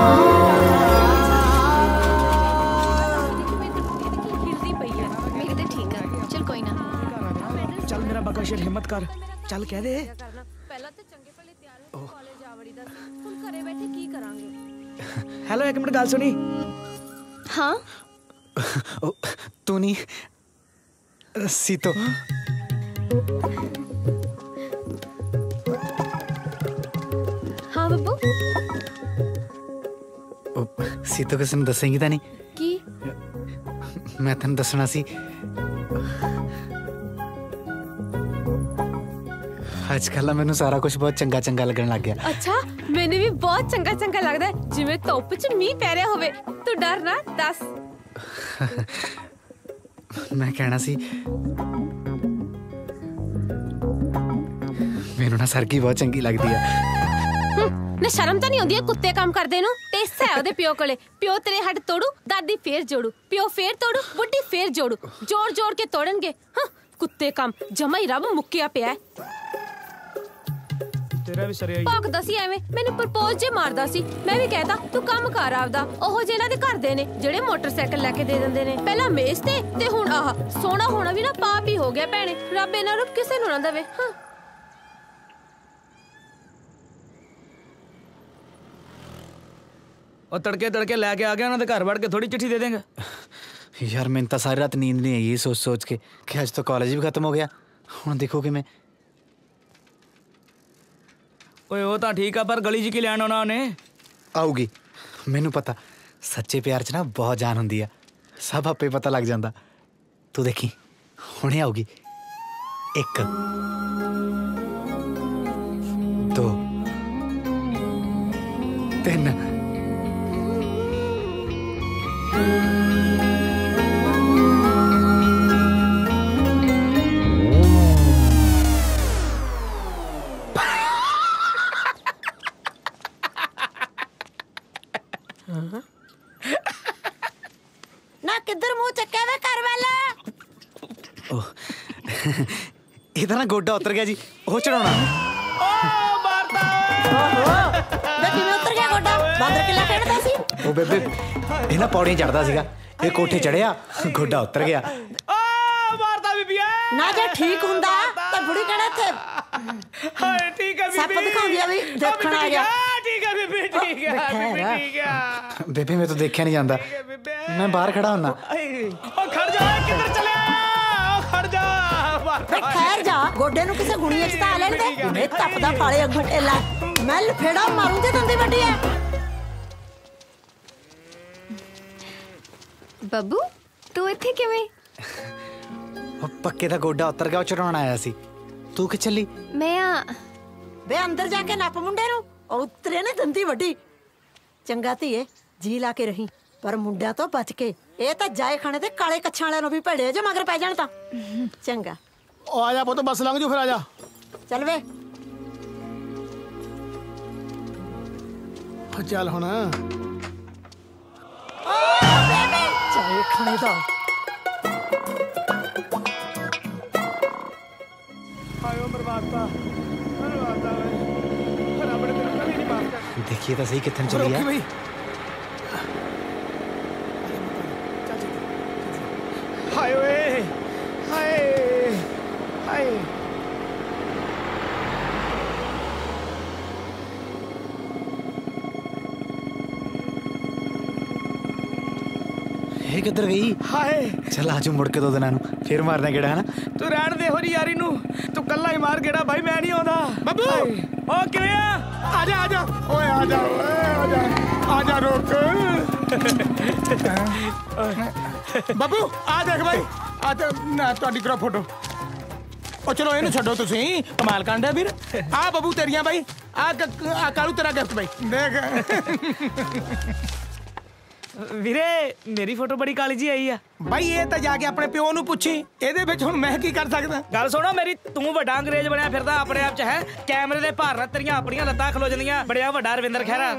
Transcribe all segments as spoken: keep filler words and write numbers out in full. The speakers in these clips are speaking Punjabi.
बकशिर हिम्मत कर चल कह दे पहला ते चंगे भले तैयार हो कॉलेज आ वड़ी दा हुन घरे बैठे की करांगे। हेलो एक मिनट गल सुनी। हां तू नहीं सीतो हां बब्बू सीतो किसी ने दसेंगी तो नहीं की मैं तेन दसना सी आजकल मैनू सारा कुछ बहुत चंगा चंगा लगन लग गया। अच्छा मैंने भी बहुत चंगा चंगा लगदा है जिवें धुप च मींह पै रिहा होवे। तू डर ना दस मैं कहना सी मैनू ना सरगी बहुत चंगी लगदी है। ना शर्म तो नहीं आउंदी कुत्ते काम करदे नू। टेस्ट है ओदे पियो कोले पियो तेरे हड तोड़ू दादी फेर जोड़ू पियो फेर तोड़ू बुड्ढी फेर जोड़ू जोड़ जोड़ के तोड़नगे। हाँ कुत्ते काम जमा ही रब मुक्किया पिया है। तेरा भी सरिया भौंकदा सी एवें मैनू प्रपोज जे मारदा सी। मैं भी कहता तू काम कर आपदा ओहो जेना दे घर दे ने जेड़े मोटरसाइकिल लेके दे दिंदे ने। पहला मेज ते ते हुण आह सोना होना भी ना पाप ही हो गया भैणे। रब इना रूप किसे नू ना देवे। हां और तड़के तड़के लेके आ गया उन्होंने घर बढ़ के थोड़ी चिट्ठी दे देंगे। यार मैंने तो सारी रात नींद नहीं आई ये सोच सोच के कि आज तो कॉलेज भी खत्म हो गया। हुण देखो कि मैं ओए वो तो ठीक है पर गली जी की लैन आना उन्हें आऊगी। मैनू पता सच्चे प्यार च ना बहुत जान होंदी है सब आपे पता लग जाता। तू देखी हुणे आऊगी। एक दो तीन ना किधर मुंह चक्के वे घर वाला। इधर ना गोडा उतर गया जी वो चढ़ाना। देखी में उतर गया गोडा बांदर किला खेड़दा सी। ओ बेबे ये ना पौड़ियां चढ़दा सीगा ये कोठे चढ़िया गोडा उतर गया। मारदा बीबीए ना जे ठीक हुंदा ते बुढ़ी कहना थे हाय ठीक है बीबी सब दिखाउंदी आ भी देखण आ गया। ठीक है बीबी ठीक है बीबी ठीक है। बेबे मैं तो देखा नहीं जाता मैं बाहर खड़ा होना। ओ खड़ जा किधर चले ओ खड़ जा बे खैर जा गोडे नु किसे गुणीए च ता लेन दे मैं तपदा फाले अग ठेला मैं लफेड़ा मारूं ते दंदी बड़ी है। बब्बू तू इत्थे किवें? पक्के दा गोडा उतर गया चढ़ाउण आया सी। तू कि चली? मैं आ बे अंदर जाके नप मुंडे नु उतरे ने दंदी वड्डी। चंगा धीए जी ला के रही पर मुंडिया तो बच के ए तां जाए खाने ते काले कच्छां वाले नु भी भड़े जे मगर पै जाण तां चंगा। ओ आ जा पुੱਤ बस लंघ जू फिर आ जा चल वे चल हुण जाए खाने दा आयो बर्बादता बर्बादता रब ने तेरे कभी नहीं माफ कर। देखिए तो सही कितने चली है। हाय वे हाय हाय ये किधर गई? हाय चल आजू मुड़ के दो दिनों नु फिर मारना गेड़ा है ना। तू रहन दे हो जी यारी नु तू कल्ला ही मार गेड़ा भाई मैं नहीं आंदा। बब्बू ओ किवें आ आजा आजा ओए आजा ओए आजा आजा रोक बब्बू आ देख भाई आ ते ना ਤੁਹਾਡੀ ਕਰਾ ਫੋਟੋ। ओ चलो ਇਹਨੂੰ ਛੱਡੋ ਤੁਸੀਂ ਕਮਾਲ ਕਾਂਡਾ ਵੀਰ। आ बब्बू तेरियां भाई आ कालू तेरा गिफ्ट भाई देख। ਵੀਰੇ ਮੇਰੀ ਫੋਟੋ ਬੜੀ ਕਾਲੀ ਜੀ ਆਈ ਆ। ਭਾਈ ਇਹ ਤਾਂ ਜਾ ਕੇ ਆਪਣੇ ਪਿਓ ਨੂੰ ਪੁੱਛੀ ਇਹਦੇ ਵਿੱਚ ਹੁਣ ਮੈਂ ਕੀ ਕਰ ਸਕਦਾ। ਗੱਲ ਸੁਣੋ ਮੇਰੀ ਤੂੰ ਵੱਡਾ ਅੰਗਰੇਜ਼ ਬਣਿਆ ਫਿਰਦਾ ਆਪਣੇ ਆਪ ਚ ਹੈ ਕੈਮਰੇ ਦੇ ਭਾਰ ਨਾਲ ਤੇਰੀਆਂ ਆਪਣੀਆਂ ਲੱਤਾਂ ਖਲੋ ਜਾਂਦੀਆਂ ਬੜਿਆ ਵੱਡਾ ਰਵਿੰਦਰ ਖਹਿਰਾ।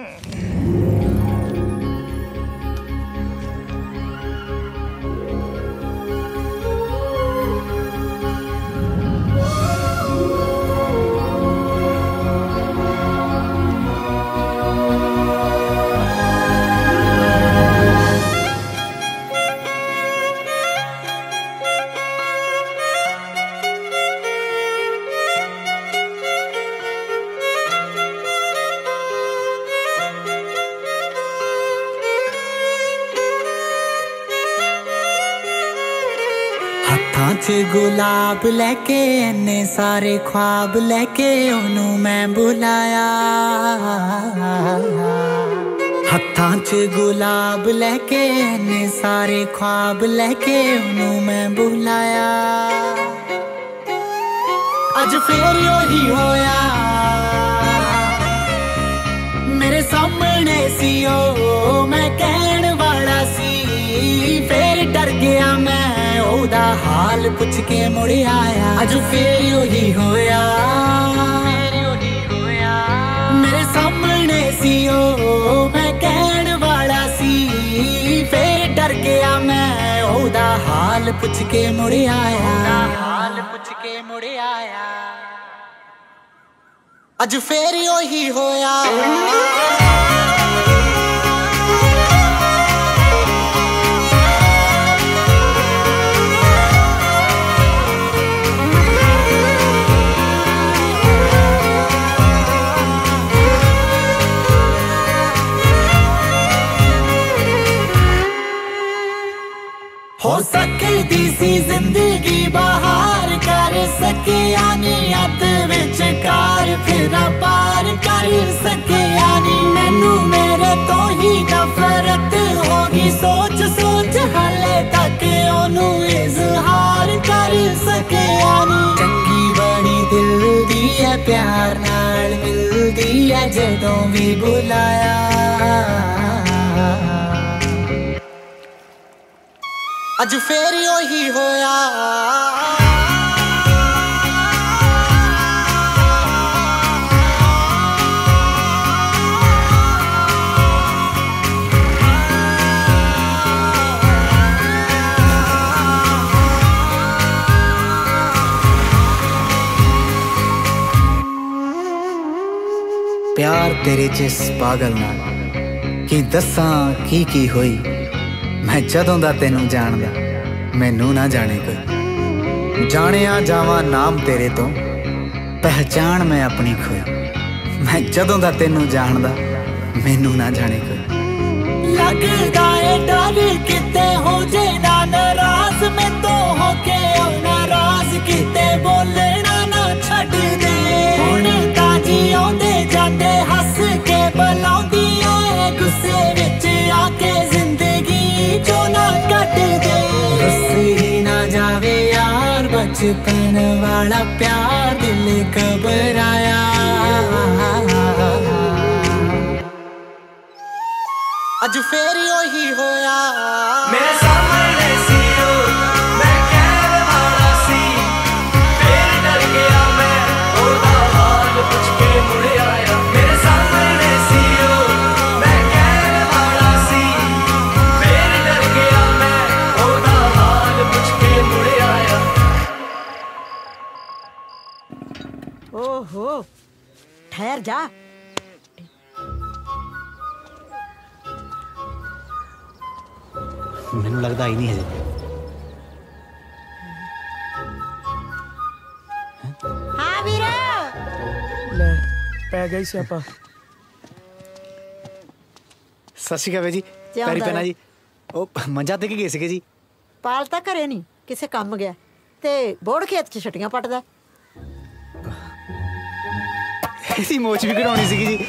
हत्थां च गुलाब लैके इन्ने सारे ख्वाब लैके ओनू मैं बुलाया हत्थां च गुलाब लैके इन्ने सारे ख्वाब लैके ओनू मैं बुलाया अज फिर ओही होया मेरे सामने सी ओ मैं कहण वाला सी फिर डर गया मैं ओदा हाल पुछ के मुड़ आया अज फिर ओही होया मेरे सामने सी ओ मैं कहण वाला सी फिर डर गया मैं ओदा हाल पुछ के मुड़ आया हाल पुछ के मुड़ आया अज फिर ओही होया हो सकती सी जिंदगी बाहर कर सके यानी अत विच कार फिरा पार कर सके यानी मैनू मेरे तो ही नफरत होगी सोच सोच हाले तक ओनू इजहार कर सके यानी चंगी बड़ी दिल दी है प्यार नाल मिलदी है जदों भी बुलाया अज फिर ओही होया प्यार तेरे जिस पागल नाल की दसां की की होई मैं जदों दा तेनू जानदा मैनू ना जाने कोई जानिया जावा नाम तेरे तो पहचान मैं अपनी खोई मैं जदों दा तेनू जानदा मैनू ना जाने कोई लगदा है डर किते हो जे ना नाराज मैं तो होके नाराज किते बोलना ना छड्ड दे हुण ताजी आंदे जांदे हंस के बुलाउंदी ऐ गुस्से विच आके जिंदगी जो ना कट दे बसी ना जावे यार बचपन वाला प्यार दिल घबराया अज फिर ओही होया मेरे सामने सी ओ मैं कहण वाला सी फिर डर गया मैं ओदा हाल पुछ के मुड़ आया मेरे सामने सी ओ मैं कहण वाला सी फिर डर गया मैं ओदा हाल पुछ के मुड़ आया ओहो ठहर जा मैनू लगदा ही नहीं है हाँ वीरा ले पै गई सियापा सत श्री अकाल जी पैरी पैना जी ओ मंजा ते के गए सीगे जी ਪਾਲ ਤਾਂ ਘਰੇ ਨਹੀਂ ਕਿਸੇ ਕੰਮ ਗਿਆ ਤੇ ਬੋੜ ਖੇਤ 'ਚ ਛਟੀਆਂ ਪੱਟਦਾ ਇਹਦੀ ਮੋਚ ਵੀ ਕਢਾਉਣੀ ਸੀਗੀ ਜੀ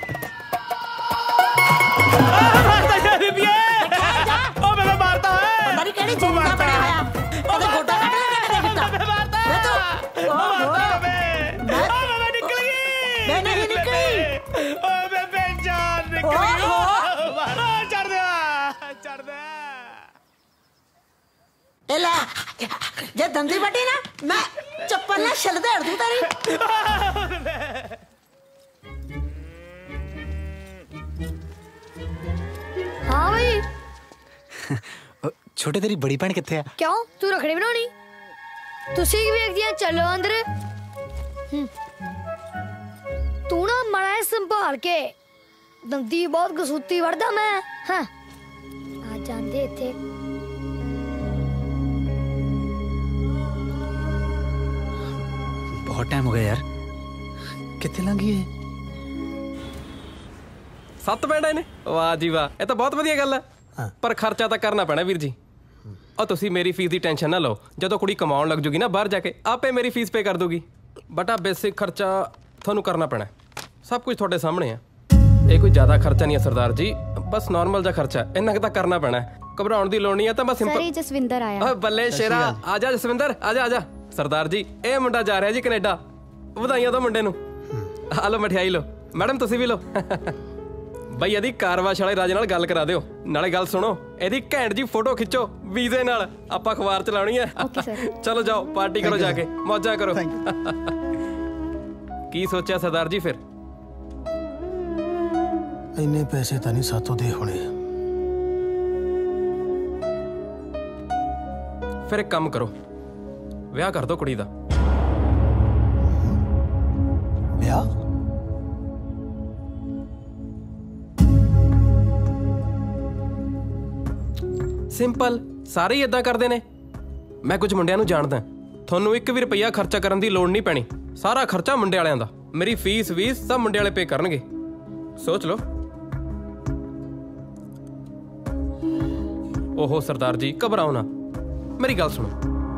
ਮਾਰਤਾ ਜਾ ਰਿਪੀਏ ਉਹ ਮੈਨੂੰ ਮਾਰਤਾ ਹੈ ਪਤਾ ਨਹੀਂ ਕਿਹੜੀ ਚੀਜ਼ ਦਾ ਬਣਿਆ ਹੋਇਆ ਉਹਦੇ ਗੋਡਾ ਕੱਢ ਲੈਣਾ ਕਦੇ ਕਿਤਾ ਮਾਰਤਾ ਵੇ ਤੂੰ ਮਾਰਤਾ ਬੇ ਮੈਂ ਉਹ ਮੈਂ ਨਿਕਲ ਗਈ ਮੈਂ ਨਹੀਂ ਨਿਕਲੀ ਓ ਬੇਬੇ ਜਾਨ ਨਿਕਲ ਗਈ ਓਹੋ ਮਾਰਾ ਚੜ ਦਿਆ ਚੜ ਦਿਆ ਇਹ ਲੈ ਜੇ ਦੰਦੀ ਵੱਡੀ ਨਾ ਮੈਂ ਚੱਪਲ ਨਾਲ ਛਿੱਲ ਦੇੜ ਦੂੰ ਤੇਰੀ हाँ भाई छोटे तेरी बड़ी भैन कित्थे आ क्यों तू रखड़ी बनानी तुसी की वेख दिया चलो अंदर तू ना मना संभाल के दंदी बहुत गसूती वरदा मैं हाँ आ जांदे इत्थे बहुत टाइम हो गया यार कितने लगी है ਸੱਤ ਪੈਂਡਾ ਨੇ ਵਾਹ ਜੀ ਵਾਹ ਇਹ ਤਾਂ ਬਹੁਤ ਵਧੀਆ ਗੱਲ ਹੈ ਪਰ ਖਰਚਾ ਤਾਂ ਕਰਨਾ ਪੈਣਾ ਵੀਰ ਜੀ और तुसी मेरी फीस की टेंशन ना लो, जो कुड़ी कमाउण लग जूगी ना बाहर जाके आपे मेरी फीस पे कर दूगी। बट आ बेसिक खर्चा थानू करना पैना, सब कुछ थोड़े सामने है। ये कोई ज़्यादा खर्चा नहीं है सरदार जी, बस नॉर्मल जा खर्चा है, इन्ना कि करना पैना है। घबराउण दी लोड़ नहीं है। तो बस सिंपल। जसविंदर आया। बल्ले शेरा, आजा जसविंदर, आजा आजा। सरदार जी ये मुंडा जा रहा जी कनेडा, ਵਧਾਈਆਂ दो मुंडे नू। आ लो मठियाई लो, मैडम तुसी भी लो। बई यदि कारवाश वाले राजे नाल गल करा दिओ, नाले गल सुनो, यदि घैंट जी फोटो खिच्चो वीजे नाल, आपां अखबार च लाउणी है। चलो जाओ पार्टी करो जाके, मौजा करो। की सोचा सरदार जी फिर? इन्ने पैसे तो नहीं सातों दे होने। फिर एक काम करो, विआह कर दो कुड़ी दा। विआह? सिंपल, सारे ही इदां करदे ने। मैं कुछ मुंडियां नूं जानदा, थोनू एक भी रुपया खर्चा करन दी लोड़ नहीं पैनी, सारा खर्चा मुंडे वालियां दा। मेरी फीस वीस सब मुंडे वाले पे करनगे, सोच लो। ओहो सरदार जी घबराओ ना, मेरी गल सुनो।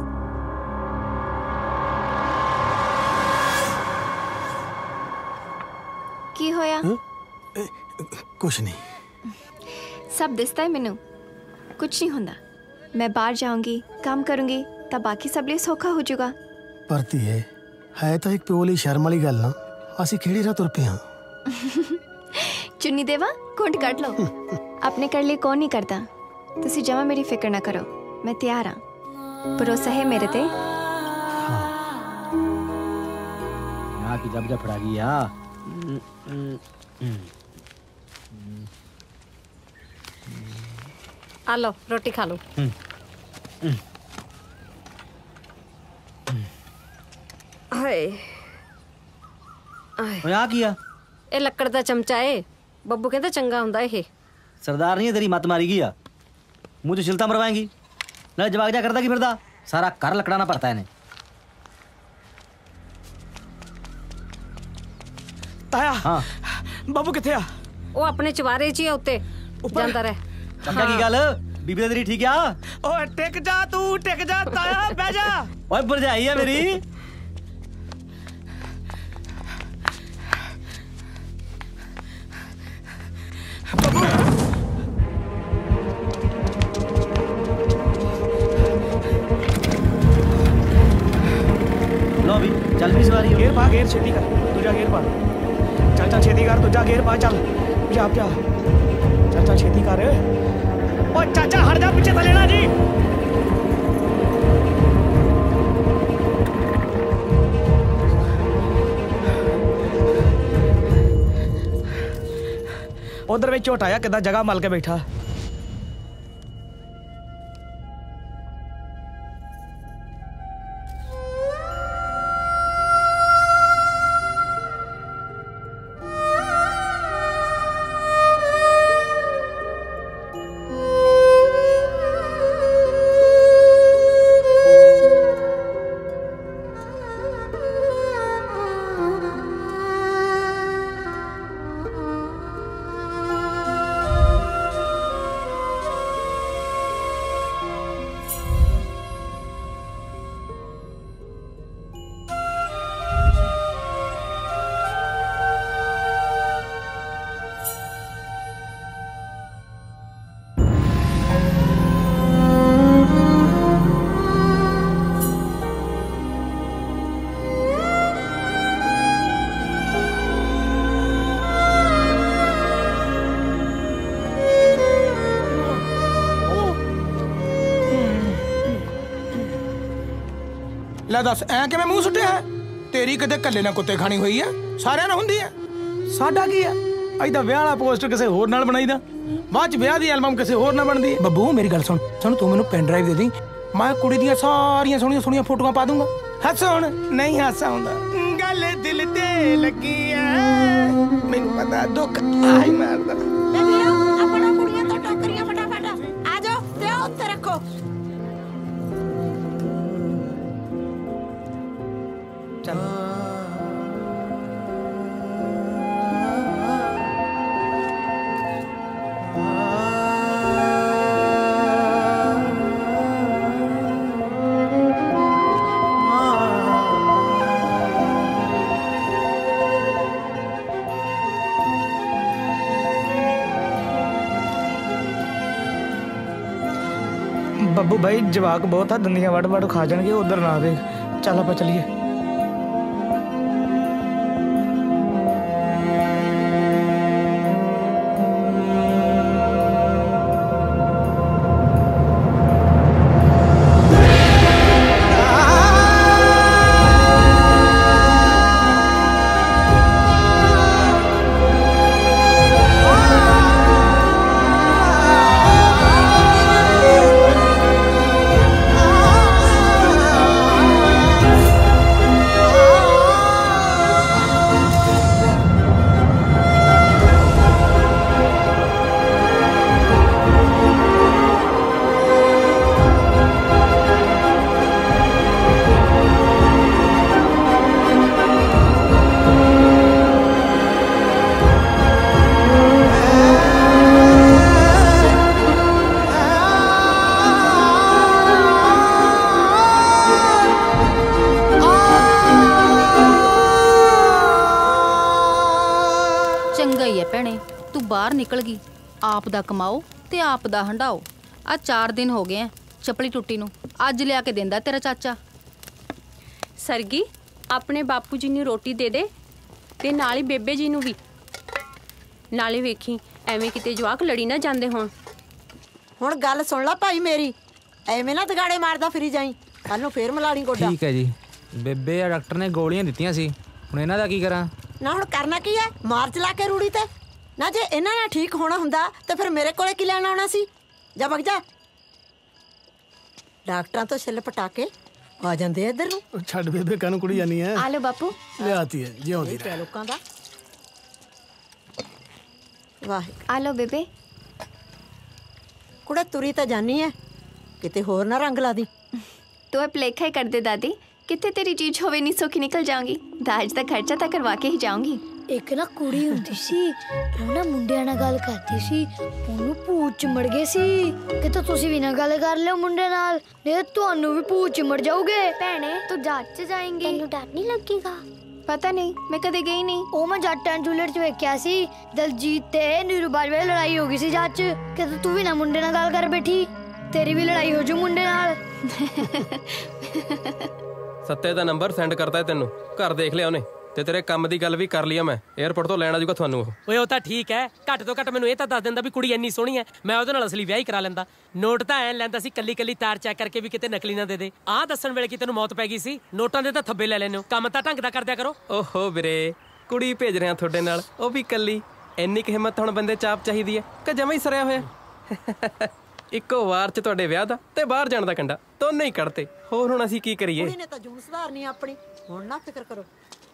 की होया? कुछ नहीं। सब दिसता है मैनू, कुछ नहीं होंदा। मैं बाहर जाऊंगी, काम करूंगी, तब बाकी सब लिए सौखा हो जाएगा। पर धीए है तो एक प्यो लई शर्म वाली गल ना, असीं किहड़ी राह तुर पे हां। चुन्नी देवा घुंट कट लो। अपने कर लिए कौन नहीं करता, तुसी जमा मेरी फिक्र ना करो, मैं तैयार हाँ। भरोसा है मेरे ते? यहाँ की जब जब फड़ा गया। आ लो रोटी खा लो। हाय यहाँ किया? ਇਹ ਲੱਕੜ ਦਾ ਚਮਚਾ ਏ, ਬੱਬੂ ਕਹਿੰਦਾ ਚੰਗਾ ਹੁੰਦਾ ਇਹ। सरदार नहीं है तेरी मत मारी गया, मुझे चिलता मरवाएंगी ना। जवाब जा करता कि फिरदा सारा घर लकड़ाना पड़ता है इन्हें। ताया हाँ बाबू किथे आ? ਉਹ ਆਪਣੇ ਚਵਾਰੇ 'ਚ ਹੀ ਆ ਉੱਤੇ ਜਾਂਦਾ ਰਹਿ। चमचा की गल बीबी तेरी ठीक आ? ओए टिक जा तू, टिक जा ताया, बह जा। ओए भरजाई है मेरी। लो भी चल भी सवारी। गेर पा, गेर छेती कर, दूजा गेर पा। चल चल छेती कर, दूजा गेर पा, चल जा जा। चल चल छेती कर। ओ चाचा हट जा, पीछे चले ना जी। उधर में झोटाया किदा जगह मल के बैठा। ਲੈ ਦੱਸ ਐ ਕਿਵੇਂ ਮੂੰਹ ਸੁੱਟਿਆ ਹੈ? ਤੇਰੀ ਕਿਤੇ ਕੱਲੇ ਨਾਲ ਕੁੱਤੇ ਖਾਣੀ ਹੋਈ ਆ? ਸਾਰਿਆਂ ਨਾਲ ਹੁੰਦੀ ਆ, ਸਾਡਾ ਕੀ ਆ? ਅਜਦਾ ਵਿਆਹ ਵਾਲਾ ਪੋਸਟਰ ਕਿਸੇ ਹੋਰ ਨਾਲ ਬਣਾਈਦਾ, ਬਾਅਦ ਚ ਵਿਆਹ ਦੀ ਐਲਬਮ ਕਿਸੇ ਹੋਰ ਨਾਲ ਬਣਦੀ। ਬੱਬੂ ਮੇਰੀ ਗੱਲ ਸੁਣ ਸੁਣ, ਤੂੰ ਮੈਨੂੰ ਪੈਨ ਡਰਾਈਵ ਦੇ ਦੇ, ਮੈਂ ਕੁੜੀ ਦੀਆਂ ਸਾਰੀਆਂ ਸੋਹਣੀਆਂ ਸੋਹਣੀਆਂ ਫੋਟੋਆਂ ਪਾ ਦੂੰਗਾ। ਹੱਸ ਹੁਣ ਨਹੀਂ ਹਾਸਾ ਹੁੰਦਾ, ਗੱਲ ਦਿਲ ਤੇ ਲੱਗੀ ਐ, ਮੈਨੂੰ ਪਤਾ ਦੁੱਖ ਆਈ ਮਾਰਦਾ। ਆਪਣਾ ਕੁੜੀਆਂ ਤੋਂ ਟੋਕਰੀਆਂ ਫਟਾਫਟ ਆ ਜਾਓ ਤੇ ਉੱਤੇ ਰੱਖੋ। ਚੱਲ ਬੱਬੂ ਭਾਈ ਜਵਾਕ ਬਹੁਤ ਆ, ਦੰਦੀਆਂ ਵੱਢ ਵੱਢ ਖਾ ਜਾਣਗੇ, ਉਧਰ ਨਾ ਦੇਖ। ਚੱਲ ਆਪਾਂ ਚੱਲੀਏ। निकल गई। आप दा कमाओ ते आप दा हंडाओ। आ चार दिन हो गए हैं चपली टुट्टी नूं, अज लिया के देंदा तेरा चाचा। सरगी अपने बापू जी नूं रोटी दे दे ते नाल ही बेबे जी नूं भी। नाले वेखी एवें किते जवाक लड़ी ना जांदे होण। हुण गल सुन ला भाई मेरी, एवें ना दगाड़े मारदा फिरी जाई, कल नूं फेर मलाड़ी गोडा। ठीक है जी। बेबे या डॉक्टर ने गोलियां दित्तियां सी, हुण इन्हां दा की करां? ना हुण करना की है, मार चला के रूड़ी ते ना। जे इन्हां ने ठीक होना हुंदा ते फिर मेरे कोले की लैण आउणा सी। जा भग जा, डॉक्टरां तो छिल पटा के आ जांदे इधर नूं। छड़ बेबे कानू कुड़ी जानी है। आ लो बापू ले आती है जिउंदी रह लोकां दा। वाह आ लो बेबे। कुड़े तुरी तो जानी है, किते होर ना रंग ला दी। तो भलेखा ही कर दे दादी, कितने तेरी चीज होवे नहीं सौखी निकल जाऊंगी। दाज का खर्चा तो करवा के ही जाऊंगी। एक ना कुड़ी हुंदी सी, ਉਹ ਨਾ ਮੁੰਡਿਆਂ ਨਾਲ ਗੱਲ ਕਰਦੀ ਸੀ, ਉਹਨੂੰ ਭੂਤ ਚਿੰਬੜ ਗਏ ਸੀ। ਕਿਤੇ ਤੁਸੀਂ ਵੀ ਨਾ ਗੱਲ ਕਰ ਲਿਓ ਮੁੰਡੇ ਨਾਲ, ਨਹੀਂ ਤੁਹਾਨੂੰ ਵੀ ਭੂਤ ਚਿੰਬੜ ਜਾਓਗੇ। ਭੈਣੇ ਤੂੰ ਜੱਟ ਚ ਜਾਏਂਗੀ, ਤੈਨੂੰ ਡਰ ਨਹੀਂ ਲੱਗੇਗਾ? पता नहीं, मैं कदे गई नहीं। ਉਹ ਮੈਂ ਜੱਟ ਐਂਡ ਜੂਲੀਅਟ ਚ ਵੇਖਿਆ ਸੀ, ਦਲਜੀਤ ਤੇ ਨੀਰੂ ਬਾਜਵਾ ਲੜਾਈ ਹੋ ਗਈ ਸੀ ਜੱਟ ਚ। ਕਿਤੇ ਤੂੰ ਵੀ ਨਾ ਮੁੰਡੇ ਨਾਲ ਗੱਲ ਕਰ ਬੈਠੀ, ਤੇਰੀ ਵੀ ਲੜਾਈ ਹੋ ਜੂ ਮੁੰਡੇ ਨਾਲ। सत्ते दा नंबर सेंड करता है तेनू, घर देख लिया उन्हें ते तेरे काम दी गल भी कर लिया मैं। एयरपोर्ट तो लैण आजूगा थानू। ओए ਉਹ ਤਾਂ ਠੀਕ ਹੈ, ਘੱਟ ਤੋਂ ਘੱਟ ਮੈਨੂੰ ਇਹ ਤਾਂ ਦੱਸ ਦਿੰਦਾ ਵੀ ਕੁੜੀ ਇੰਨੀ ਸੋਹਣੀ ਹੈ, ਮੈਂ ਉਹਦੇ ਨਾਲ ਅਸਲੀ ਵਿਆਹ ਹੀ ਕਰਾ ਲੈਂਦਾ। ਨੋਟ ਤਾਂ ਐਂ ਲੈਂਦਾ ਸੀ ਕੱਲੀ ਕੱਲੀ ਤਾਰ ਚੈੱਕ ਕਰਕੇ ਵੀ ਕਿਤੇ ਨਕਲੀ ਨਾ ਦੇ ਦੇ। ਆਹ ਦੱਸਣ ਵੇਲੇ ਕਿ ਤੈਨੂੰ ਮੌਤ ਪੈ ਗਈ ਸੀ, ਨੋਟਾਂ ਦੇ ਤਾਂ ਥੱਬੇ ਲੈ ਲੈਨੇ ਹੋ। ਕੰਮ ਤਾਂ ਢੰਗ ਦਾ ਕਰਦਿਆ ਕਰੋ। ਓਹੋ ਵੀਰੇ, ਕੁੜੀ ਭੇਜ ਰਿਆਂ ਤੁਹਾਡੇ ਨਾਲ, ਉਹ ਵੀ ਕੱਲੀ। ਇੰਨੀ ਕਿ ਹਿੰਮਤ ਹੁਣ ਬੰਦੇ ਚਾਪ ਚਾਹੀਦੀ ਹੈ ਕਿ ਜਮਾ ਹੀ ਸਰਿਆ ਹੋਇਆ। ਇੱਕੋ ਵਾਰ ਚ ਤੁਹਾਡੇ ਵਿਆਹ ਦਾ ਤੇ ਬਾਹਰ ਜਾਣ ਦਾ ਕੰਡਾ ਦੋਨੇ ਹੀ ਕੱਢਤੇ। ਹੋਰ ਹੁਣ ਅਸੀਂ ਕੀ ਕਰੀਏ? ਕੁੜੀ ਨੇ ਤਾਂ ਜੂਨ ਸੁਧਾਰਨੀ ਆਪਣੀ, ਹੁਣ ਨਾ ਫਿਕਰ ਕਰੋ।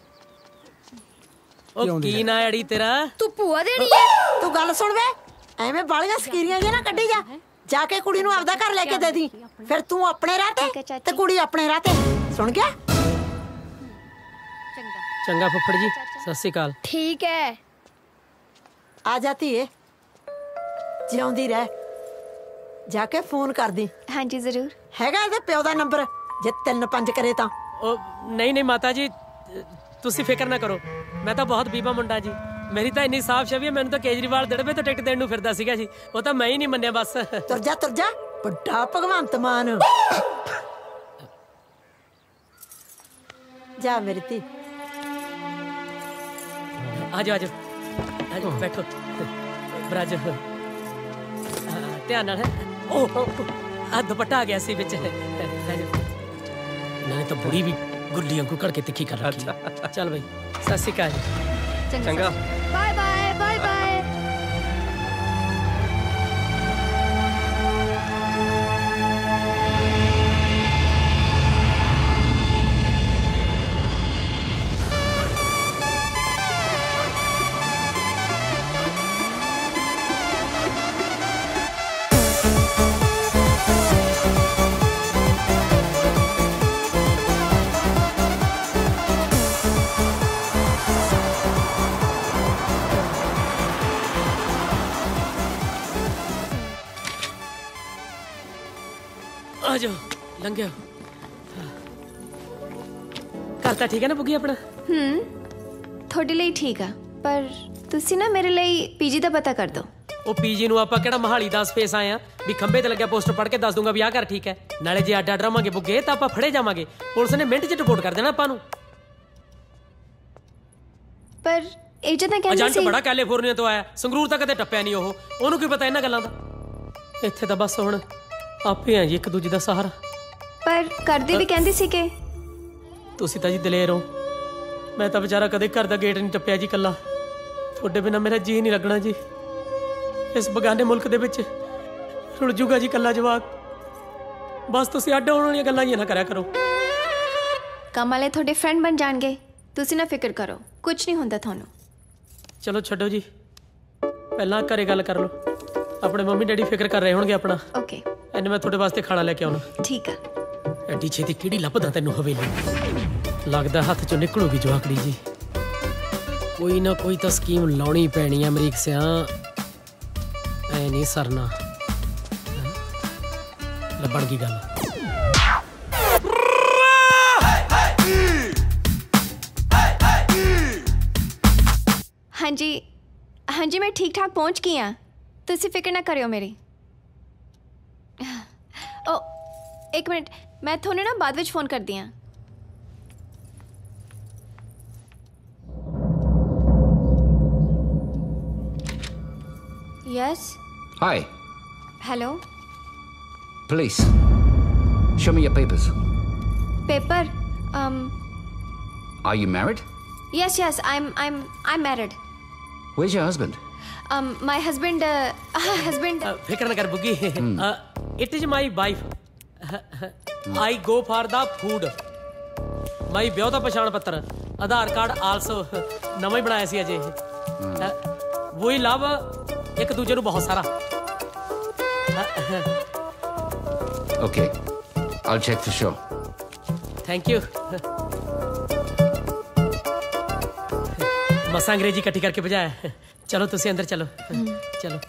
ਉਹ ਕੀ ਨਾ ਅੜੀ ਤੇਰਾ? ਤੂੰ ਭੂਆ ਦੇਣੀ ਹੈ? ਤੂੰ ਗੱਲ ਸੁਣ ਵੇ, ਐਵੇਂ ਬਾਲੀਆਂ ਸਕੀਰੀਆਂ ਜੇ ਨਾ ਕੱਢੀ ਜਾ। ਜਾ ਕੇ ਕੁੜੀ ਨੂੰ ਆਪਦਾ ਘਰ ਲੈ ਕੇ ਦੇ ਦੀ, ਫਿਰ ਤੂੰ ਆਪਣੇ ਰਾਹ ਤੇ ਤੇ ਕੁੜੀ ਆਪਣੇ ਰਾਹ ਤੇ। ਸੁਣ ਗਿਆ? ਚੰਗਾ ਫੁੱਫੜ ਜੀ, ਸਤਿ ਸ਼੍ਰੀ ਅਕਾਲ। ਠੀਕ ਹੈ, ਆ ਜਾਤੀ ਏ, ਜਿਉਂਦੀ ਰਹਿ। ਜਾ ਕੇ ਫੋਨ ਕਰ ਦੀ। हाँ जी जरूर। ਹੈਗਾ ਇਹਦੇ ਪਿਓ ਦਾ ਨੰਬਰ, ਜੇ ਤਿੰਨ ਪੰਜ ਕਰੇ ਤਾਂ। ਉਹ ਨਹੀਂ ਨਹੀਂ ਮਾਤਾ ਜੀ, ਤੁਸੀਂ ਫਿਕਰ ਨਾ ਕਰੋ, ਮੈਂ ਤਾਂ ਬਹੁਤ ਬੀਬਾ ਮੁੰਡਾ ਜੀ। ਮੇਰੀ ਤਾਂ ਇੰਨੀ ਸਾਫ਼ ਛਵੀ ਹੈ, ਮੈਨੂੰ ਤਾਂ ਕੇਜਰੀਵਾਲ ਦੜਬੇ ਤੋਂ ਟਿਕਟ ਦੇਣ ਨੂੰ ਫਿਰਦਾ ਸੀਗਾ ਜੀ। ਉਹ ਤਾਂ ਮੈਂ ਹੀ ਨਹੀਂ ਮੰਨਿਆ ਬਸ। ਤੁਰ ਜਾ ਤੁਰ ਜਾ, ਵੱਡਾ ਭਗਵੰਤ ਮਾਨ। ਜਾ ਮੇਰੀ ਧੀ। ਆਜੋ ਆਜੋ ਆਜੋ, ਬੈਠੋ ਬਰਾਜ। ਧਿਆਨ ਨਾਲ ਹੈ। ਉਹ ਆ ਦੁਪੱਟਾ ਆ ਗਿਆ ਸੀ ਵਿੱਚ। ਨਾਲੇ ਤਾਂ ਬੁੜੀ ਵੀ ਗੁੱਲੀ ਵਾਂਗੂ ਕੜ ਕੇ ਤਿੱਖੀ ਕਰ ਰੱਖੀ। ਚੱਲ ਬਈ, ਸਤਿ ਸ਼੍ਰੀ ਅਕਾਲ। ਚੰਗਾ, ਬਾਏ ਬਾਏ ਬਾਏ ਬਾਏ। ਆਜੋ ਲੰਘਿਓ। ਘਰ ਤਾਂ ਠੀਕ ਹੈ ਨਾ ਬੁੱਗੀ ਆਪਣਾ? ਹੂੰ, ਤੁਹਾਡੇ ਲਈ ਠੀਕ ਆ, ਪਰ ਤੁਸੀਂ ਨਾ ਮੇਰੇ ਲਈ ਪੀਜੀ ਦਾ ਪਤਾ ਕਰ ਦਿਓ। ਉਹ ਪੀਜੀ ਨੂੰ ਆਪਾਂ ਕਿਹੜਾ ਮਹਾਲੀ ਦਾ ਸਪੇਸ ਆਏ ਆ ਵੀ ਖੰਬੇ ਤੇ ਲੱਗਿਆ ਪੋਸਟਰ ਪੜ੍ਹ ਕੇ ਦੱਸ ਦੂੰਗਾ ਵੀ ਆਹ ਘਰ ਠੀਕ ਹੈ। ਨਾਲੇ ਜੇ ਅੱਡ ਅੱਡ ਰਵਾਂਗੇ ਬੁੱਗੇ ਤਾਂ ਆਪਾਂ ਫੜੇ ਜਾਵਾਂਗੇ, ਪੁਲਿਸ ਨੇ ਮਿੰਟ 'ਚ ਰਿਪੋਰਟ ਕਰ ਦੇਣਾ ਆਪਾਂ ਨੂੰ। ਪਰ ਏਜੰਟ ਤਾਂ ਕਹਿੰਦੇ ਏਜੰਟ ਸੀ ਬੜਾ ਕੈਲੀਫੋਰਨੀਆ ਤੋਂ ਆਇਆ, ਸੰਗਰੂਰ ਤਾਂ ਕਦੇ ਟੱਪਿਆ ਨਹੀਂ ਉਹ, ਉਹਨੂੰ ਕੀ ਪਤਾ ਇਹਨਾਂ ਗੱਲਾਂ ਦਾ। ਇੱਥੇ ਤਾਂ ਬਸ ਹੁਣ ਆਪੇ ਆ ਜੀ ਇੱਕ ਦੂਜੇ ਦਾ ਸਹਾਰਾ। ਪਰ ਕਰਦੇ ਵੀ ਕਹਿੰਦੇ ਸੀ ਕਿ ਤੁਸੀਂ ਤਾਂ ਜੀ ਦਲੇਰ ਹੋ, ਮੈਂ ਤਾਂ ਵਿਚਾਰਾ ਕਦੇ ਘਰ ਦਾ ਗੇਟ ਨਹੀਂ ਟੱਪਿਆ ਜੀ ਇਕੱਲਾ। ਤੁਹਾਡੇ ਬਿਨਾਂ ਮੇਰਾ ਜੀ ਨਹੀਂ ਲੱਗਣਾ ਜੀ, ਇਸ ਬਗਾਨੇ ਮੁਲਕ ਦੇ ਵਿੱਚ ਰੁਲ ਜੂਗਾ ਜੀ ਇਕੱਲਾ ਜਵਾਕ। ਬਸ ਤੁਸੀਂ ਅੱਡ ਹੋਣ ਵਾਲੀਆਂ ਗੱਲਾਂ ਹੀ ਨਾ ਕਰਿਆ ਕਰੋ। ਕੰਮ ਵਾਲੇ ਤੁਹਾਡੇ ਫਰੈਂਡ ਬਣ ਜਾਣਗੇ, ਤੁਸੀਂ ਨਾ ਫਿਕਰ ਕਰੋ, ਕੁਝ ਨਹੀਂ ਹੁੰਦਾ ਤੁਹਾਨੂੰ। ਚਲੋ ਛੱਡੋ ਜੀ, ਪਹਿਲਾਂ ਘਰੇ ਗੱਲ ਕਰ ਲਓ, ਆਪਣੇ ਮੰਮੀ ਡੈਡੀ ਫਿਕਰ ਕਰ ਰਹੇ ਹੋਣਗੇ ਆਪਣਾ। ਓਕੇ, ਇਹਨੇ ਮੈਂ ਤੁਹਾਡੇ ਵਾਸਤੇ ਖਾਣਾ ਲੈ ਕੇ ਆਉਣਾ। ਠੀਕ ਆ। ਐਡੀ ਛੇਤੀ ਕਿਹੜੀ ਲੱਭਦਾ ਤੈਨੂੰ ਹਵੇਲੀ, ਲੱਗਦਾ ਹੱਥ ਚੋਂ ਨਿਕਲੂਗੀ ਜਵਾਕੜੀ ਜੀ। ਕੋਈ ਨਾ ਕੋਈ ਤਾਂ ਸਕੀਮ ਲਾਉਣੀ ਪੈਣੀ ਆ ਅਮਰੀਕ ਸਿਆਂ, ਐ ਨਹੀਂ ਸਰਨਾ। ਲੱਭਣ ਕੀ ਗੱਲ। ਹਾਂਜੀ ਹਾਂਜੀ, ਮੈਂ ਠੀਕ ਠਾਕ ਪਹੁੰਚ ਗਈ ਹਾਂ, ਤੁਸੀਂ ਫਿਕਰ ਨਾ ਕਰਿਓ ਮੇਰੀ। ਓ ਇੱਕ ਮਿੰਟ, ਮੈਂ ਤੁਹਾਨੂੰ ਨਾ ਬਾਅਦ ਵਿੱਚ ਫੋਨ ਕਰਦੀ ਹਾਂ। Yes? Hi. Hello? Police. Show me your papers. Paper? Um. Are you married? Yes, yes. I'm. I'm. I'm married. Where's your husband? Um. My husband. Uh, husband. ਫਿਕਰ ਨਾ ਕਰ ਬੁੱਗੀ। It is my wife. I go for the food. ਮਾਈ ਵਿਆਹ ਦਾ ਪਛਾਣ ਪੱਤਰ, ਆਧਾਰ ਕਾਰਡ ਆਲਸੋ ਨਵਾਂ ਹੀ ਬਣਾਇਆ ਸੀ ਅਜੇ। ਵਹੀ ਲਵ, ਇੱਕ ਦੂਜੇ ਨੂੰ ਬਹੁਤ ਸਾਰਾ। Okay. I'll check for sure. Thank you. ਮਸਾਂ ਅੰਗਰੇਜ਼ੀ ਇਕੱਠੀ ਕਰਕੇ ਭਜਾਇਆ। ਚਲੋ ਤੁਸੀਂ ਅੰਦਰ ਚਲੋ। ਚਲੋ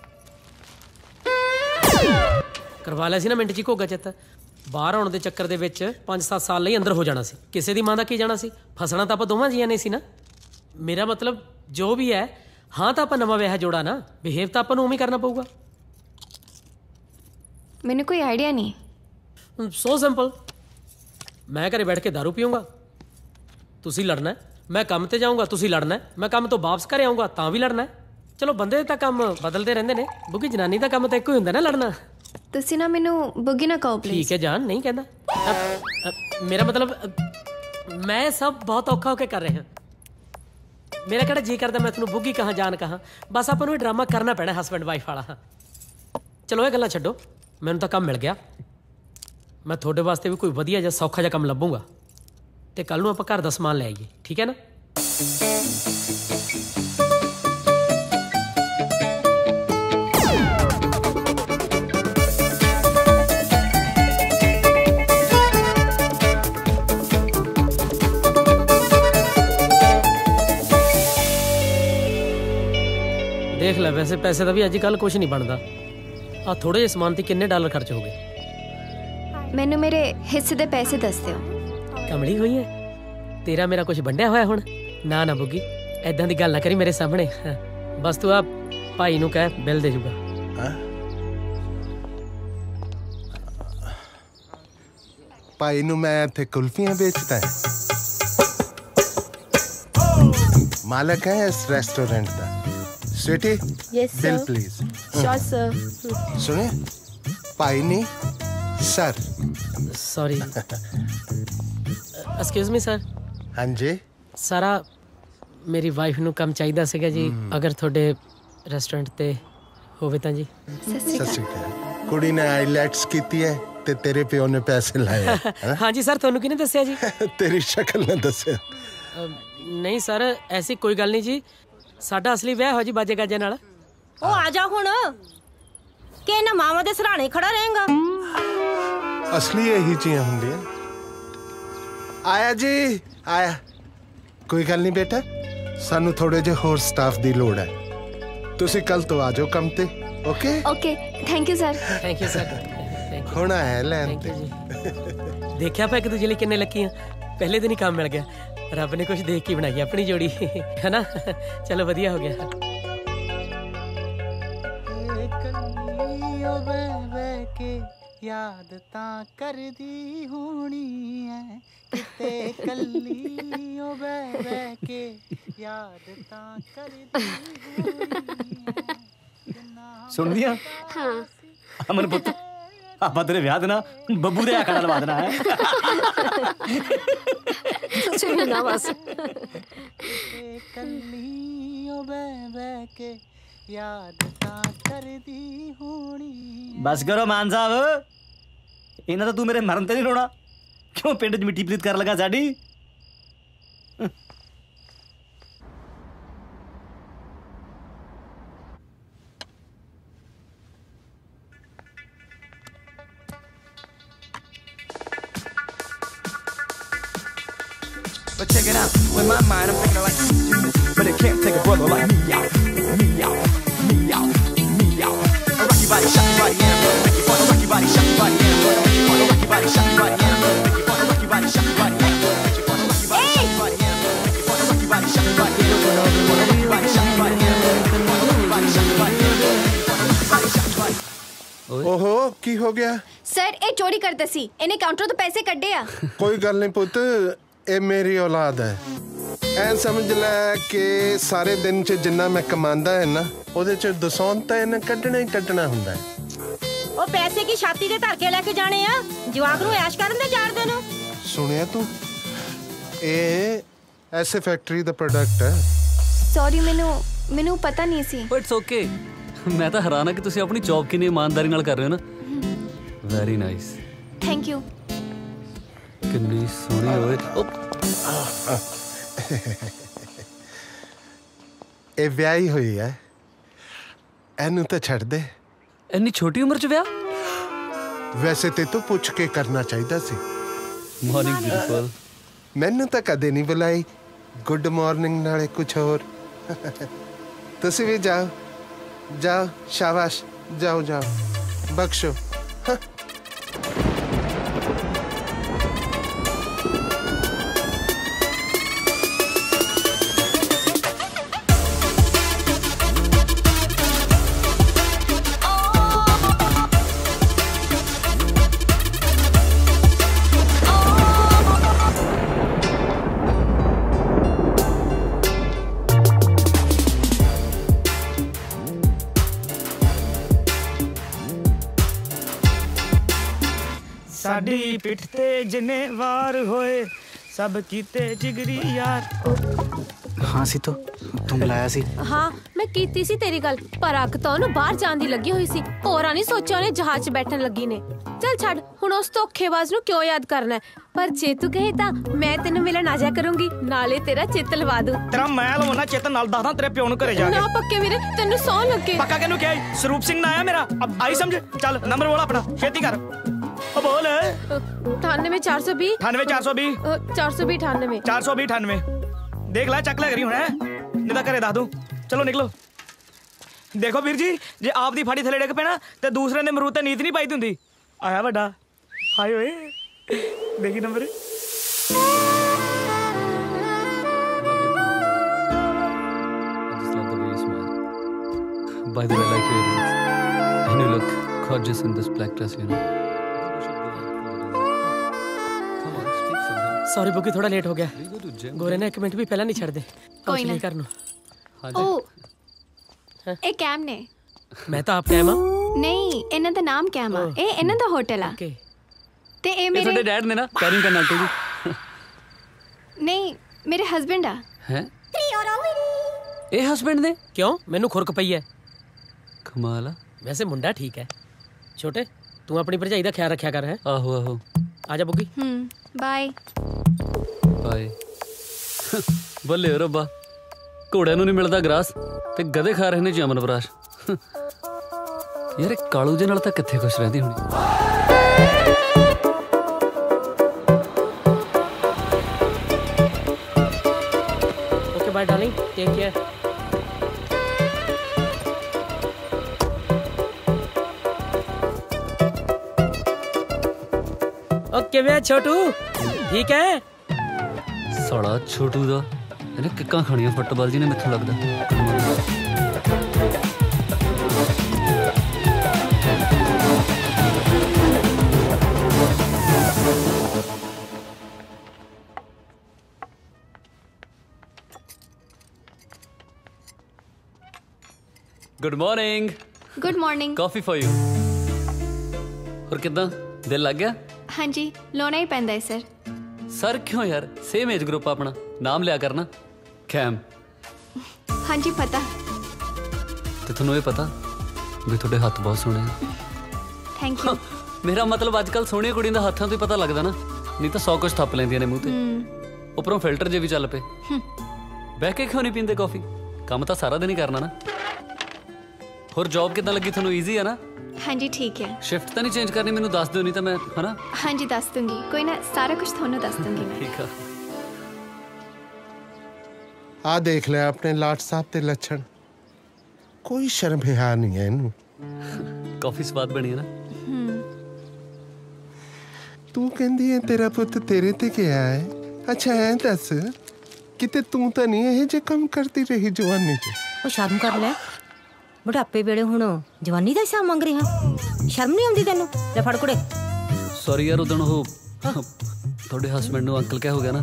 ਕਰਵਾ ਲਿਆ ਸੀ ਨਾ ਮਿੰਟ 'ਚ ਘੋਗਾ ਚਿੱਤ। ਬਾਹਰ ਆਉਣ ਦੇ ਚੱਕਰ ਦੇ ਵਿੱਚ ਪੰਜ ਸੱਤ ਸਾਲ ਲਈ ਅੰਦਰ ਹੋ ਜਾਣਾ ਸੀ। ਕਿਸੇ ਦੀ ਮਾਂ ਦਾ ਕੀ ਜਾਣਾ ਸੀ, ਫਸਣਾ ਤਾਂ ਆਪਾਂ ਦੋਵਾਂ ਜੀਆਂ ਨੇ ਸੀ ਨਾ। ਮੇਰਾ ਮਤਲਬ ਜੋ ਵੀ ਹੈ, ਹਾਂ ਤਾਂ ਆਪਾਂ ਨਵਾਂ ਵਿਆਹ ਜੋੜਾ ਨਾ, ਬਿਹੇਵ ਤਾਂ ਆਪਾਂ ਨੂੰ ਉਵੇਂ ਕਰਨਾ ਪਊਗਾ। ਮੈਨੂੰ ਕੋਈ ਆਈਡੀਆ ਨਹੀਂ। ਸੋ ਸਿੰਪਲ, ਮੈਂ ਘਰੇ ਬੈਠ ਕੇ ਦਾਰੂ ਪੀਊਂਗਾ, ਤੁਸੀਂ ਲੜਨਾ। ਮੈਂ ਕੰਮ ਤੇ ਜਾਊਂਗਾ, ਤੁਸੀਂ ਲੜਨਾ। ਮੈਂ ਕੰਮ ਤੋਂ ਵਾਪਸ ਘਰੇ ਆਊਂਗਾ ਤਾਂ ਵੀ ਲੜਨਾ। ਚਲੋ ਬੰਦੇ ਤਾਂ ਕੰਮ ਬਦਲਦੇ ਰਹਿੰਦੇ ਨੇ, ਬੁੱਗੀ ਜਨਾਨੀ ਦਾ ਕੰਮ ਤਾਂ ਇੱਕੋ ਹੀ ਹੁੰਦਾ ਨਾ, ਲੜਨਾ। ਤੁਸੀਂ ਨਾ ਮੈਨੂੰ ਬੁੱਗੀ ਨਾ ਕਹੋ ਪਲੀਜ਼। ਠੀਕ ਹੈ ਜਾਨ, ਨਹੀਂ ਕਹਿੰਦਾ। ਮੇਰਾ ਮਤਲਬ ਮੈਂ ਸਭ ਬਹੁਤ ਔਖਾ ਹੋ ਕੇ ਕਰ ਰਿਹਾ। ਮੇਰਾ ਕਿਹੜਾ ਜੀ ਕਰਦਾ ਮੈਂ ਤੁਹਾਨੂੰ ਬੁੱਗੀ ਕਹਾਂ ਜਾਨ ਕਹਾਂ, ਬਸ ਆਪਾਂ ਨੂੰ ਇਹ ਡਰਾਮਾ ਕਰਨਾ ਪੈਣਾ ਹਸਬੈਂਡ ਵਾਈਫ ਵਾਲਾ। ਚਲੋ ਇਹ ਗੱਲਾਂ ਛੱਡੋ, ਮੈਨੂੰ ਤਾਂ ਕੰਮ ਮਿਲ ਗਿਆ। ਮੈਂ ਤੁਹਾਡੇ ਵਾਸਤੇ ਵੀ ਕੋਈ ਵਧੀਆ ਜਿਹਾ ਸੌਖਾ ਜਿਹਾ ਕੰਮ ਲੱਭੂੰਗਾ ਤੇ ਕੱਲ ਨੂੰ ਆਪਾਂ ਘਰ ਦਾ ਸਮਾਨ ਲੈ ਆਈਏ, ਠੀਕ ਹੈ ਨਾ? ਦੇਖ ਲੈ, ਵੈਸੇ ਪੈਸੇ ਦਾ ਵੀ ਅੱਜ ਕੱਲ ਕੁਝ ਨਹੀਂ ਬਣਦਾ। ਆ ਥੋੜੇ ਜਿਹੇ ਸਮਾਨ ਤੇ ਕਿੰਨੇ ਡਾਲਰ ਖਰਚ ਹੋ ਗਏ? ਮੈਨੂੰ ਮੇਰੇ ਹਿੱਸੇ ਦੇ ਪੈਸੇ ਦੱਸ ਦਿਓ। ਕਮਲੀ ਹੋਈ ਹੈ, ਤੇਰਾ ਮੇਰਾ ਕੁਝ ਵੰਡਿਆ ਹੋਇਆ ਹੁਣ? ਨਾ ਨਾ ਬੁੱਗੀ, ਐਦਾਂ ਦੀ ਗੱਲ ਨਾ ਕਰੀ ਮੇਰੇ ਸਾਹਮਣੇ। ਬਸ ਤੂੰ ਆ ਭਾਈ ਨੂੰ ਕਹਿ ਬਿੱਲ ਦੇ ਜੂਗਾ। ਭਾਈ ਨੂੰ ਮੈਂ ਇੱਥੇ ਕੁਲਫੀਆਂ ਵੇਚਦਾ ਹੈ, ਮਾਲਕ ਹੈ ਇਸ ਰੈਸਟੋਰੈਂਟ ਦਾ। Sweety, yes, bill sir. please. Sure, sir. सुने, पाई नहीं, sir. Sorry. Excuse me, sir. हाँ जी. सारा मेरी वाइफ ਨੂੰ ਕੰਮ ਚਾਹੀਦਾ ਸੀਗਾ ਜੀ, ਅਗਰ ਤੁਹਾਡੇ ਰੈਸਟੋਰੈਂਟ ਤੇ ਹੋਵੇ ਤਾਂ ਜੀ। ਸਤਿ ਸ਼੍ਰੀ ਅਕਾਲ। ਕੁੜੀ ਨੇ ਆਈਲੈਟਸ ਕੀਤੀ ਹੈ ਤੇ ਤੇਰੇ ਪਿਓ ਨੇ ਪੈਸੇ ਲਾਏ। ਹਾਂ ਜੀ ਸਰ, ਤੁਹਾਨੂੰ ਕਿਹਨੇ ਦੱਸਿਆ ਜੀ? ਤੇਰੀ ਸ਼ਕਲ ਨੇ ਦੱਸਿਆ। ਨਹੀਂ ਸਰ, ਐਸੀ ਕੋਈ ਗੱਲ ਨਹੀਂ ਜੀ, ਸਾਡਾ ਅਸਲੀ ਵਿਆਹ ਹੋ ਜੀ ਬਾਜੇ ਗਾਜੇ ਨਾਲ। ਉਹ ਆ ਜਾ ਹੁਣ, ਕਿ ਇਹਨਾਂ ਮਾਵਾਂ ਦੇ ਸਰਾਣੇ ਖੜਾ ਰਹੇਗਾ। ਅਸਲੀ ਇਹੀ ਚੀਜ਼ਾਂ ਹੁੰਦੀਆਂ। ਆਇਆ ਜੀ, ਆਇਆ। ਕੋਈ ਗੱਲ ਨਹੀਂ ਬੇਟਾ, ਸਾਨੂੰ ਥੋੜੇ ਜਿਹੇ ਹੋਰ ਸਟਾਫ ਦੀ ਲੋੜ ਹੈ। ਤੁਸੀਂ ਕੱਲ ਤੋਂ ਆ ਜਾਓ ਕੰਮ ਤੇ। Okay okay, thank you sir. Thank you sir. ਹੁਣ ਆਇਆ ਲੈਣ ਤੇ। ਦੇਖਿਆ ਆਪਾਂ ਇੱਕ ਦੂਜੇ ਲਈ ਕਿੰਨੇ ਲੱਕੀ ਆ, ਪਹਿਲੇ ਦਿਨ ਹੀ ਕੰਮ ਮਿਲ ਗਿਆ। ਰੱਬ ਨੇ ਕੁਝ ਦੇਖ ਕੇ ਬਣਾਈ ਆਪਣੀ ਜੋੜੀ, ਹੈ ਨਾ? ਚਲੋ ਵਧੀਆ ਹੋ ਗਿਆ। कल्ली ओ बह बह के याद तां करदी होनी है किते कल्ली ओ बह बह के याद तां करदी होनी है। सुन दिया? हाँ अमन पुत्र ਆਪਾਂ ਤੇਰੇ ਵਿਆਹ ਦੇ ਨਾ ਬੱਬੂ ਦੇ ਆਕੜਾ ਲਵਾ ਦੇਣਾ ਹੈ। ਤੁਸੀਂ ਵੀ ਨਾ ਬਸ कल्ली ओ बह बह के याद तां करदी होनी। बस करो मान साहब इन्हें तो तू मेरे मरण ते नहीं रोना क्यों पिंड च मिट्टी पलीत कर लगा साडी। But check it out, with my mind I'm thinking like Jesus, but it can't take a brother like me out, me out, me out, me out. A rocky body, shot your body, and I'm make you fun. A rocky body, shot your body, and I'm make you fun. A rocky body, shot your body, and I'm make you fun. A rocky body, shot your body, and I'm make you fun. A rocky body, shot your body, and I'm make you fun. A rocky body, shot your body, and I'm make you fun. A rocky body, shot your body, and I'm make you fun. A rocky body, shot your body, and I'm make you fun. A rocky body, shot your body. ओहो की हो गया? सर ए चोरी करते सी इन्हें काउंटर तो पैसे कड्डे आ। कोई गल नहीं पुत ਇਹ ਮੇਰੀ ਔਲਾਦ ਹੈ। ਐ ਸਮਝ ਲੈ ਕਿ ਸਾਰੇ ਦਿਨ ਚ ਜਿੰਨਾ ਮੈਂ ਕਮਾਉਂਦਾ ਹੈ ਨਾ ਉਹਦੇ ਚ ਦਸੌਂਤ ਤਾਂ ਇਹਨੇ ਕੱਢਣਾ ਹੀ ਕੱਢਣਾ ਹੁੰਦਾ ਹੈ। ਉਹ ਪੈਸੇ ਕੀ ਛਾਤੀ ਦੇ ਧਰ ਕੇ ਲੈ ਕੇ ਜਾਣੇ ਆ ਜਵਾਕ ਨੂੰ ਐਸ਼ ਕਰਨ ਦੇ ਜਾਣਦੇ ਨੂੰ। ਸੁਣਿਆ ਤੂੰ ਇਹ ਐਸੇ ਫੈਕਟਰੀ ਦਾ ਪ੍ਰੋਡਕਟ ਹੈ। ਸੌਰੀ ਮੈਨੂੰ ਮੈਨੂੰ ਪਤਾ ਨਹੀਂ ਸੀ। ਇਟਸ ਓਕੇ ਮੈਂ ਤਾਂ ਹੈਰਾਨ ਆ ਕਿ ਤੁਸੀਂ ਆਪਣੀ ਜੌਬ ਕਿੰਨੀ ਇਮਾਨਦਾਰੀ ਨਾਲ ਕਰ ਰਹੇ ਹੋ ਨਾ। Very nice thank you. ਕਿੰਨੀ ਸੋਹਣੀ ਹੋਏ। ਇਹ ਵਿਆਹੀ ਹੋਈ ਹੈ ਇਹਨੂੰ ਤਾਂ ਛੱਡ ਦੇ। ਇੰਨੀ ਛੋਟੀ ਉਮਰ ਚ ਵਿਆਹ? ਵੈਸੇ ਤੇ ਤੂੰ ਪੁੱਛ ਕੇ ਕਰਨਾ ਚਾਹੀਦਾ ਸੀ। Morning beautiful. ਮੈਨੂੰ ਤਾਂ ਕਦੇ ਨਹੀਂ ਬੁਲਾਈ ਗੁੱਡ ਮਾਰਨਿੰਗ ਨਾਲੇ ਕੁਝ ਹੋਰ। ਤੁਸੀਂ ਵੀ ਜਾਓ ਜਾਓ ਸ਼ਾਬਾਸ਼ ਜਾਓ ਜਾਓ ਬਖਸ਼ੋ। साडी पिठ ते जिन्ने वार होए सब कीते जिगरी यार। हाँ सी तो तू बुलाया सी। हाँ मैं कीती सी तेरी गल पर अग तो ਉਹਨੂੰ ਬਾਹਰ ਜਾਣ ਦੀ ਲੱਗੀ ਹੋਈ ਸੀ। ਹੋਰਾਂ ਨਹੀਂ ਸੋਚਿਆ ਉਹਨੇ ਜਹਾਜ਼ 'ਚ ਬੈਠਣ ਲੱਗੀ ਨੇ। ਚੱਲ ਛੱਡ ਹੁਣ ਉਸ ਧੋਖੇਬਾਜ਼ ਨੂੰ ਕਿਉਂ ਯਾਦ ਕਰਨਾ ਹੈ। ਪਰ ਜੇ ਤੂੰ ਕਹੇ ਤਾਂ ਮੈਂ ਤੈਨੂੰ ਮਿਲਣ ਆ ਜਾ ਕਰੂੰਗੀ ਨਾਲੇ ਤੇਰਾ ਚਿੱਤ ਲਵਾ ਦੂੰ। ਤੇਰਾ ਮੈਂ ਲਵਾਉਣਾ ਚਿੱਤ ਨਾਲ ਦੱਸਦਾ ਤੇਰੇ ਪਿਓ ਨੂੰ ਘਰੇ ਜਾ ਕੇ। ਨਾ ਪੱਕੇ ਵੀਰੇ ਤੈਨੂੰ ਸੌਂ ਲੱਗੇ। ਪੱਕਾ ਕਿਹਨੂੰ ਕਿਹਾ? ਸਰੂਪ ਸਿੰਘ ਨਾ ਆਇਆ ਮੇਰਾ ਅਬ ਆਈ ਸਮਝ। ਚੱਲ ਨੰਬਰ ਬੋਲ ਆਪਣਾ ਛੇਤੀ ਕਰ। ਉਹ ਬੋਲ। ਅਠਾਨਵੇਂ ਚਾਰ ਸੌ ਵੀਹ ਅਠਾਨਵੇਂ ਚਾਰ ਸੌ ਵੀਹ ਚਾਰ ਸੌ ਵੀਹ ਅਠਾਨਵੇਂ ਚਾਰ ਸੌ ਵੀਹ ਅਠਾਨਵੇਂ। ਦੇਖ ਲੈ ਚੱਕ ਲੈ ਕਰੀ ਹੁਣ ਹੈ ਨਹੀਂ ਤਾਂ ਘਰੇ ਦੱਸ ਦੂੰ। ਚਲੋ ਨਿਕਲੋ। ਦੇਖੋ ਵੀਰ ਜੀ ਜੇ ਆਪ ਦੀ ਫਾੜੀ ਥੱਲੇ ਡਿੱਗ ਪੈਣਾ ਤੇ ਦੂਸਰੇ ਨੇ ਮਰੂਦ ਤੇ ਨੀਤ ਨਹੀਂ ਪਾਈ ਹੁੰਦੀ। ਆਇਆ ਵੱਡਾ ਹਾਏ ਓਏ ਦੇਖੀ number. By the way, I like your earrings. And you look gorgeous in this black dress, you know. Sorry बुकी थोड़ा लेट हो गया। गोरे ने एक मिनट भी पहला नहीं छड़ दे। कोई ना कर नो। ओ ए कैम ने मैं तो आप कैम नहीं इन्हां दा नाम कैम आ ए इन्हां दा होटल आ ते ए मेरे ਤੁਹਾਡੇ ਡੈਡ ਨੇ ਨਾ ਕੈਰਿੰਗ ਕਰਨਾ ਆਂਟੀ ਜੀ। नहीं मेरे हस्बैंड आ हैं ए हस्बैंड ने क्यों मैनू खुरक पई है। कमाल आ। वैसे मुंडा ठीक है छोटे तू अपनी भरजाई दा ख्याल रखया कर है। आहो आहो आजा बुगी। हम्म बाय बाय। ਬੱਲੇ ਰੱਬਾ ਘੋੜਿਆਂ ਨੂੰ ਨਹੀਂ ਮਿਲਦਾ ਗਰਾਸ ਤੇ ਗਧੇ ਖਾ ਰਹੇ ਨੇ ਜਾਮਨ ਬਰਾਸ਼। ਯਾਰ ਇਹ ਕਾਲੂ ਦੇ ਨਾਲ ਤਾਂ ਕਿੱਥੇ ਖੁਸ਼ ਰਹਿੰਦੀ ਹੋਣੀ। Okay bye darling take care. Okay वे छोटू ठीक है। ਸਾਲਾ ਛੋਟੂ ਦਾ ਇਹਨੇ ਕਿੱਕਾਂ ਖਾਣੀਆਂ ਫੁੱਟਬਾਲ ਜੀ ਨੇ ਮੈਨੂੰ ਲੱਗਦਾ। Good morning. Good morning. Coffee for you. और कितना दिल लग गया? हाँ जी, लोना ही पैंदा है सर। सर क्यों यार, सेम एज ग्रुप अपना, नाम लिया करना। कैम। हाँ जी पता। ते थोनों ये पता भी थोड़े हाथ बहुत सोहने हैं। Thank you. मेरा मतलब अजकल सोहनी कुड़ियां दा हत्थां तो ही पता लगदा ना, नहीं तो सौ कुछ थप लैंदियां ने मूंह ते। उपरों फिल्टर जे भी चल पे। बह के क्यों नहीं पींदे कॉफी? काम तो सारा दिन ही करना ना। और जॉब कितना लगी थोनों? इजी है ना? हाँ जी ठीक है। शिफ्ट तो नहीं चेंज करनी, मैनू दस दियो नहीं तो मैं, है ना? हाँ जी दस दूंगी, कोई ना, सारा कुछ थोनों दस दूंगी मैं। ठीक है। आ देख ले अपने लाट साहब ते लक्षण, कोई शर्म हिया नहीं है इनू। कॉफी स्वाद बनी है ना? तू कहंदी है तेरा पुत तेरे ते क्या है? अच्छा है दस किते तू तो नहीं है जे काम करती रही जवानी च? ओ शर्म कर ले, बुढ़ापे वेले हुण जवानी दा हिसाब मंग रही हां, शर्म नहीं आउंदी तैनू? ले फड़ कुड़े। सॉरी यार, उदण हो थोड़े हस्बैंड नु अंकल क्या हो गया ना।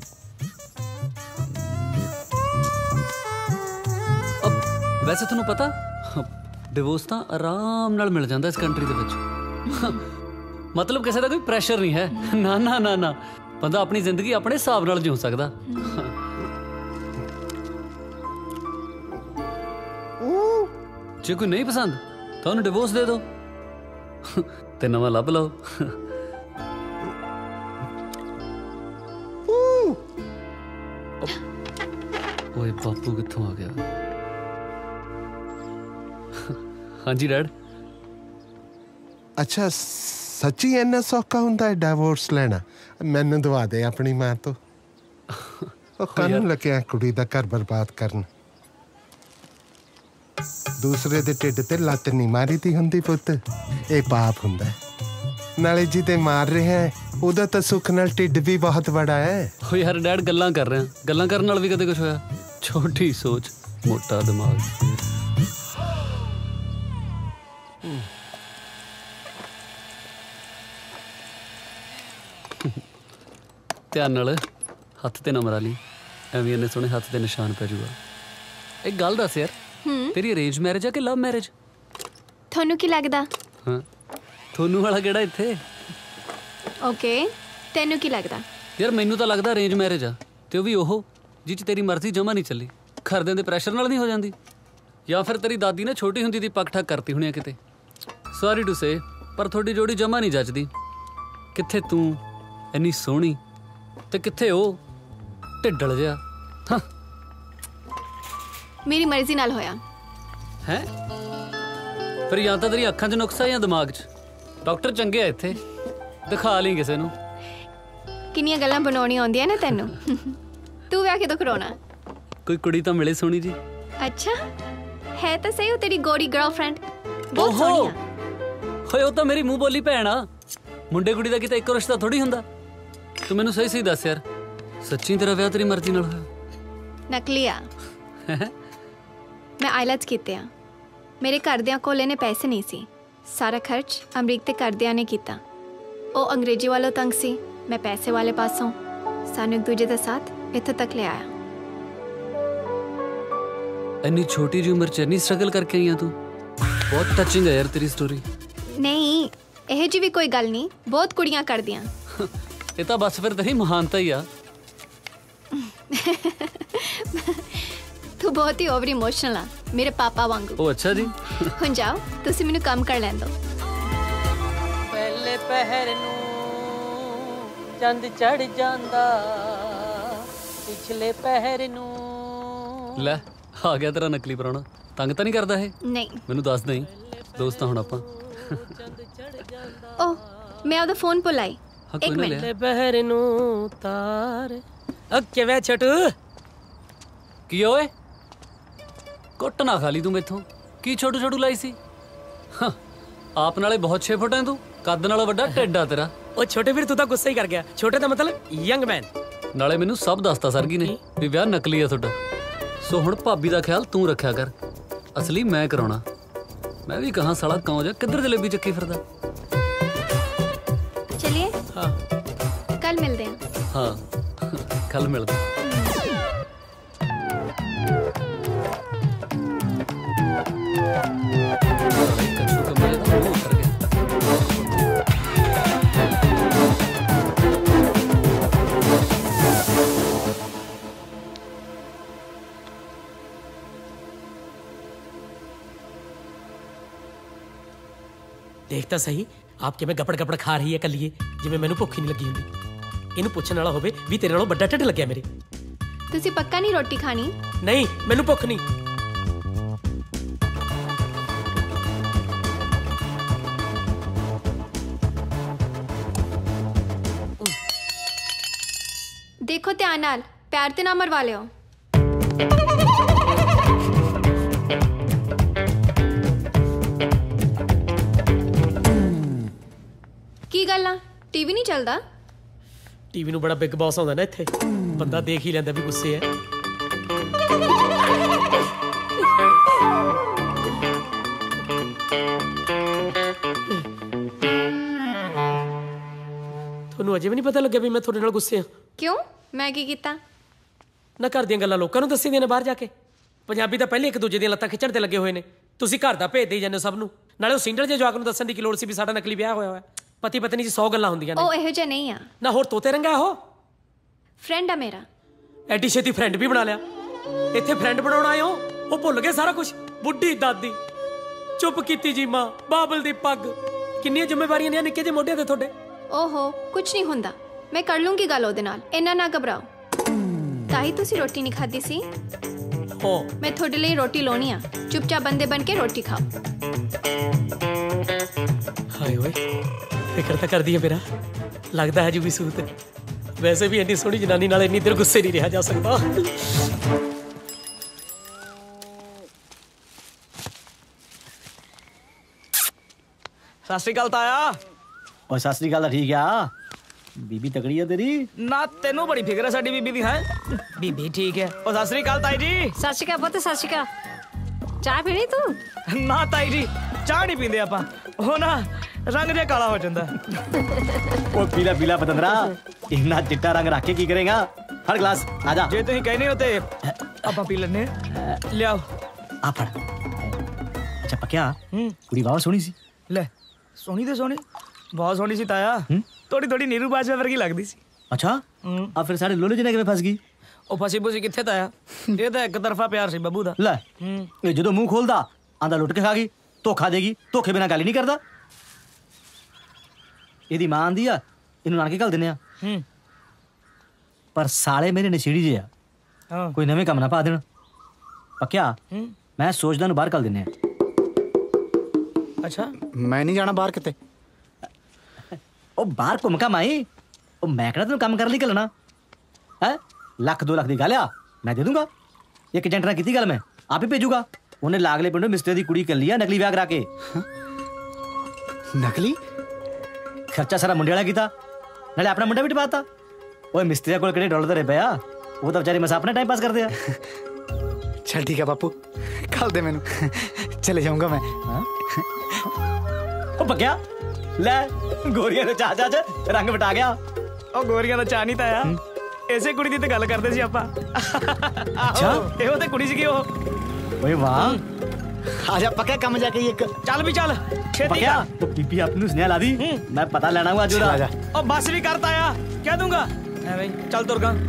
अब वैसे ਤੁਹਾਨੂੰ पता डिवोर्स ਤਾਂ आराम ਨਾਲ मिल ਜਾਂਦਾ ਇਸ ਕੰਟਰੀ ਦੇ ਵਿੱਚ। मतलब ਕਿਸੇ ਦਾ ਕੋਈ ਪ੍ਰੈਸ਼ਰ ਨਹੀਂ ਹੈ। ਨਾ ਨਾ ਨਾ ਨਾ, ਬੰਦਾ ਆਪਣੀ ਜ਼ਿੰਦਗੀ ਆਪਣੇ ਹਿਸਾਬ ਨਾਲ ਜਿਉ ਸਕਦਾ। ਜੇ ਕੋਈ ਨਹੀਂ ਪਸੰਦ ਤਾਂ ਉਹਨੂੰ ਡਿਵੋਰਸ ਦੇ ਦਿਓ ਤੇ ਨਵਾਂ ਲੱਭ ਲਓ। ਓਏ ਬਾਪੂ ਕਿੱਥੋਂ ਆ ਗਿਆ? ਹਾਂਜੀ ਡੈਡ। अच्छा सच्ची इन्ना सौखा हुंदा है डिवोर्स लेना? मैनू दवा दे अपनी मां तो। कानून लग्या कुड़ी दा घर बर्बाद करन। दूसरे दे ढिड ते लत नहीं मारी दी हुंदी पुत्त, ये पाप हुंदा है। नाले जी ते मार रहे हैं ओदा तां सुख नाल ढिड भी बहुत बड़ा है। ओ यार डैड गल्लां कर रहे हैं, गल्लां करन नाल भी कदे कुछ होया? छोटी सोच मोटा दिमाग। ध्यान नाल हत्थ ते ना मरा ली, एवें इन्ने सोहने हत्थ ते निशान पै जूगा। एक गल दस यार, तेरी अरेंज मैरिज है कि लव मैरिज? थोनू की लगदा? हाँ थोनू वाला केड़ा इत्थे? ओके तेनू की लगदा? यार मैनू तो लगदा अरेंज मैरिज आ, ते ओह भी ओह जिच तेरी मर्जी जमा नहीं चली, घरदियां दे प्रैशर नाल नहीं हो जांदी। या फिर तेरी दादी ने छोटी हुंदी दी पग ठग करती होनी किते। सॉरी टू से पर थोड़ी जोड़ी जमा नहीं जचदी। किथे तू इन्नी सोहनी ते किथे ओ ढिड्डल जिहा। हाँ मेरी मर्जी नाल होया है। फिर या तो तेरी अखां च नुक्सा या दिमाग च। डॉक्टर चंगे आ इत्थे, दिखा ली किसे नूं। किन्नियां गल्लां बनाउणियां आउंदियां ने तैनू। तू विआह किदों कराउणा? कोई कुड़ी तो मिले सोहनी जी। अच्छा है तो सही हो तेरी गोरी गर्लफ्रेंड, बहुत सोहनी आ। होए ओ तो मेरी मुंह बोली भैन आ, मुंडे कुड़ी दा किते इक्को रिश्ता थोड़ी हुंदा। तू मैनू सही सही दस यार, सच्ची तेरा विआह तेरी मर्जी नाल होया? नकली आ। मैं आईलैट्स कीते आ, मेरे घरदियां कोल इन्ने पैसे नहीं सी, सारा खर्च अमरीक ते घरदियां ने कीता। ओ अंग्रेजी वालों तंग सी, मैं पैसे वाले पासों, सानू एक दूजे दा साथ इत्थे तक ले आया। इन्नी छोटी जी उम्र च इन्नी स्ट्रगल करके आई है तू, बहुत टचिंग है यार तेरी स्टोरी। नहीं एह जी भी कोई गल नहीं, बहुत कुड़ियां करदियां। ये तो बस फिर तेरी महानता ही आ। तू बहुत ही ओवर इमोशनल आ, मेरे पापा वांगू। ओ अच्छा जी। हुण जाओ तुसी मैनू काम कर लैन दो। पहले पहर नू चंद चढ़ जांदा, पिछले पहर नू। ले आ गया तेरा नकली प्राणा, तंग तो नहीं करता है? नहीं मैनू दस नहीं, दोस्त हुण आपां। ओ मैं ओदा फोन भुल आई। हाँ, एक मिनट। पहले पहर नू तार। ओ किवें छोटू? की ओए कुट ना खा ली तू मेथों, की छोटू छोटू लाई सी? हाँ, आप नाले बहुत छे फुट है तू, कद नालों वड्डा ढिड आ तेरा। ओ छोटे फिर तू तो गुस्सा ही कर गया, छोटे दा मतलब यंग मैन। नाले मैनू सब दसता सरगी ने भी विआह नकली है तुहाडा। सो हुण भाभी दा ख्याल तू रखिया कर, असली मैं कराउणा। मैं भी कहां साला कौं जा किधर जलेबी चक्की फिरदा। चलिए हाँ कल मिलते हैं। हाँ कल मिलते हैं। ਦੇਖ ਤਾਂ ਸਹੀ ਆਪ ਕਿਵੇਂ ਗਪੜ ਗਪੜ ਖਾ ਰਹੀ ਹੈ ਕੱਲੀਏ ਜਿਵੇਂ ਮੈਨੂੰ ਭੁੱਖ ਹੀ ਨਹੀਂ ਲੱਗੀ ਹੁੰਦੀ। ਇਹਨੂੰ ਪੁੱਛਣ ਵਾਲਾ ਹੋਵੇ ਵੀ ਤੇਰੇ ਨਾਲੋਂ ਵੱਡਾ ਢਿੱਡ ਲੱਗਿਆ ਮੇਰੇ। ਤੁਸੀਂ ਪੱਕਾ ਨਹੀਂ ਰੋਟੀ ਖਾਣੀ? ਨਹੀਂ ਮੈਨੂੰ ਭੁੱਖ ਨਹੀਂ। देखो ध्यान नाल प्यार ते ना मरवा लियो। की गल्ला टीवी नहीं चलदा? टीवी ਨੂੰ ਬੜਾ ਬਿਗ ਬਾਸ ਆਉਂਦਾ ਨਾ ਇੱਥੇ ਬੰਦਾ ਦੇਖ ਹੀ ਲੈਂਦਾ ਵੀ ਗੁੱਸੇ ਹੈ। ਤੁਹਾਨੂੰ ਅਜੇ ਵੀ ਨਹੀਂ ਪਤਾ ਲੱਗਿਆ ਵੀ ਮੈਂ ਤੁਹਾਡੇ ਨਾਲ ਗੁੱਸੇ ਹਾਂ? क्यों मैं की कीता? ਨਾ ਘਰ ਦੀਆਂ ਗੱਲਾਂ ਲੋਕਾਂ ਨੂੰ ਦੱਸੀ ਦੀਆਂ ਨੇ ਬਾਹਰ ਜਾ ਕੇ। ਪੰਜਾਬੀ ਤਾਂ ਪਹਿਲੇ ਇੱਕ ਦੂਜੇ ਦੀਆਂ ਲੱਤਾਂ ਖਿੱਚਣ ਤੇ ਲੱਗੇ ਹੋਏ ਨੇ। ਤੁਸੀਂ ਘਰ ਦਾ ਭੇਜ ਦੇਈ ਜਾਂਦੇ ਸਭ ਨੂੰ। ਨਾਲੇ ਉਹ ਸਿੰਗਲ ਜੇ ਜਵਾਕ ਨੂੰ ਦੱਸਣ ਦੀ ਕੀ ਲੋੜ ਸੀ ਵੀ ਸਾਡਾ ਨਕਲੀ ਵਿਆਹ ਹੋਇਆ ਹੋਇਆ। ਪਤੀ ਪਤਨੀ ਚ ਸੌ ਗੱਲਾਂ ਹੁੰਦੀਆਂ ਨੇ। ਉਹ ਇਹੋ ਜਿਹਾ ਨਹੀਂ ਆ। ਨਾ ਹੋਰ ਤੋਤੇ ਰੰਗਾ ਉਹ ਫਰੈਂਡ ਆ ਮੇਰਾ। ਐਡੀ ਛੇਤੀ ਫਰੈਂਡ ਵੀ ਬਣਾ ਲਿਆ। ਇੱਥੇ ਫਰੈਂਡ ਬਣਾਉਣ ਆਏ ਹੋ ਉਹ ਭੁੱਲ ਗਏ ਸਾਰਾ ਕੁਝ। ਬੁੱਢੀ ਦਾਦੀ ਚੁੱਪ ਕੀਤੀ ਜੀ ਮਾਂ ਬਾਬਲ ਦੀ ਪੱਗ ਕਿੰਨੀਆਂ ਜ਼ਿੰਮੇਵਾਰੀਆਂ ਨੇ ਨਿੱਕੇ ਜਿਹੇ ਮੋਢਿਆਂ ਤੇ ਤੁਹਾਡੇ। ਓਹੋ ਕੁਝ ਨਹੀਂ ਹੁੰਦਾ ਮੈਂ ਕਰ ਲੂੰਗੀ ਗੱਲ ਉਹਦੇ ਨਾਲ। ਇੰਨਾ ਨਾ ਘਬਰਾਓ। ਤਾਂ ਹੀ ਤੁਸੀਂ ਰੋਟੀ ਨਹੀਂ ਖਾਧੀ ਸੀ। ਹੋ ਮੈਂ ਤੁਹਾਡੇ ਲਈ ਰੋਟੀ ਲਾਉਣੀ ਆ। ਚੁੱਪਚਾਪ ਬੰਦੇ ਬਣ ਕੇ ਰੋਟੀ ਖਾਓ। ਹਾਏ ਓਏ ਫਿਕਰ ਤਾਂ ਕਰਦੀ ਹੈ ਮੇਰਾ। ਲੱਗਦਾ ਹੈ ਜੀ ਵੀ ਸੂਤ। ਵੈਸੇ ਵੀ ਇੰਨੀ ਸੋਹਣੀ ਜਨਾਨੀ ਨਾਲ ਇੰਨੀ ਦੇਰ ਗੁੱਸੇ ਨਹੀਂ ਰਿਹਾ ਜਾ ਸਕਦਾ। ਸਤਿ ਸ਼੍ਰੀ ਅਕਾਲ ਤਾਇਆ। ਓਏ ਸਤਿ ਸ਼੍ਰੀ ਅਕਾਲ ਤਾਂ ਠੀਕ ਆ। ਬੀਬੀ ਤਕੜੀ ਆ ਤੇਰੀ। ਨਾ ਤੈਨੂੰ ਬੜੀ ਫਿਕਰ ਹੈ ਸਾਡੀ ਬੀਬੀ ਦੀ। ਹੈ ਬੀਬੀ ਠੀਕ ਹੈ। ਓ ਸਤਿ ਸ਼੍ਰੀ ਅਕਾਲ ਤਾਈ ਜੀ। ਸਤਿ ਸ਼੍ਰੀ ਅਕਾਲ ਪੁੱਤ ਸਤਿ ਸ਼੍ਰੀ ਅਕਾਲ। ਚਾਹ ਪੀਣੀ ਤੂੰ? ਨਾ ਤਾਈ ਜੀ ਚਾਹ ਨਹੀਂ ਪੀਂਦੇ ਆਪਾਂ। ਉਹ ਨਾ ਰੰਗ ਜਿਹਾ ਕਾਲਾ ਹੋ ਜਾਂਦਾ। ਓ ਪੀਲਾ ਪੀਲਾ ਪਤੰਦਰਾ ਇੰਨਾ ਚਿੱਟਾ ਰੰਗ ਰੱਖ ਕੇ ਕੀ ਕਰੇਗਾ? ਫੜ ਗਲਾਸ ਆ ਜਾ। ਜੇ ਤੁਸੀਂ ਕਹਿੰਦੇ ਹੋ ਤੇ ਆਪਾਂ ਪੀ ਲੈਣੇ। ਲਿਆਓ ਆ ਫੜ। ਅੱਛਾ ਪੱਕਿਆ ਕੁੜੀ ਵਾਹ ਸੋਹਣੀ ਸੀ। ਲੈ ਸੋਹਣੀ ਤੇ ਸੋਹਣੀ ਬਹੁਤ ਸੋਹਣੀ ਸੀ ਤਾਇਆ। ਥੋੜੀ ਥੋੜੀ ਨੀਰੂ ਬਾਜਵਾ ਵਰਗੀ ਲੱਗਦੀ ਸੀ। ਅੱਛਾ ਆ ਫਿਰ ਸਾਡੇ ਲੋਲੇ ਜਿਹਨੇ ਕਿਵੇਂ ਫਸ ਗਈ? ਉਹ ਫਸੀ ਫੁਸੀ ਕਿੱਥੇ ਤਾਇਆ। ਇਹ ਤਾਂ ਇੱਕ ਤਰਫਾ ਪਿਆਰ ਸੀ ਬੱਬੂ ਦਾ। ਲੈ ਇਹ ਜਦੋਂ ਮੂੰਹ ਖੋਲਦਾ ਆਂਦਾ ਲੁੱਟ ਕੇ ਖਾ ਗਈ ਧੋਖਾ ਦੇਗੀ। ਧੋਖੇ ਬਿਨਾਂ ਗੱਲ ਹੀ ਨਹੀਂ ਕਰਦਾ। ਇਹਦੀ ਮਾਂ ਆਂਦੀ ਆ ਇਹਨੂੰ ਨਾਨਕੇ ਘੱਲ ਦਿੰਦੇ ਆ। ਪਰ ਸਾਲੇ ਮੇਰੇ ਨਸ਼ੇੜੀ ਜੇ ਆ ਕੋਈ ਨਵੇਂ ਕੰਮ ਨਾ ਪਾ ਦੇਣ। ਪੱਕਿਆ ਮੈਂ ਸੋਚਦਾ ਨੂੰ ਬਾਹਰ ਘੱਲ ਦਿੰਦੇ ਆ। ਅੱਛਾ ਮੈਂ ਨਹੀਂ ਜਾਣਾ ਬਾਹਰ ਕਿਤੇ। ਉਹ ਬਾਹਰ ਘੁੰਮ ਕਾ ਮਾਈ। ਉਹ ਮੈਂ ਕਿਹੜਾ ਤੈਨੂੰ ਕੰਮ ਕਰਨ ਲਈ ਘੱਲਣਾ ਹੈ? ਲੱਖ ਦੋ ਲੱਖ ਦੀ ਗੱਲ ਆ ਮੈਂ ਦੇ ਦੂੰਗਾ। ਇੱਕ ਏਜੰਟ ਨਾਲ ਕੀਤੀ ਗੱਲ ਮੈਂ ਆਪ ਹੀ ਭੇਜੂਗਾ। ਉਹਨੇ ਲਾਗਲੇ ਪਿੰਡੋਂ ਮਿਸਤਰੀ ਦੀ ਕੁੜੀ ਕਰ ਲਈ ਆ ਨਕਲੀ ਵਿਆਹ ਕਰਾ ਕੇ। ਨਕਲੀ? ਖਰਚਾ ਸਾਰਾ ਮੁੰਡੇ ਵਾਲਾ ਕੀਤਾ ਨਾਲੇ ਆਪਣਾ ਮੁੰਡਾ ਵੀ ਟਪਾਤਾ। ਓਏ ਮਿਸਤਰੀਆਂ ਕੋਲ ਕਿਹੜੇ ਡਾਲਰ ਧਰੇ ਪਏ ਆ। ਉਹ ਤਾਂ ਵਿਚਾਰੇ ਮਸਾ ਆਪਣਾ ਟਾਈਮ ਪਾਸ ਕਰਦੇ ਆ। ਚੱਲ ਠੀਕ ਆ ਬਾਪੂ ਕੱਲ ਦੇ ਮੈਨੂੰ ਚਲੇ ਜਾਊਂਗਾ ਮੈਂ। ਉਹ ਬੱਗਿਆ ਲੈ ਗੋਰੀਆਂ ਦੇ ਚਾਹ ਚਾਹ ਚ ਰੰਗ ਵਟਾ ਗਿਆ। ਉਹ ਗੋਰੀਆਂ ਦਾ ਚਾਹ ਨਹੀਂ ਤਾਇਆ ਇਸੇ ਕੁੜੀ ਦੀ ਤੇ ਗੱਲ ਕਰਦੇ ਸੀ ਆਪਾਂ। ਅੱਛਾ ਇਹੋ ਤੇ ਕੁੜੀ ਸੀਗੀ ਉਹ। ਓਏ ਵਾਹ ਆ ਜਾ ਪੱਕਾ ਕੰਮ ਜਾ ਕੇ ਇੱਕ। ਚੱਲ ਵੀ ਚੱਲ ਛੇਤੀ ਪੱਕਿਆ ਤੂੰ ਬੀਬੀ ਆਪ ਨੂੰ ਸੁਨੇਹਾ ਲਾ ਦੀ। ਮੈਂ ਪਤਾ ਲੈਣਾ ਹੂੰ ਅੱਜ ਉਹਦਾ। ਉਹ ਬੱਸ ਵੀ ਕਰਤਾ ਆ ਕਹਿ ਦੂੰਗਾ ਐਵੇਂ ਚੱਲ ਤੁਰ ਗਾ।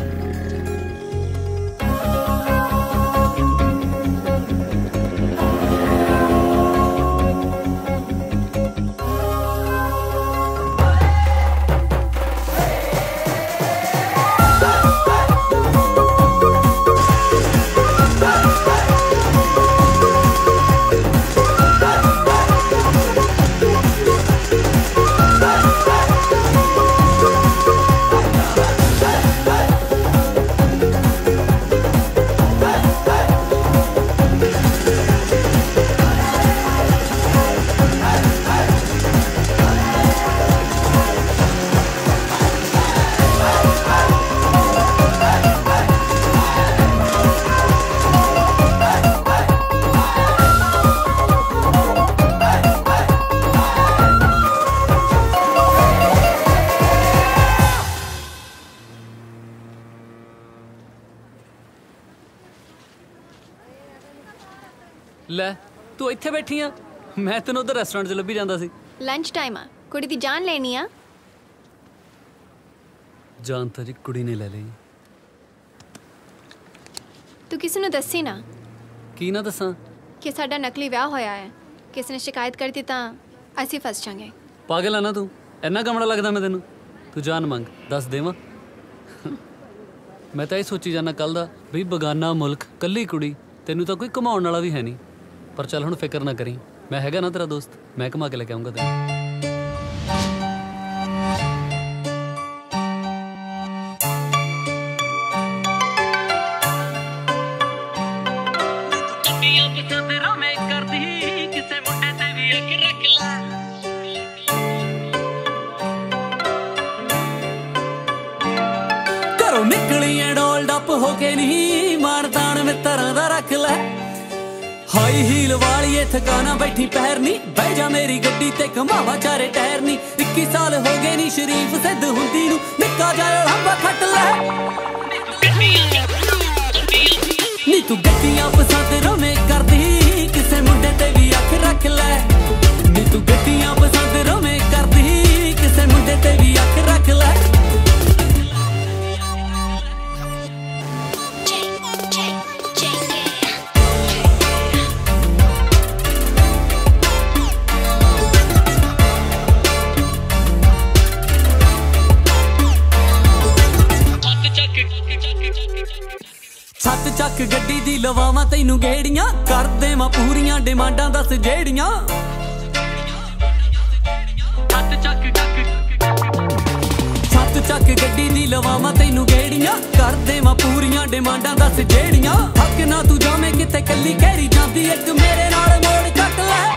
ਲੈ ਤੂੰ ਇੱਥੇ ਬੈਠੀ ਆ ਮੈਂ ਤੈਨੂੰ ਉਧਰ ਰੈਸਟੋਰੈਂਟ 'ਚ ਲੱਭੀ ਜਾਂਦਾ ਸੀ ਲੰਚ ਟਾਈਮ ਆ ਕੁੜੀ ਦੀ ਜਾਨ ਲੈਣੀ ਆ ਜਾਨ ਤਾਂ ਜੀ ਕੁੜੀ ਨੇ ਲੈ ਲਈ ਤੂੰ ਕਿਸੇ ਨੂੰ ਦੱਸੀ ਨਾ ਕੀ ਨਾ ਦੱਸਾਂ ਕਿ ਸਾਡਾ ਨਕਲੀ ਵਿਆਹ ਹੋਇਆ ਹੈ ਕਿਸੇ ਨੇ ਸ਼ਿਕਾਇਤ ਕਰਤੀ ਤਾਂ ਅਸੀਂ ਫਸ ਜਾਾਂਗੇ ਪਾਗਲ ਆ ਨਾ ਤੂੰ ਇੰਨਾ ਕਮੜਾ ਲੱਗਦਾ ਮੈਂ ਤੈਨੂੰ ਤੂੰ ਜਾਨ ਮੰਗ ਦੱਸ ਦੇਵਾਂ ਮੈਂ ਤਾਂ ਇਹ ਸੋਚੀ ਜਾਂਦਾ ਕੱਲ ਦਾ ਵੀ ਬਗਾਨਾ ਮੁਲਕ ਕੱਲੀ ਕੁੜੀ ਤੈਨੂੰ ਤਾਂ ਕੋਈ ਘੁਮਾਉਣ ਵਾਲਾ ਵੀ ਹੈ ਨਹੀਂ ਪਰ ਚੱਲ ਹੁਣ ਫਿਕਰ ਨਾ ਕਰੀ ਮੈਂ ਹੈਗਾ ਨਾ ਤੇਰਾ ਦੋਸਤ ਮੈਂ ਘੁਮਾ ਕੇ ਲੈ ਕੇ ਆਉਂਗਾ ਤੈਨੂੰ ਨਿਕਲੀਆਂ ਡੋਲ ਡੱਪ ਹੋ ਕੇ ਨਹੀਂ ਮਾਣ ਤਾਣ ਮਿੱਤਰਾਂ ਦਾ ਰੱਖ ਲੈ ਹਾਈ ਹੀਲ ਵਾਲੀਏ ਥਕਾਣਾ ਬੈਠੀ ਪੈਰ ਨਹੀਂ ਬਹਿ ਜਾ ਮੇਰੀ ਗੱਡੀ ਤੇ ਘਮਾਵਾ ਚਾਰੇ ਟਾਇਰ ਨਹੀਂ ਇੱਕੀ ਸਾਲ ਹੋ ਗਏ ਨਹੀਂ ਸ਼ਰੀਫ ਸਿੱਧ ਹੁੰਦੀ ਨੂੰ ਨਿੱਕਾ ਜਿਹਾ ਲੰਬਾ ਖੱਟ ਲੈ ਨੀ ਤੂੰ ਗੱਡੀਆਂ ਪਸੰਦ ਰਵੇਂ ਕਰਦੀ ਕਿਸੇ ਮੁੰਡੇ ਤੇ ਵੀ ਅੱਖ ਰੱਖ ਲੈ ਨੀ ਤੂੰ ਗੱਡੀਆਂ ਪਸੰਦ ਰਵੇਂ ਕਰਦੀ ਕਿਸੇ ਮੁੰਡੇ ਤੇ ਵੀ ਅੱਖ ਰੱਖ ਲੈ ਛੱਤ ਚੱਕ ਗੱਡੀ ਦੀ ਲਵਾਵਾਂ ਤੈਨੂੰ ਗੇੜੀਆਂ ਕਰ ਦੇਵਾਂ ਪੂਰੀਆਂ ਡਿਮਾਂਡਾਂ ਦੱਸ ਜਿਹੜੀਆਂ ਛੱਤ ਚੱਕ ਛੱਤ ਚੱਕ ਗੱਡੀ ਦੀ ਲਵਾਵਾਂ ਤੈਨੂੰ ਗੇੜੀਆਂ ਕਰ ਦੇਵਾਂ ਪੂਰੀਆਂ ਡਿਮਾਂਡਾਂ ਦੱਸ ਜਿਹੜੀਆਂ ਹੱਕ ਨਾ ਤੂੰ ਜਾਵੇਂ ਕਿਤੇ ਕੱਲੀ ਕਹਿਰੀ ਜਾਂਦੀ ਇੱਕ ਮੇਰੇ ਨਾਲ ਮੋੜ ਕੱਟ ਲੈ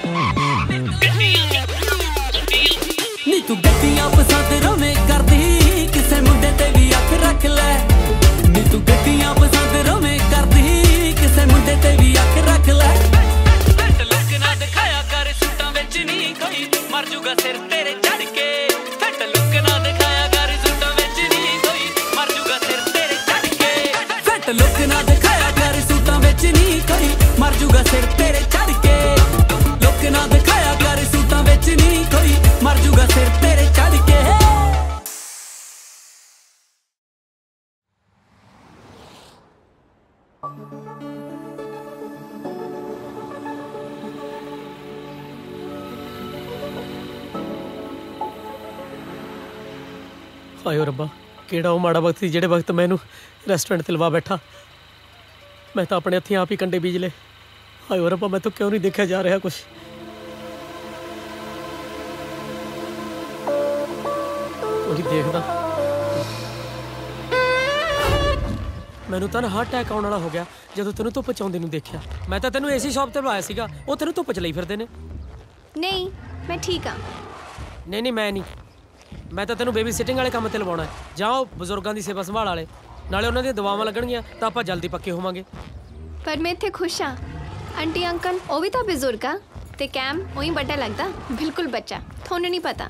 ਨੀ ਤੂੰ ਗੱਡੀਆਂ ਪਸੰਦ ਰਵੇਂ ਕਰਦੀ ਕਿਸੇ ਮੁੰਡੇ ਤੇ ਵੀ ਅੱਖ ਰੱਖ ਲੈ ਨੀ ਤੂੰ ਗੱਡੀਆਂ ਪਸੰਦ ਰਵੇਂ ਕਰਦੀ ਕਿਸੇ ਮੁੰਡੇ ਤੇ ਵੀ ਅੱਖ ਰੱਖ ਲੈ ਘੱਟ ਲੱਕ ਨਾ ਦਿਖਾਇਆ ਕਰ ਸੂਟਾਂ ਵਿੱਚ ਨਹੀਂ ਕੋਈ ਮਰ ਜੂਗਾ ਸਿਰ ਤੇਰੇ ਚੜ ਕੇ ਘੱਟ ਲੱਕ ਨਾ ਦਿਖਾਇਆ ਕਰ ਸੂਟਾਂ ਵਿੱਚ ਨਹੀਂ ਕੋਈ ਮਰ ਜੂਗਾ ਸਿਰ ਤੇਰੇ ਚੜ ਕੇ ਘੱਟ ਲੱਕ ਨਾ ਦਿਖਾਇਆ ਕਰ ਸੂਟਾਂ ਵਿੱਚ ਨਹੀਂ ਕੋਈ ਮਰ ਜੂਗਾ ਸਿਰ ਤੇਰੇ ਚੜ ਕੇ ਲੱਕ ਨਾ ਦਿਖਾਇਆ ਕਰ ਸੂਟਾਂ ਵਿੱਚ ਨਹੀਂ ਕੋਈ ਮਰ ਜੂਗਾ ਸਿਰ ਤੇਰੇ ਚੜ ਕੇ ਹਾਏ ਰੱਬਾ ਕਿਹੜਾ ਉਹ ਮਾੜਾ ਵਕਤ ਸੀ ਜਿਹੜੇ ਵਕਤ ਮੈਨੂੰ ਰੈਸਟੋਰੈਂਟ ਤੇ ਲਵਾ ਬੈਠਾ ਮੈਂ ਤਾਂ ਆਪਣੇ ਹੱਥੀਂ ਆਪ ਹੀ ਕੰਡੇ ਬੀਜ ਲਏ ਹਾਏ ਰੱਬਾ ਮੈਂ ਤਾਂ ਕਿਉਂ ਨਹੀਂ ਦੇਖਿਆ ਜਾ ਰਿਹਾ ਕੁਛ ਉਹੀ ਦੇਖਦਾ ਮੈਨੂੰ ਤਾਂ ਹਾਰਟ ਅਟੈਕ ਆਉਣ ਵਾਲਾ ਹੋ ਗਿਆ ਜਦੋਂ ਤੈਨੂੰ ਧੁੱਪ ਚ ਆਉਂਦੇ ਨੂੰ ਦੇਖਿਆ ਮੈਂ ਤਾਂ ਤੈਨੂੰ ਏਸੀ ਸ਼ਾਪ ਤੇ ਬੁਲਾਇਆ ਸੀਗਾ ਉਹ ਤੈਨੂੰ ਧੁੱਪ ਚ ਲਈ ਫਿਰਦੇ ਨੇ ਨਹੀਂ ਮੈਂ ਠੀਕ ਆ ਨਹੀਂ ਨਹੀਂ ਮੈਂ ਨਹੀਂ ਮੈਂ ਤਾਂ ਤੈਨੂੰ ਬੇਬੀ ਸਿਟਿੰਗ ਵਾਲੇ ਕੰਮ ਤੇ ਲਵਾਉਣਾ ਜਾਓ ਬਜ਼ੁਰਗਾਂ ਦੀ ਸੇਵਾ ਸੰਭਾਲ ਵਾਲੇ ਨਾਲੇ ਉਹਨਾਂ ਦੀਆਂ ਦਵਾਵਾਂ ਲੱਗਣਗੀਆਂ ਤਾਂ ਆਪਾਂ ਜਲਦੀ ਪੱਕੇ ਹੋਵਾਂਗੇ ਪਰ ਮੈਂ ਇੱਥੇ ਖੁਸ਼ ਹਾਂ ਆਂਟੀ ਅੰਕਲ ਉਹ ਵੀ ਤਾਂ ਬਜ਼ੁਰਗ ਆ ਤੇ ਕੈਮ ਉਹੀ ਵੱਡਾ ਲੱਗਦਾ ਬਿਲਕੁਲ ਬੱਚਾ ਤੁਹਾਨੂੰ ਨਹੀਂ ਪਤਾ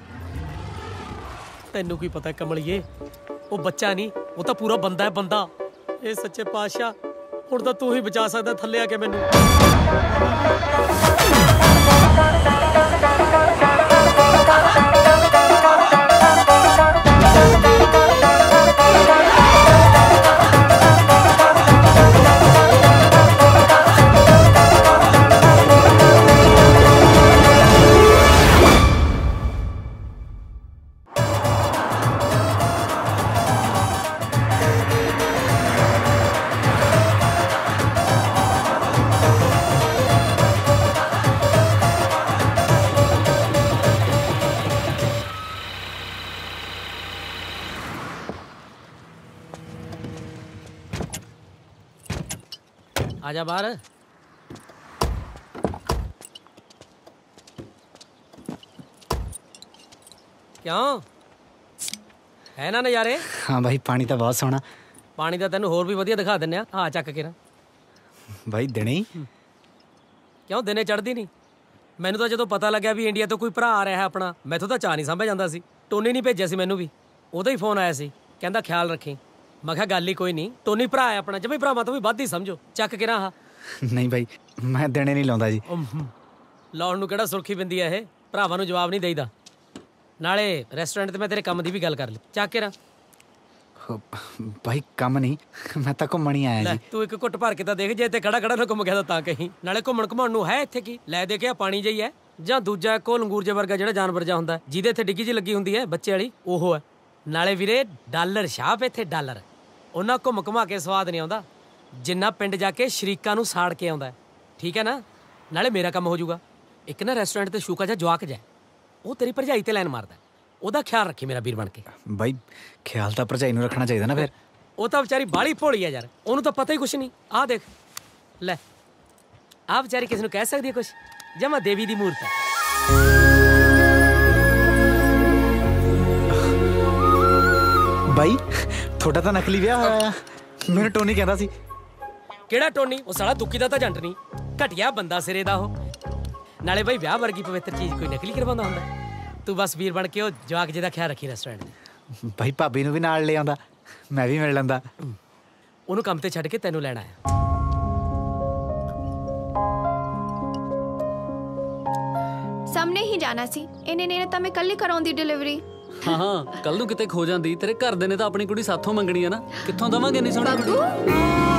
ਤੈਨੂੰ ਕੀ ਪਤਾ ਕਮਲੀਏ ਉਹ ਬੱਚਾ ਨਹੀਂ ਉਹ ਤਾਂ ਪੂਰਾ ਬੰਦਾ ਹੈ ਬੰਦਾ ਇਹ ਸੱਚੇ ਪਾਤਸ਼ਾਹ ਹੁਣ ਤਾਂ ਤੂੰ ਹੀ ਬਚਾ ਸਕਦਾ ਥੱਲੇ ਆ ਕੇ ਮੈਨੂੰ आजा बाहर क्यों है ना नज़ारे हाँ भाई पानी तो बहुत सोहना पानी तो तेन होर भी वधिया दिखा दिंने हाँ चक के ना भाई दिने ही क्यों दिने चढ़ती नहीं मैनू तो जो पता लग्या भी इंडिया तो कोई भरा आ रहा है अपना मैथों तो चाह नहीं सामभ्या जांदा सी टोनी नहीं भेजिया सी मैनू भी उहदा ही फोन आया सी कहंदा ख्याल रखी मैं कहा गल ही कोई नहीं टोनी भरा है अपना जब भी भरावां तो भी वध ही समझो चक के ना हाँ नहीं भाई ਮੈਂ ਦੇਣੇ ਨਹੀਂ ਲਾਉਂਦਾ ਜੀ। ਲਾਉਣ ਨੂੰ ਕਿਹੜਾ ਸੁਰਖੀ ਪੈਂਦੀ ਆ ਇਹ, ਭਰਾਵਾਂ ਨੂੰ ਜਵਾਬ ਨਹੀਂ ਦੇਈਦਾ। ਨਾਲੇ ਰੈਸਟੋਰੈਂਟ ਤੇ ਮੈਂ ਤੇਰੇ ਕੰਮ ਦੀ ਵੀ ਗੱਲ ਕਰ ਲਈ, ਚੱਕ ਕੇ ਰਾਂ। ਭਾਈ ਕੰਮ ਨਹੀਂ, ਮੈਂ ਤਾਂ ਘੁੰਮਣ ਹੀ ਆਇਆ ਜੀ। ਤੂੰ ਇੱਕ ਘੁੱਟ ਭਰ ਕੇ ਤਾਂ ਦੇਖ, ਜੇ ਇੱਥੇ ਖੜਾ ਖੜਾ ਨਾ ਘੁੰਮ ਗਿਆ ਤਾਂ ਕਹੀਂ। ਨਾਲੇ ਘੁੰਮਣ ਘੁਮਾਉਣ ਨੂੰ ਹੈ ਇੱਥੇ ਕੀ? ਲੈ ਦੇਖਿਆ ਪਾਣੀ ਜਿਹੀ ਹੈ, ਜਾਂ ਦੂਜਾ ਕੋ ਲੰਗੂਰ ਜੇ ਵਰਗਾ ਜਿਹੜਾ ਜਾਨਵਰ ਜਾ ਹੁੰਦਾ ਜਿਹਦੇ ਇੱਥੇ ਡਿੱਗੀ ਜੀ ਲੱਗੀ ਹੁੰਦੀ ਹੈ ਬੱਚੇ ਵਾਲੀ, ਉਹ ਹੈ। ਨਾਲੇ ਵੀਰੇ ਡਾਲਰ ਛਾਪ ਇੱਥੇ ਡਾਲਰ, ਉਹਨਾਂ ਘੁੰਮ ਘੁਮਾ ਕੇ ਸਵਾਦ ਨਹੀਂ ਆਉਂਦਾ ਜਿੰਨਾ ਪਿੰਡ ਜਾ ਕੇ ਸ਼ਰੀਕਾਂ ਨੂੰ ਸਾੜ ਕੇ ਆਉਂਦਾ। ਠੀਕ ਹੈ ਨਾ? ਨਾਲੇ ਮੇਰਾ ਕੰਮ ਹੋ ਜਾਊਗਾ। ਇੱਕ ਨਾ ਰੈਸਟੋਰੈਂਟ ਤੇ ਸ਼ੂਕਾ ਜਾ ਜਵਾਕ ਜਾ, ਉਹ ਤੇਰੀ ਭਰਜਾਈ ਤੇ ਲਾਈਨ ਮਾਰਦਾ, ਉਹਦਾ ਖਿਆਲ ਰੱਖੀ ਮੇਰਾ ਵੀਰ ਬਣ ਕੇ। ਬਾਈ ਖਿਆਲ ਤਾਂ ਭਰਜਾਈ ਨੂੰ ਰੱਖਣਾ ਚਾਹੀਦਾ ਨਾ ਫਿਰ। ਉਹ ਤਾਂ ਵਿਚਾਰੀ ਬਾਹਲੀ ਭੋਲੀ ਆ ਯਾਰ, ਉਹਨੂੰ ਤਾਂ ਪਤਾ ਹੀ ਕੁਛ ਨਹੀਂ। ਆਹ ਦੇਖ ਲੈ, ਆਹ ਵਿਚਾਰੀ ਕਿਸ ਨੂੰ ਕਹਿ ਸਕਦੀ ਹੈ ਕੁਛ? ਜਮਾ ਦੇਵੀ ਦੀ ਮੂਰਤ ਹੈ। ਬਾਈ ਤੁਹਾਡਾ ਤਾਂ ਨਕਲੀ ਵਿਆਹ ਹੋਇਆ, ਮੈਨੂੰ ਟੋਨੀ ਕਹਿੰਦਾ ਸੀ। ਕਿਹੜਾ ਟੋਨੀ? ਉਹ ਸਾਲਾ ਦੁੱਕੀ ਦਾ ਤਾਂ ਜੰਟ ਨਹੀਂ, ਘਟਿਆ ਬੰਦਾ ਸਿਰੇ ਦਾ ਉਹ। ਨਾਲੇ ਬਾਈ ਵਿਆਹ ਵਰਗੀ ਪਵਿੱਤਰ ਚੀਜ਼ ਕੋਈ ਨਕਲੀ ਕਰਵਾਉਂਦਾ ਹੁੰਦਾ? ਤੂੰ ਬਸ ਵੀਰ ਬਣ ਕੇ ਉਹ ਜਵਾਕ ਜਿਹਦਾ ਖਿਆਲ ਰੱਖੀ ਰੈਸਟੋਰੈਂਟ ਦੇ। ਭਾਈ ਭਾਬੀ ਨੂੰ ਵੀ ਨਾਲ ਲੈ ਆਉਂਦਾ, ਮੈਂ ਵੀ ਮਿਲ ਲੈਂਦਾ। ਉਹਨੂੰ ਕੰਮ ਤੇ ਛੱਡ ਕੇ ਤੈਨੂੰ ਲੈਣ ਆਇਆ। ਸਾਹਮਣੇ ਹੀ ਜਾਣਾ ਸੀ, ਇਹਨੇ ਨੇ ਤਾਂ ਮੈਂ ਕੱਲ ਹੀ ਕਰਾਉਂਦੀ ਡਿਲੀਵਰੀ। ਹਾਂ ਹਾਂ, ਕੱਲ ਨੂੰ ਕਿਤੇ ਖੋ ਜਾਂਦੀ, ਤੇਰੇ ਘਰ ਦੇ ਨੇ ਤਾਂ ਆਪਣੀ ਕੁੜੀ ਸਾਥੋਂ ਮੰਗਣੀ ਆ ਨਾ, ਕਿੱਥੋਂ ਦਵਾਂਗੇ ਨਹੀਂ ਸੋਹਣੀ ਕੁੜੀ।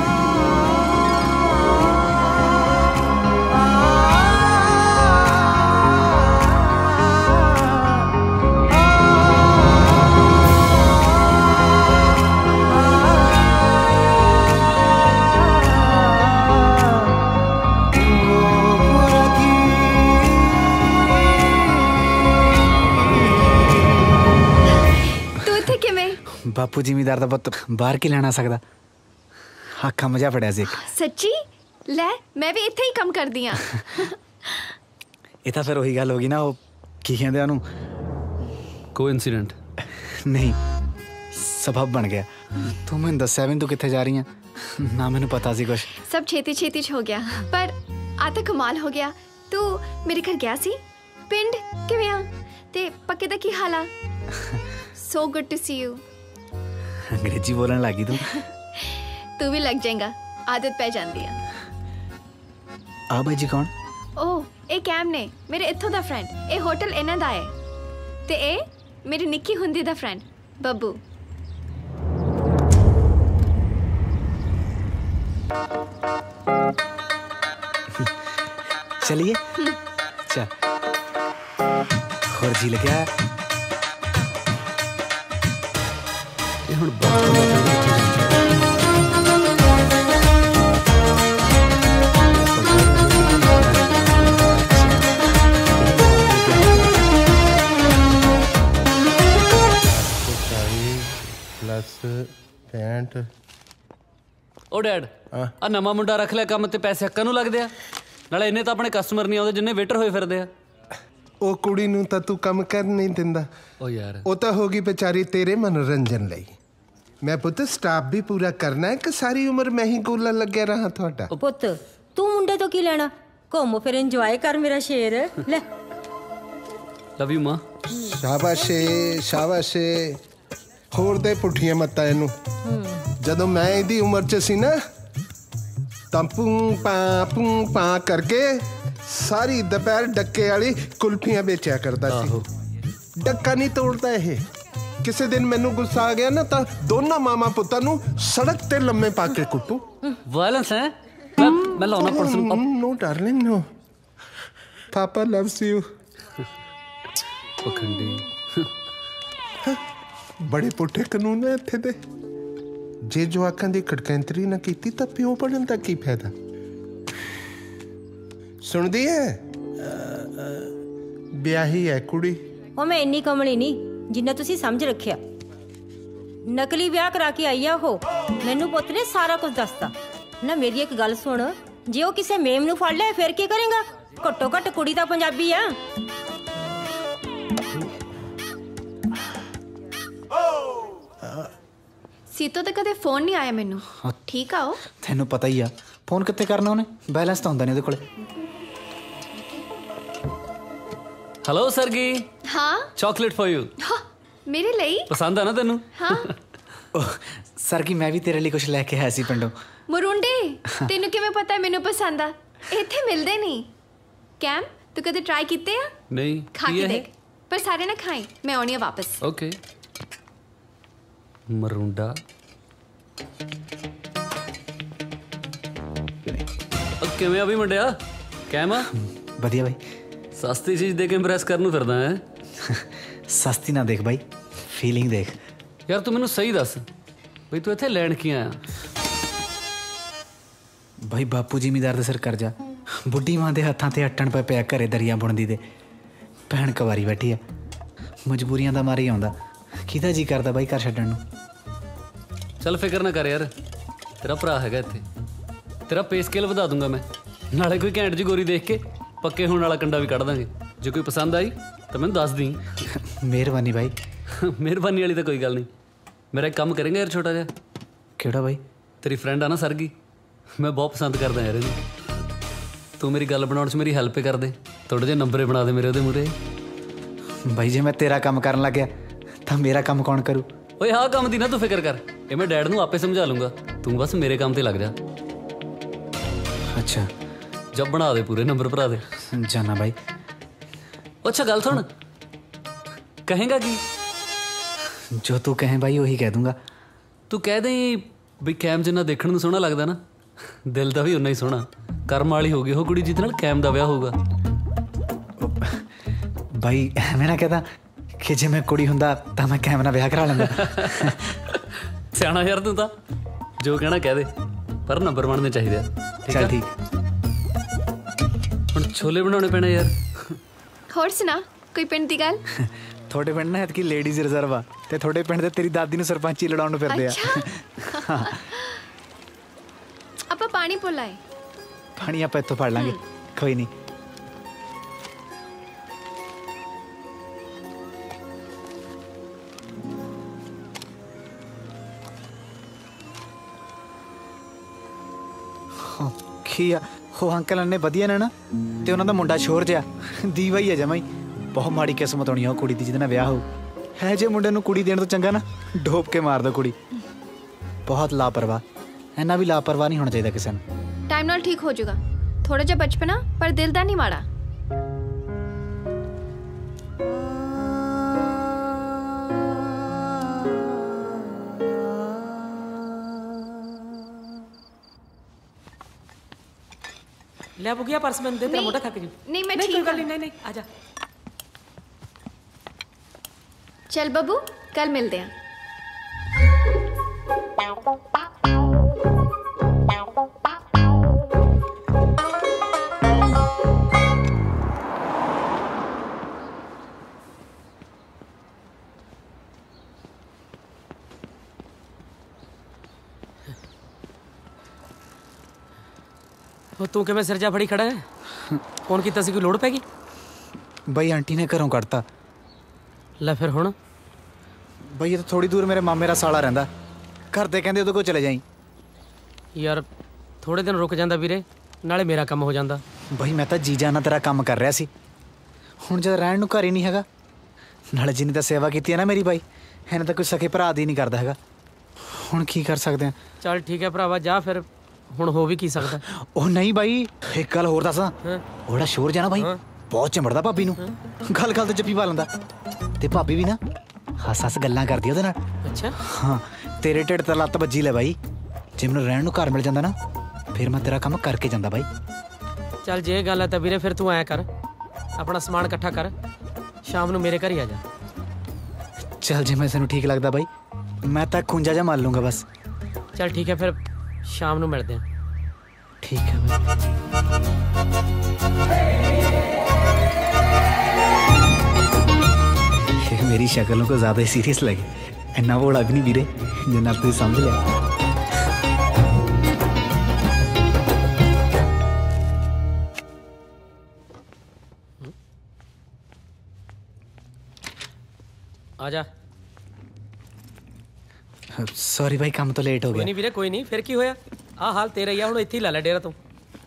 ਬਾਪੂ ਜ਼ਿਮੀਦਾਰ ਦਾ ਪੁੱਤ ਬਾਹਰ ਕੀ ਲੈਣਾ ਸਕਦਾ? ਹਾਕਾ ਮਜਾ ਫੜਿਆ ਸੀ। ਸੱਚੀ? ਲੈ ਮੈਂ ਵੀ ਇੱਥੇ ਹੀ ਕੰਮ ਕਰਦੀ ਆ। ਇਹ ਤਾਂ ਫਿਰ ਉਹੀ ਗੱਲ ਹੋ ਗਈ ਨਾ, ਉਹ ਕੀ ਕਹਿੰਦੇ ਉਹਨੂੰ, ਕੋਇਨਸੀਡੈਂਟ ਨਹੀਂ ਸਬਬ ਬਣ ਗਿਆ। ਤੂੰ ਮੈਨੂੰ ਦੱਸਿਆ ਵੀ ਤੂੰ ਕਿੱਥੇ ਜਾ ਰਹੀ ਆ? ਨਾ ਮੈਨੂੰ ਪਤਾ ਸੀ ਕੁਛ। ਸਭ ਛੇਤੀ ਛੇਤੀ ਚ ਹੋ ਗਿਆ, ਪਰ ਆ ਤਾਂ ਕਮਾਲ ਹੋ ਗਿਆ। ਤੂੰ ਮੇਰੇ ਘਰ ਗਿਆ ਸੀ? ਪਿੰਡ ਕਿਵੇਂ ਆ? ਤੇ ਪੱਕੇ ਦਾ ਕੀ ਹਾਲ ਆ? So good to see you. अंग्रेजी बोलने लगी तू। तू भी लग जाएगा, आदत पै जाती है। आ भाई जी कौन? ओह, ए कैम ने मेरे इत्थों दा फ्रेंड, ए होटल इन्हां दा है ते ए मेरी निक्की हुंदी दा फ्रेंड बब्बू। चलिए चल और जी लगे ਹੁਣ ਬਹੁਤ ਪਲੱਸ ਪੈਂਹਠ। ਉਹ ਡੈਡ, ਆ ਨਵਾਂ ਮੁੰਡਾ ਰੱਖ ਲਿਆ ਕੰਮ ਤੇ, ਪੈਸੇ ਹੱਕਾਂ ਨੂੰ ਲੱਗਦੇ ਆ। ਨਾਲੇ ਇਹਨੇ ਤਾਂ ਆਪਣੇ ਕਸਟਮਰ ਨਹੀਂ ਆਉਂਦੇ ਜਿੰਨੇ ਵੇਟਰ ਹੋਏ ਫਿਰਦੇ ਆ। ਉਹ ਕੁੜੀ ਨੂੰ ਤਾਂ ਤੂੰ ਕੰਮ ਕਰ ਨਹੀਂ ਦਿੰਦਾ। ਉਹ ਯਾਰ ਉਹ ਤਾਂ ਹੋ ਗਈ ਵਿਚਾਰੀ ਤੇਰੇ ਮਨੋਰੰਜਨ ਲਈ। ਮੈਂ ਪੁੱਤ ਸਟਾਫ ਵੀ ਪੂਰਾ ਕਰਨਾ ਹੈ ਕਿ ਸਾਰੀ ਉਮਰ ਮੈਂ ਹੀ ਗੋਲਾ ਲੱਗਿਆ ਰਹਾ ਤੁਹਾਡਾ? ਪੁੱਤ ਤੂੰ ਮੁੰਡੇ ਤੋਂ ਕੀ ਲੈਣਾ? ਘੁੰਮ ਫਿਰ ਇੰਜੋਏ ਕਰ ਮੇਰਾ ਸ਼ੇਰ। ਲੈ ਲਵ ਯੂ ਮਾਂ। ਸ਼ਾਬਾਸ਼ੇ ਸ਼ਾਬਾਸ਼ੇ। ਹੋਰ ਦੇ ਪੁੱਠੀਆਂ ਮੱਤਾਂ ਇਹਨੂੰ। ਜਦੋਂ ਮੈਂ ਇਹਦੀ ਉਮਰ 'ਚ ਸੀ ਨਾ ਤਾਂ ਪੂੰ ਪਾ ਪੂੰ ਪਾ ਕਰਕੇ ਸਾਰੀ ਦੁਪਹਿਰ ਡੱਕੇ ਵਾਲੀ ਕੁਲਫੀਆਂ ਵੇਚਿਆ ਕਰਦਾ ਸੀ। ਡੱਕਾ ਨਹੀਂ ਤੋੜਦਾ ਇਹ। ਕਿਸੇ ਦਿਨ ਮੈਨੂੰ ਗੁੱਸਾ ਆ ਗਿਆ ਨਾ ਤਾਂ ਦੋਨਾਂ ਮਾਮਾ ਪੁੱਤਾਂ ਨੂੰ ਸੜਕ ਤੇ ਲੰਮੇ ਪਾ ਕੇ ਕੁੱਟੂ। ਵਾਇਲੈਂਸ ਹੈ? ਮੈਂ ਮੈਂ ਲਾਉਣਾ person. No darling no, papa loves you. ਪਖੰਡੀ ਬੜੇ ਪੁੱਠੇ ਕਾਨੂੰਨ ਨੇ ਇੱਥੇ ਦੇ। ਜੇ ਜਵਾਕਾਂ ਦੀ ਖੜਕੈਂਤਰੀ ਨਾ ਕੀਤੀ ਤਾਂ ਪਿਓ ਬਣਨ ਦਾ ਕੀ ਫਾਇਦਾ? ਸੁਣਦੀ ਹੈ? ਵਿਆਹੀ ਹੈ ਕੁੜੀ। ਉਹ ਮੈਂ ਇੰਨੀ ਕਮਲੀ ਨਹੀਂ ਜਿੰਨਾ ਤੁਸੀਂ ਸਮਝ ਰੱਖਿਆ। ਨਕਲੀ ਵਿਆਹ ਕਰਾ ਕੇ ਆਈ ਆ ਉਹ। ਮੈਨੂੰ ਪੁੱਤ ਨੇ ਸਾਰਾ ਕੁਝ ਦੱਸਤਾ ਨਾ। ਮੇਰੀ ਇੱਕ ਗੱਲ ਸੁਣ, ਜੇ ਉਹ ਕਿਸੇ ਮੇਮ ਨੂੰ ਫੜ ਲਿਆ ਫਿਰ ਕੀ ਕਰੇਗਾ? ਘੱਟੋ ਘੱਟ ਕੁੜੀ ਤਾਂ ਪੰਜਾਬੀ ਆ। ਸੀਤੋ ਤੇ ਕਦੇ ਫੋਨ ਨਹੀਂ ਆਇਆ ਮੈਨੂੰ। ਠੀਕ ਆ? ਉਹ ਤੈਨੂੰ ਪਤਾ ਹੀ ਆ ਫੋਨ ਕਿੱਥੇ ਕਰਨਾ ਉਹਨੇ, ਬੈਲੈਂਸ ਤਾਂ ਹੁੰਦਾ ਨਹੀਂ ਉਹਦੇ ਕੋਲੇ। ਹੈਲੋ ਸਰਗੀ। ਹਾਂ ਚਾਕਲੇਟ ਫॉर ਯੂ। ਮੇਰੇ ਲਈ ਪਸੰਦ ਆ ਨਾ ਤੈਨੂੰ? ਹਾਂ ਸਰਗੀ ਮੈਂ ਵੀ ਤੇਰੇ ਲਈ ਕੁਝ ਲੈ ਕੇ ਆਇਆ ਸੀ ਪਿੰਡੋਂ। ਮੁਰੁੰਡੇ, ਤੈਨੂੰ ਕਿਵੇਂ ਪਤਾ ਮੈਨੂੰ ਪਸੰਦ ਆ? ਇੱਥੇ ਮਿਲਦੇ ਨਹੀਂ। ਕੈਮ ਤੂੰ ਕਦੇ ਟਰਾਈ ਕੀਤੇ ਆ? ਨਹੀਂ। ਖਾ ਕੇ ਦੇਖ, ਪਰ ਸਾਰੇ ਨਾ ਖਾਈ, ਮੈਂ ਆਉਣੀ ਆ ਵਾਪਸ। ਓਕੇ। ਮਰੂੰਡਾ ਕਿਵੇਂ ਆ ਵੀ ਮੁੰਡਿਆ? ਕੈਮ ਆ? ਵਧੀਆ ਬਾਈ। ਸਸਤੀ ਚੀਜ਼ ਦੇ ਕੇ ਇੰਪ੍ਰੈਸ ਕਰਨ ਨੂੰ ਫਿਰਦਾ ਹੈ। ਸਸਤੀ ਨਾ ਦੇਖ ਬਾਈ, ਫੀਲਿੰਗ ਦੇਖ। ਯਾਰ ਤੂੰ ਮੈਨੂੰ ਸਹੀ ਦੱਸ ਬਈ ਤੂੰ ਇੱਥੇ ਲੈਣ ਕੀ ਆਇਆ? ਬਾਈ ਬਾਪੂ ਜ਼ਿਮੀਦਾਰ ਦੇ ਸਿਰ ਕਰਜ਼ਾ, ਬੁੱਢੀ ਮਾਂ ਦੇ ਹੱਥਾਂ ਤੇ ਅੱਟਣ ਪੈ ਪਿਆ, ਘਰੇ ਦਰੀਆਂ ਬੁਣਦੀ ਦੇ। ਭੈਣ ਕੁਵਾਰੀ ਬੈਠੀ ਆ, ਮਜਬੂਰੀਆਂ ਦਾ ਮਾਰੀ ਆਉਂਦਾ। ਕਿਹਦਾ ਜੀ ਕਰਦਾ ਬਾਈ ਘਰ ਛੱਡਣ ਨੂੰ। ਚੱਲ ਫਿਕਰ ਨਾ ਕਰ ਯਾਰ, ਤੇਰਾ ਭਰਾ ਹੈਗਾ ਇੱਥੇ, ਤੇਰਾ ਪੇ ਸਕੇਲ ਵਧਾ ਦੂੰਗਾ ਮੈਂ। ਨਾਲੇ ਕੋਈ ਘੈਂਟ ਜੀ ਗੋਰੀ ਦੇਖ ਕੇ ਪੱਕੇ ਹੋਣ ਵਾਲਾ ਕੰਡਾ ਵੀ ਕੱਢ ਦਾਂਗੇ। ਜੇ ਕੋਈ ਪਸੰਦ ਆਈ ਤਾਂ ਮੈਨੂੰ ਦੱਸ ਦੀ। ਮਿਹਰਬਾਨੀ ਬਾਈ। ਮਿਹਰਬਾਨੀ ਵਾਲੀ ਤਾਂ ਕੋਈ ਗੱਲ ਨਹੀਂ। ਮੇਰਾ ਇੱਕ ਕੰਮ ਕਰੇਂਗਾ ਯਾਰ ਛੋਟਾ ਜਿਹਾ। ਕਿਹੜਾ ਬਾਈ? ਤੇਰੀ ਫਰੈਂਡ ਆ ਨਾ ਸਰਗੀ, ਮੈਂ ਬਹੁਤ ਪਸੰਦ ਕਰਦਾ ਯਾਰ ਇਹਨੂੰ। ਤੂੰ ਮੇਰੀ ਗੱਲ ਬਣਾਉਣ 'ਚ ਮੇਰੀ ਹੈਲਪ ਕਰ ਦੇ, ਥੋੜ੍ਹੇ ਜਿਹੇ ਨੰਬਰੇ ਬਣਾ ਦੇ ਮੇਰੇ ਉਹਦੇ ਮੂਹਰੇ। ਬਾਈ ਜੇ ਮੈਂ ਤੇਰਾ ਕੰਮ ਕਰਨ ਲੱਗ ਗਿਆ ਤਾਂ ਮੇਰਾ ਕੰਮ ਕੌਣ ਕਰੂ? ਓਏ ਆਹ ਕੰਮ ਦੀ ਨਾ ਤੂੰ ਫਿਕਰ ਕਰ, ਇਹ ਮੈਂ ਡੈਡ ਨੂੰ ਆਪੇ ਸਮਝਾ ਲੂੰਗਾ। ਤੂੰ ਬਸ ਮੇਰੇ ਕੰਮ ਤੇ ਲੱਗ ਜਾ। ਅੱਛਾ ਜਬ ਬਣਾ ਦੇ ਪੂਰੇ ਨੰਬਰ ਭਰਾ ਦੇ। ਜਾਨਾ ਬਾਈ। ਅੱਛਾ ਗੱਲ ਸੁਣ, ਕਹੇਗਾ ਕੀ? ਜੋ ਤੂੰ ਕਹੇ ਬਾਈ ਉਹੀ ਕਹਿ ਦੂੰਗਾ। ਤੂੰ ਕਹਿ ਦੇ ਵੀ ਕੈਮ ਜਿੰਨਾ ਦੇਖਣ ਨੂੰ ਸੋਹਣਾ ਲੱਗਦਾ ਨਾ, ਦਿਲ ਦਾ ਵੀ ਉਨਾ ਹੀ ਸੋਹਣਾ। ਕਰਮ ਵਾਲੀ ਹੋ ਗਈ ਉਹ ਕੁੜੀ ਜਿਹਦੇ ਨਾਲ ਕੈਮ ਦਾ ਵਿਆਹ ਹੋਊਗਾ। ਬਾਈ ਐਵੇਂ ਨਾ ਕਹਦਾ ਕਿ ਜੇ ਮੈਂ ਕੁੜੀ ਹੁੰਦਾ ਤਾਂ ਮੈਂ ਕੈਮ ਨਾਲ ਵਿਆਹ ਕਰਾ ਲੈਂਦਾ। ਸਿਆਣਾ ਯਾਰ ਤੂੰ ਤਾਂ, ਜੋ ਕਹਿਣਾ ਕਹਿ ਦੇ, ਪਰ ਨੰਬਰ ਬਣਨੇ ਚਾਹੀਦੇ ਆ। ਚੱਲ ਠੀਕ। ਹੁਣ ਛੋਲੇ ਬਣਾਉਣੇ ਪੈਣੇ ਯਾਰ। ਹੋਰ ਸੁਣਾ ਕੋਈ ਪਿੰਡ ਦੀ ਗੱਲ? ਤੁਹਾਡੇ ਪਿੰਡ ਨਾ ਐਤਕੀ ਲੇਡੀਜ਼ ਰਿਜ਼ਰਵ ਆ, ਤੇ ਤੁਹਾਡੇ ਪਿੰਡ ਦੇ ਤੇਰੀ ਦਾਦੀ ਨੂੰ ਸਰਪੰਚੀ ਲੜਾਉਣ ਨੂੰ ਫਿਰਦੇ ਆ। ਆਪਾਂ ਪਾਣੀ ਪੁਲਾਏ। ਪਾਣੀ ਆਪਾਂ ਇੱਥੋਂ ਫੜ ਲਾਂਗੇ, ਕੋਈ ਨਹੀਂ। ਕੀ ਆ ਉਹ ਅੰਕਲ ਨੇ ਵਧੀਆ ਨੇ ਨਾ, ਤੇ ਉਹਨਾਂ ਦਾ ਮੁੰਡਾ ਸ਼ੋਰ ਜਿਹਾ ਦੀਵਾ ਹੀ ਆ ਜਮਾਂ ਹੀ। ਬਹੁਤ ਮਾੜੀ ਕਿਸਮਤ ਹੋਣੀ ਆ ਉਹ ਕੁੜੀ ਦੀ ਜਿਹਦੇ ਨਾਲ ਵਿਆਹ ਹੋਊ। ਹੈ ਜੇ ਮੁੰਡੇ ਨੂੰ ਕੁੜੀ ਦੇਣ ਤੋਂ ਚੰਗਾ ਨਾ ਡੋਬ ਕੇ ਮਾਰ ਦੋ ਕੁੜੀ। ਬਹੁਤ ਲਾਪਰਵਾਹ, ਇੰਨਾ ਵੀ ਲਾਪਰਵਾਹ ਨਹੀਂ ਹੋਣਾ ਚਾਹੀਦਾ ਕਿਸੇ ਨੂੰ। ਟਾਈਮ ਨਾਲ ਠੀਕ ਹੋ ਜਾਊਗਾ, ਥੋੜਾ ਜਿਹਾ ਬਚਪਨਾ ਪਰ ਦਿਲ ਦਾ ਨਹੀਂ ਮਾੜਾ। ਲੈ ਬੁਗਿਆ ਪਰਸ ਮੈਨੂੰ ਦੇ, ਤੇਰਾ ਮੋਢਾ ਥੱਕ ਜੂ। ਨਹੀਂ ਮੈਂ ਨਹੀਂ ਠੀਕ ਕੋਈ ਗੱਲ ਨਹੀਂ, ਨਹੀਂ ਆ ਜਾ। चल बबू कल मिलते हैं। ਉਹ ਤੂੰ ਕਿਵੇਂ ਸਿਰ ਜਾ ਫੜੀ ਖੜਾ ਹੈ? ਫੋਨ ਕੀਤਾ ਸੀ, ਕੋਈ ਲੋੜ ਪੈ ਗਈ? ਬਈ ਆਂਟੀ ਨੇ ਘਰੋਂ ਕੱਢਤਾ। ਲੈ ਫਿਰ ਹੁਣ? ਬਈ ਇਹ ਤਾਂ ਥੋੜੀ ਦੂਰ ਮੇਰੇ ਮਾਮੇ ਦਾ ਸਾਲਾ ਰਹਿੰਦਾ, ਘਰ ਦੇ ਕਹਿੰਦੇ ਉਹਦੇ ਕੋਲ ਚਲੇ ਜਾਈਂ। ਯਾਰ ਥੋੜੇ ਦਿਨ ਰੁਕ ਜਾਂਦਾ ਵੀਰੇ, ਨਾਲੇ ਮੇਰਾ ਕੰਮ ਹੋ ਜਾਂਦਾ। ਬਈ ਮੈਂ ਤਾਂ ਜੀ ਜਾਨਾ ਤੇਰਾ ਕੰਮ ਕਰ ਰਿਹਾ ਸੀ, ਹੁਣ ਜਦ ਰਹਿਣ ਨੂੰ ਘਰ ਹੀ ਨਹੀਂ ਹੈਗਾ। ਨਾਲੇ ਜਿੰਨੀ ਤਾਂ ਸੇਵਾ ਕੀਤੀ ਹੈ ਨਾ ਮੇਰੀ ਬਾਈ, ਇਹਨੇ ਤਾਂ ਕੋਈ ਸਕੇ ਭਰਾ ਦੀ ਨਹੀਂ ਕਰਦਾ ਹੈਗਾ। ਹੁਣ ਕੀ ਕਰ ਸਕਦੇ ਆ? ਚੱਲ ਠੀਕ ਹੈ ਭਰਾਵਾ, ਜਾ ਫਿਰ। ਹੁਣ ਹੋ ਵੀ ਕੀ ਸਕਦਾ? ਉਹ ਨਹੀਂ ਬਾਈ, ਇੱਕ ਗੱਲ ਹੋਰ ਦੱਸਾਂ। ਉਹ ਜਿਹੜਾ ਸ਼ੋਰ ਜਾਣਾ ਬਾਈ ਬਹੁਤ ਚੰਬੜਦਾ ਭਾਬੀ ਨੂੰ, ਗੱਲ ਗੱਲ ਤੇ ਜੱਫੀ ਪਾ ਲੈਂਦਾ, ਤੇ ਭਾਬੀ ਵੀ ਨਾ ਹੱਸ ਹੱਸ ਗੱਲਾਂ ਕਰਦੀ ਉਹਦੇ ਨਾਲ। ਅੱਛਾ ਹਾਂ, ਤੇਰੇ ਢਿੱਡ ਤੇ ਲੱਤ ਵੱਜੀ ਲੈ ਬਾਈ। ਜੇ ਮੈਨੂੰ ਰਹਿਣ ਨੂੰ ਘਰ ਮਿਲ ਜਾਂਦਾ ਨਾ, ਫਿਰ ਮੈਂ ਤੇਰਾ ਕੰਮ ਕਰਕੇ ਜਾਂਦਾ ਬਾਈ। ਚੱਲ ਜੇ ਗੱਲ ਹੈ ਤਾਂ ਵੀਰੇ ਫਿਰ ਤੂੰ ਐਂ ਕਰ, ਆਪਣਾ ਸਮਾਨ ਇਕੱਠਾ ਕਰ, ਸ਼ਾਮ ਨੂੰ ਮੇਰੇ ਘਰ ਹੀ ਆ ਜਾ। ਚੱਲ ਜੇ ਮੈਂ ਤੈਨੂੰ ਠੀਕ ਲੱਗਦਾ ਬਾਈ, ਮੈਂ ਤਾਂ ਖੁੰਝਾ ਜਾ ਮਾਰ ਲੂੰਗਾ ਬਸ। ਚੱਲ ਠੀਕ ਹੈ, ਫਿਰ ਸ਼ਾਮ ਨੂੰ ਮਿਲਦੇ ਹਾਂ। ਠੀਕ ਹੈ ਬਾਈ। मेरी शक्लों को ज्यादा ही सीरियस लगे, इन्ना बोला भी नहीं वीरे जिन्ना तू समझ लिया। आजा। सॉरी भाई, काम तो लेट हो गया। कोई नहीं वीरे, कोई नहीं, फिर की होया? आ हाल तेरा ही आ, हुण इत्थे ही ला लै डेरा तू।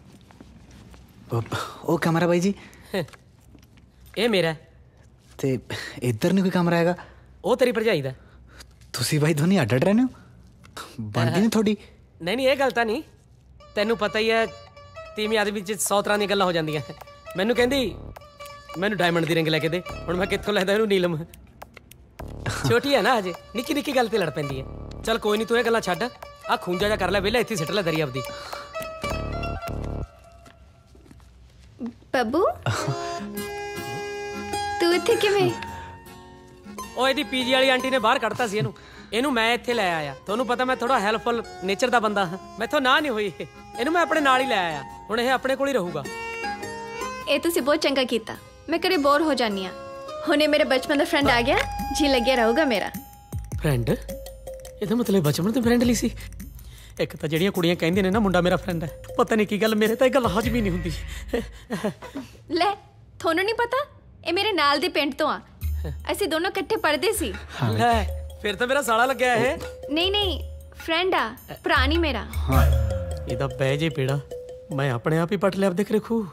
ओ कमरा बाई जी ये मेरा है। ਤੇ ਇੱਧਰ ਨਹੀਂ ਕੋਈ ਕਮਰਾ ਹੈਗਾ? ਉਹ ਤੇਰੀ ਭਰਜਾਈ ਦਾ। ਤੁਸੀਂ ਬਾਈ ਦੋਨੇ ਅੱਡ ਅੱਡ ਰਹਿੰਦੇ ਹੋ? ਬਣਦੀ ਨਹੀਂ ਤੁਹਾਡੀ? ਨਹੀਂ ਨਹੀਂ ਇਹ ਗੱਲ ਤਾਂ ਨਹੀਂ, ਤੈਨੂੰ ਪਤਾ ਹੀ ਹੈ ਤੀਵੀਂ ਆਦਮੀ ਚ ਸੌ ਤਰ੍ਹਾਂ ਦੀਆਂ ਗੱਲਾਂ ਹੋ ਜਾਂਦੀਆਂ। ਮੈਨੂੰ ਕਹਿੰਦੀ ਮੈਨੂੰ ਡਾਇਮੰਡ ਦੀ ਰਿੰਗ ਲੈ ਕੇ ਦੇ। ਹੁਣ ਮੈਂ ਕਿੱਥੋਂ ਲੈਦਾ ਇਹਨੂੰ ਨੀਲਮ? ਛੋਟੀ ਹੈ ਨਾ ਹਜੇ, ਨਿੱਕੀ ਨਿੱਕੀ ਗੱਲ ਤੇ ਲੜ ਪੈਂਦੀ ਹੈ। ਚੱਲ ਕੋਈ ਨਹੀਂ, ਤੂੰ ਇਹ ਗੱਲਾਂ ਛੱਡ, ਆ ਖੂੰਜਾ ਜਾ ਕਰ ਲੈ ਵਿਹਲਾ, ਇੱਥੇ ਸਿੱਟ ਲੈ ਦਰੀ ਆਪਦੀ। ਬੱਬੂ ਤੂੰ ਇੱਥੇ ਕਿਵੇਂ? ਉਹ ਇਹਦੀ ਪੀਜੀ ਵਾਲੀ ਆਂਟੀ ਨੇ ਬਾਹਰ ਕੱਢਤਾ ਸੀ ਇਹਨੂੰ। ਇਹਨੂੰ ਮੈਂ ਇੱਥੇ ਲੈ ਆਇਆ। ਤੁਹਾਨੂੰ ਪਤਾ ਮੈਂ ਥੋੜਾ ਹੈਲਪਫੁਲ ਨੇਚਰ ਦਾ ਬੰਦਾ ਹਾਂ, ਮੈਥੋਂ ਨਾ ਨਹੀਂ ਹੋਈ। ਇਹਨੂੰ ਮੈਂ ਆਪਣੇ ਨਾਲ ਹੀ ਲੈ ਆਇਆ, ਹੁਣ ਇਹ ਆਪਣੇ ਕੋਲ ਹੀ ਰਹੂਗਾ। ਇਹ ਤੁਸੀਂ ਬਹੁਤ ਚੰਗਾ ਕੀਤਾ। ਮੈਂ ਕਦੇ ਬੋਰ ਹੋ ਜਾਨੀ ਆ। ਹੁਣੇ ਮੇਰੇ ਬਚਪਨ ਦਾ ਫਰੈਂਡ ਆ ਗਿਆ, ਜੀ ਲੱਗਿਆ ਰਹੂਗਾ ਮੇਰਾ। ਫਰੈਂਡ? ਇਹਦਾ ਮਤਲਬ ਬਚਪਨ ਤੋਂ ਫਰੈਂਡ ਲਈ ਸੀ। ਇੱਕ ਤਾਂ ਜਿਹੜੀਆਂ ਕੁੜੀਆਂ ਕਹਿੰਦੀਆਂ ਨੇ ਨਾ ਮੁੰਡਾ ਮੇਰਾ ਫਰੈਂਡ ਹੈ, ਪਤਾ ਨਹੀਂ ਕੀ ਗੱਲ ਮੇਰੇ ਤਾਂ ਇਹ ਗੱਲ ਹਜਮ ਹੀ ਨਹੀਂ ਹੁੰਦੀ। ਲੈ ਤੁਹਾਨੂੰ ਨਹੀਂ ਪਤਾ, ਇਹ ਮੇਰੇ ਨਾਲ ਦੇ ਪਿੰਡ ਤੋਂ ਆ। ਅਸੀਂ ਦੋਨੋਂ ਇਕੱਠੇ ਪੜ੍ਹਦੇ ਸੀ। ਲੈ ਫਿਰ ਤਾਂ ਮੇਰਾ ਸਾਲਾ ਲੱਗਿਆ ਇਹ। ਨਹੀਂ ਨਹੀਂ ਫਰੈਂਡ ਆ, ਭਰਾ ਨਹੀਂ ਮੇਰਾ। ਇਹਦਾ ਬਹਿ ਜੇ ਪੇੜਾ, ਮੈਂ ਆਪਣੇ ਆਪ ਹੀ ਪਟ ਲਿਆ ਆਪਦੇ ਘਰੇ ਖੂ।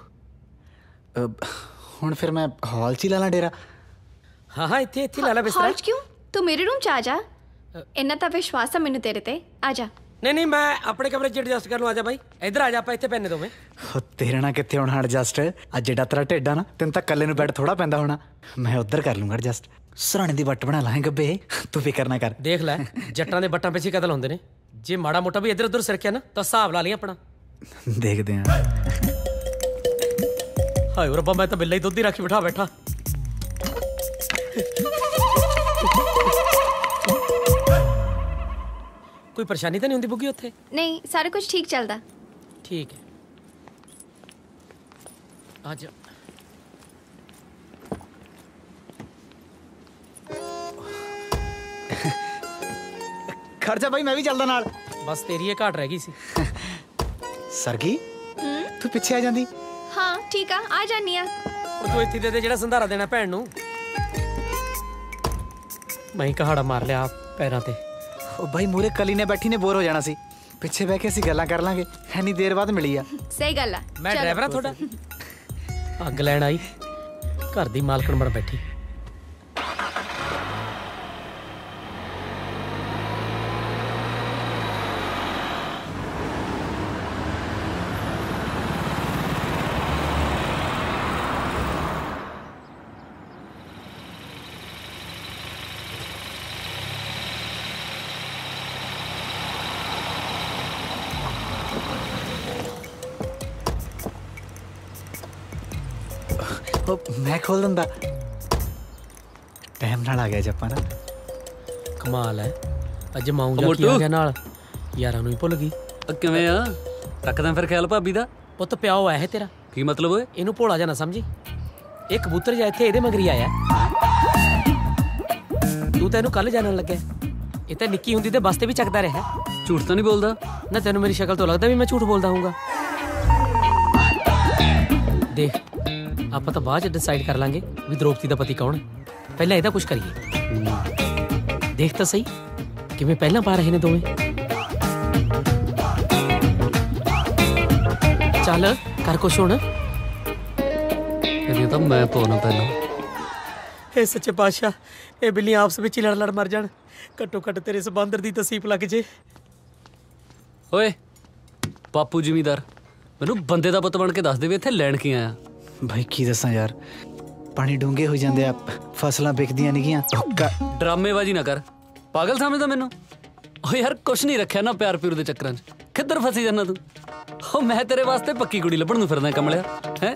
ਹੁਣ ਫਿਰ ਮੈਂ ਹਾਲ 'ਚ ਹੀ ਲਾ ਲਾਂ ਡੇਰਾ? ਹਾਂ ਹਾਂ ਇੱਥੇ ਇੱਥੇ ਲਾ ਲੈ ਬਿਸਤਰਾ। ਹਾਲ 'ਚ ਕਿਉਂ? ਤੂੰ ਮੇਰੇ ਰੂਮ 'ਚ ਆ ਜਾ। ਇੰਨਾ ਤਾਂ ਵਿਸ਼ਵਾਸ ਆ ਮੈਨੂੰ ਤੇਰੇ ਤੇ। ਆ ਜਾ। ਨਹੀਂ ਨਹੀਂ ਮੈਂ ਆਪਣੇ ਕਮਰੇ 'ਚ ਐਡਜਸਟ ਕਰ ਲੂੰ। ਆ ਜਾ ਬਾਈ ਇੱਧਰ ਆ ਜਾ, ਆਪਾਂ ਇੱਥੇ ਪੈਨੇ ਦੋਵੇਂ। ਤੇਰੇ ਨਾਲ ਕਿੱਥੇ ਹੋਣਾ ਐਡਜਸਟ? ਅੱਜ ਜਿਹੜਾ ਤੇਰਾ ਢਿੱਡ ਆ ਨਾ, ਤੈਨੂੰ ਤਾਂ ਇਕੱਲੇ ਨੂੰ ਬੈੱਡ ਥੋੜਾ ਪੈਂਦਾ ਹੋਣਾ। ਮੈਂ ਉੱਧਰ ਕਰ ਲੂੰਗਾ ਐਡਜਸਟ। ਸਰਾਣੇ ਦੀ ਵੱਟ ਬਣਾ ਲਾਂਗੇ ਗੱਬੇ, ਤੂੰ ਫਿਕਰ ਨਾ ਕਰ। ਦੇਖ ਲੈ ਜੱਟਾਂ ਦੇ ਵੱਟਾਂ ਪਿੱਛੇ ਕਤਲ ਹੁੰਦੇ ਨੇ। ਜੇ ਮਾੜਾ ਮੋਟਾ ਵੀ ਇੱਧਰ ਉੱਧਰ ਸਿਰਕਿਆ ਨਾ ਤਾਂ ਹਿਸਾਬ ਲਾ ਲਈ ਆਪਣਾ। ਦੇਖਦੇ ਆਂ। ਹਾਏ ਰੱਬਾ, ਮੈਂ ਤਾਂ ਬਿੱਲਾ ਹੀ ਦੁੱਧ ਹੀ ਰੱਖੀ ਬਿਠਾ ਬੈਠਾ। ਕੋਈ ਪਰੇਸ਼ਾਨੀ ਤਾਂ ਨਹੀਂ ਹੁੰਦੀ ਬੁੱਗੀ ਉੱਥੇ? ਨਹੀਂ, ਸਾਰਾ ਕੁਝ ਠੀਕ ਚੱਲਦਾ। ਠੀਕ ਹੈ। ਆ ਜਾ। ਖਰਚਾ ਬਾਈ, ਮੈਂ ਵੀ ਚੱਲਦਾ ਨਾਲ। ਬਸ ਤੇਰੀ ਇਹ ਘਾਟ ਰਹਿ ਗਈ ਸੀ। ਸਰਗੀ ਤੂੰ ਪਿੱਛੇ ਆ ਜਾਂਦੀ। ਹਾਂ ਠੀਕ ਆ, ਆ ਜਾਨੀ ਆ। ਉਹ ਤੂੰ ਇੱਥੇ ਦੇ ਦੇ ਜਿਹੜਾ ਸੰਧਾਰਾ ਦੇਣਾ ਭੈਣ ਨੂੰ। ਮੈਂ ਕਹਾੜਾ ਮਾਰ ਲਿਆ ਪੈਰਾਂ ਤੇ। ਉਹ ਬਾਈ ਮੂਰੇ ਕਲੀ ਨੇ ਬੈਠੀ ਨੇ ਬੋਰ ਹੋ ਜਾਣਾ ਸੀ, ਪਿੱਛੇ ਬਹਿ ਕੇ ਅਸੀਂ ਗੱਲਾਂ ਕਰ ਲਾਂਗੇ। ਐਨੀ ਦੇਰ ਬਾਅਦ ਮਿਲੀ ਆ। ਸਹੀ ਗੱਲ ਆ। ਮੈਂ ਡਰਾਈਵਰ ਆ ਤੁਹਾਡਾ। ਅੱਗ ਲੈਣ ਆਈ, ਘਰ ਦੀ ਮਾਲਕਣ ਬਣ ਬੈਠੀ। ਮੈਂ ਖੋਲ ਦਿੰਦਾ। ਟਾਈਮ ਨਾਲ ਆ ਗਿਆ ਜੱਪਾ ਨਾ। ਕਮਾਲ ਹੈ, ਅੱਜ ਮਾਊਂ ਜਾ ਕੇ ਆ ਗਿਆ ਨਾਲ, ਯਾਰਾਂ ਨੂੰ ਹੀ ਭੁੱਲ ਗਈ। ਕਿਵੇਂ ਆ? ਰੱਖਦਾ ਫਿਰ ਖਿਆਲ ਭਾਬੀ ਦਾ। ਪੁੱਤ ਪਿਓ ਹੈ ਤੇਰਾ। ਕੀ ਮਤਲਬ ਓਏ? ਇਹਨੂੰ ਭੋਲਾ ਜਾ ਨਾ ਸਮਝੀ। ਇਹ ਕਬੂਤਰ ਜਾ ਇੱਥੇ ਇਹਦੇ ਮਗਰੀ ਆਇਆ। ਤੂੰ ਤਾਂ ਇਹਨੂੰ ਕੱਲ ਜਾਣਨ ਲੱਗਿਆ। ਇਹ ਤਾਂ ਨਿੱਕੀ ਹੁੰਦੀ ਤੇ ਬੱਸ ਤੇ ਵੀ ਚੱਕਦਾ ਰਿਹਾ। ਝੂਠ ਤਾਂ ਨਹੀਂ ਬੋਲਦਾ ਨਾ? ਤੈਨੂੰ ਮੇਰੀ ਸ਼ਕਲ ਤੋਂ ਲੱਗਦਾ ਵੀ ਮੈਂ ਝੂਠ ਬੋਲਦਾ ਹੋਊਗਾ। ਦੇਖ ਆਪਾਂ ਤਾਂ ਬਾਅਦ ਚ ਡਿਸਾਈਡ ਕਰ ਲਾਂਗੇ ਵੀ ਦ੍ਰੋਪਦੀ ਦਾ ਪਤੀ ਕੌਣ ਹੈ। ਪਹਿਲਾਂ ਇਹਦਾ ਕੁਝ ਕਰੀਏ। ਦੇਖ ਤਾਂ ਸਹੀ ਕਿਵੇਂ ਪਹਿਲਾਂ ਪਾ ਰਹੇ ਨੇ ਦੋਵੇਂ। ਚੱਲ ਕਰ ਕੁਛ ਹੁਣ। ਇਹ ਤਾਂ ਮੈਂ ਪਾਉਣਾ ਪਹਿਲਾਂ। ਇਹ ਸੱਚੇ ਪਾਤਸ਼ਾਹ, ਇਹ ਬਿੱਲੀਆਂ ਆਪਸ ਵਿੱਚ ਹੀ ਲੜ ਲੜ ਮਰ ਜਾਣ। ਘੱਟੋ ਘੱਟ ਤੇਰੇ ਇਸ ਬਾਂਦਰ ਦੀ ਤਸੀਪ ਲੱਗ ਜੇ। ਓਏ ਬਾਪੂ ਜ਼ਿਮੀਦਾਰ, ਮੈਨੂੰ ਬੰਦੇ ਦਾ ਪੁੱਤ ਬਣ ਕੇ ਦੱਸ ਦੇ ਵੀ ਇੱਥੇ ਲੈਣ ਕੀ ਆਇਆ। ਭਾਈ ਕੀ ਦੱਸਾਂ ਯਾਰ, ਪਾਣੀ ਡੂੰਘੇ ਹੋ ਜਾਂਦੇ ਆ, ਫਸਲਾਂ ਵਿਕਦੀਆਂ ਨਹੀਂ ਗੀਆਂ। ਡਰਾਮੇਬਾਜ਼ੀ ਨਾ ਕਰ, ਪਾਗਲ ਸਮਝਦਾ ਮੈਨੂੰ? ਓ ਯਾਰ ਕੁਛ ਨਹੀਂ ਰੱਖਿਆ ਨਾ ਪਿਆਰ ਪਿਉਰ ਦੇ ਚੱਕਰਾਂ 'ਚ। ਕਿੱਧਰ ਫਸੀ ਜਾਂਦਾ ਤੂੰ? ਓ ਮੈਂ ਤੇਰੇ ਵਾਸਤੇ ਪੱਕੀ ਕੁੜੀ ਲੱਭਣ ਨੂੰ ਫਿਰਦਾ ਕਮਲਿਆ ਹੈ।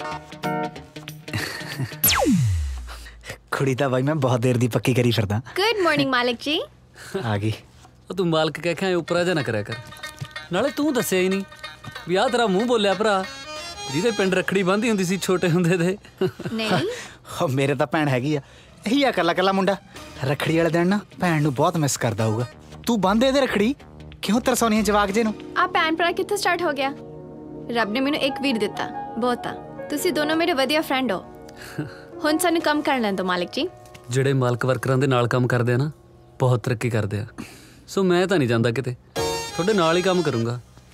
ਕੁੜੀ ਤਾਂ ਬਾਈ ਮੈਂ ਬਹੁਤ ਦੇਰ ਦੀ ਪੱਕੀ ਕਰੀ ਫਿਰਦਾ। ਗੁੱਡ ਮਾਰਨਿੰਗ ਮਾਲਿਕ ਜੀ। ਆ ਗਈ। ਉਹ ਤੂੰ ਮਾਲਕ ਕਹਿ ਕੇ ਉੱਪਰ ਆ ਜਾ ਨਾ ਕਰਿਆ ਕਰ। ਨਾਲੇ ਤੂੰ ਦੱਸਿਆ ਹੀ ਨਹੀਂ ਵੀ ਆਹ ਤੇਰਾ ਮੂੰਹ ਬੋਲਿਆ ਭਰਾ ਜਿਹਦੇ ਪਿੰਡ ਰੱਖੜੀ ਬੰਨ੍ਹਦੀ ਹੁੰਦੀ ਸੀ ਛੋਟੇ ਹੁੰਦੇ ਦੇ। ਨਹੀਂ ਮੇਰੇ ਤਾਂ ਭੈਣ ਹੈਗੀ ਆ, ਇਹੀ ਆ ਕੱਲਾ ਕੱਲਾ ਮੁੰਡਾ। ਰੱਖੜੀ ਵਾਲੇ ਦਿਨ ਨਾ ਭੈਣ ਨੂੰ ਬਹੁਤ ਮਿਸ ਕਰਦਾ ਹੋਊਗਾ। ਤੂੰ ਬੰਨ੍ਹ ਇਹਦੇ ਰੱਖੜੀ, ਕਿਉਂ ਤਰਸਾਉਣੀ ਹੈ ਜਵਾਕ ਜੇ ਨੂੰ? ਆ ਭੈਣ ਭਰਾ ਕਿੱਥੋਂ ਸਟਾਰਟ ਹੋ ਗਿਆ? ਰੱਬ ਨੇ ਮੈਨੂੰ ਇੱਕ ਵੀਰ ਦਿੱਤਾ, ਬਹੁਤ ਆ। ਤੁਸੀਂ ਦੋਨੋਂ ਮੇਰੇ ਵਧੀਆ ਫਰੈਂਡ ਹੋ। ਹੁਣ ਸਾਨੂੰ ਕੰਮ ਕਰ ਲੈਣ ਦਿਓ ਮਾਲਿਕ ਜੀ। ਜਿਹੜੇ ਮਾਲਕ ਵਰਕਰਾਂ ਦੇ ਨਾਲ ਕੰਮ ਕਰਦੇ ਆ ਨਾ, ਬਹੁਤ ਤਰੱਕੀ ਕਰਦੇ ਆ। ਸੋ ਮੈਂ ਤਾਂ ਨਹੀਂ ਜਾਂਦਾ ਕਿਤੇ, ਤੁਹਾਡੇ ਨਾਲ ਹੀ ਕੰਮ ਕਰੂੰਗਾ।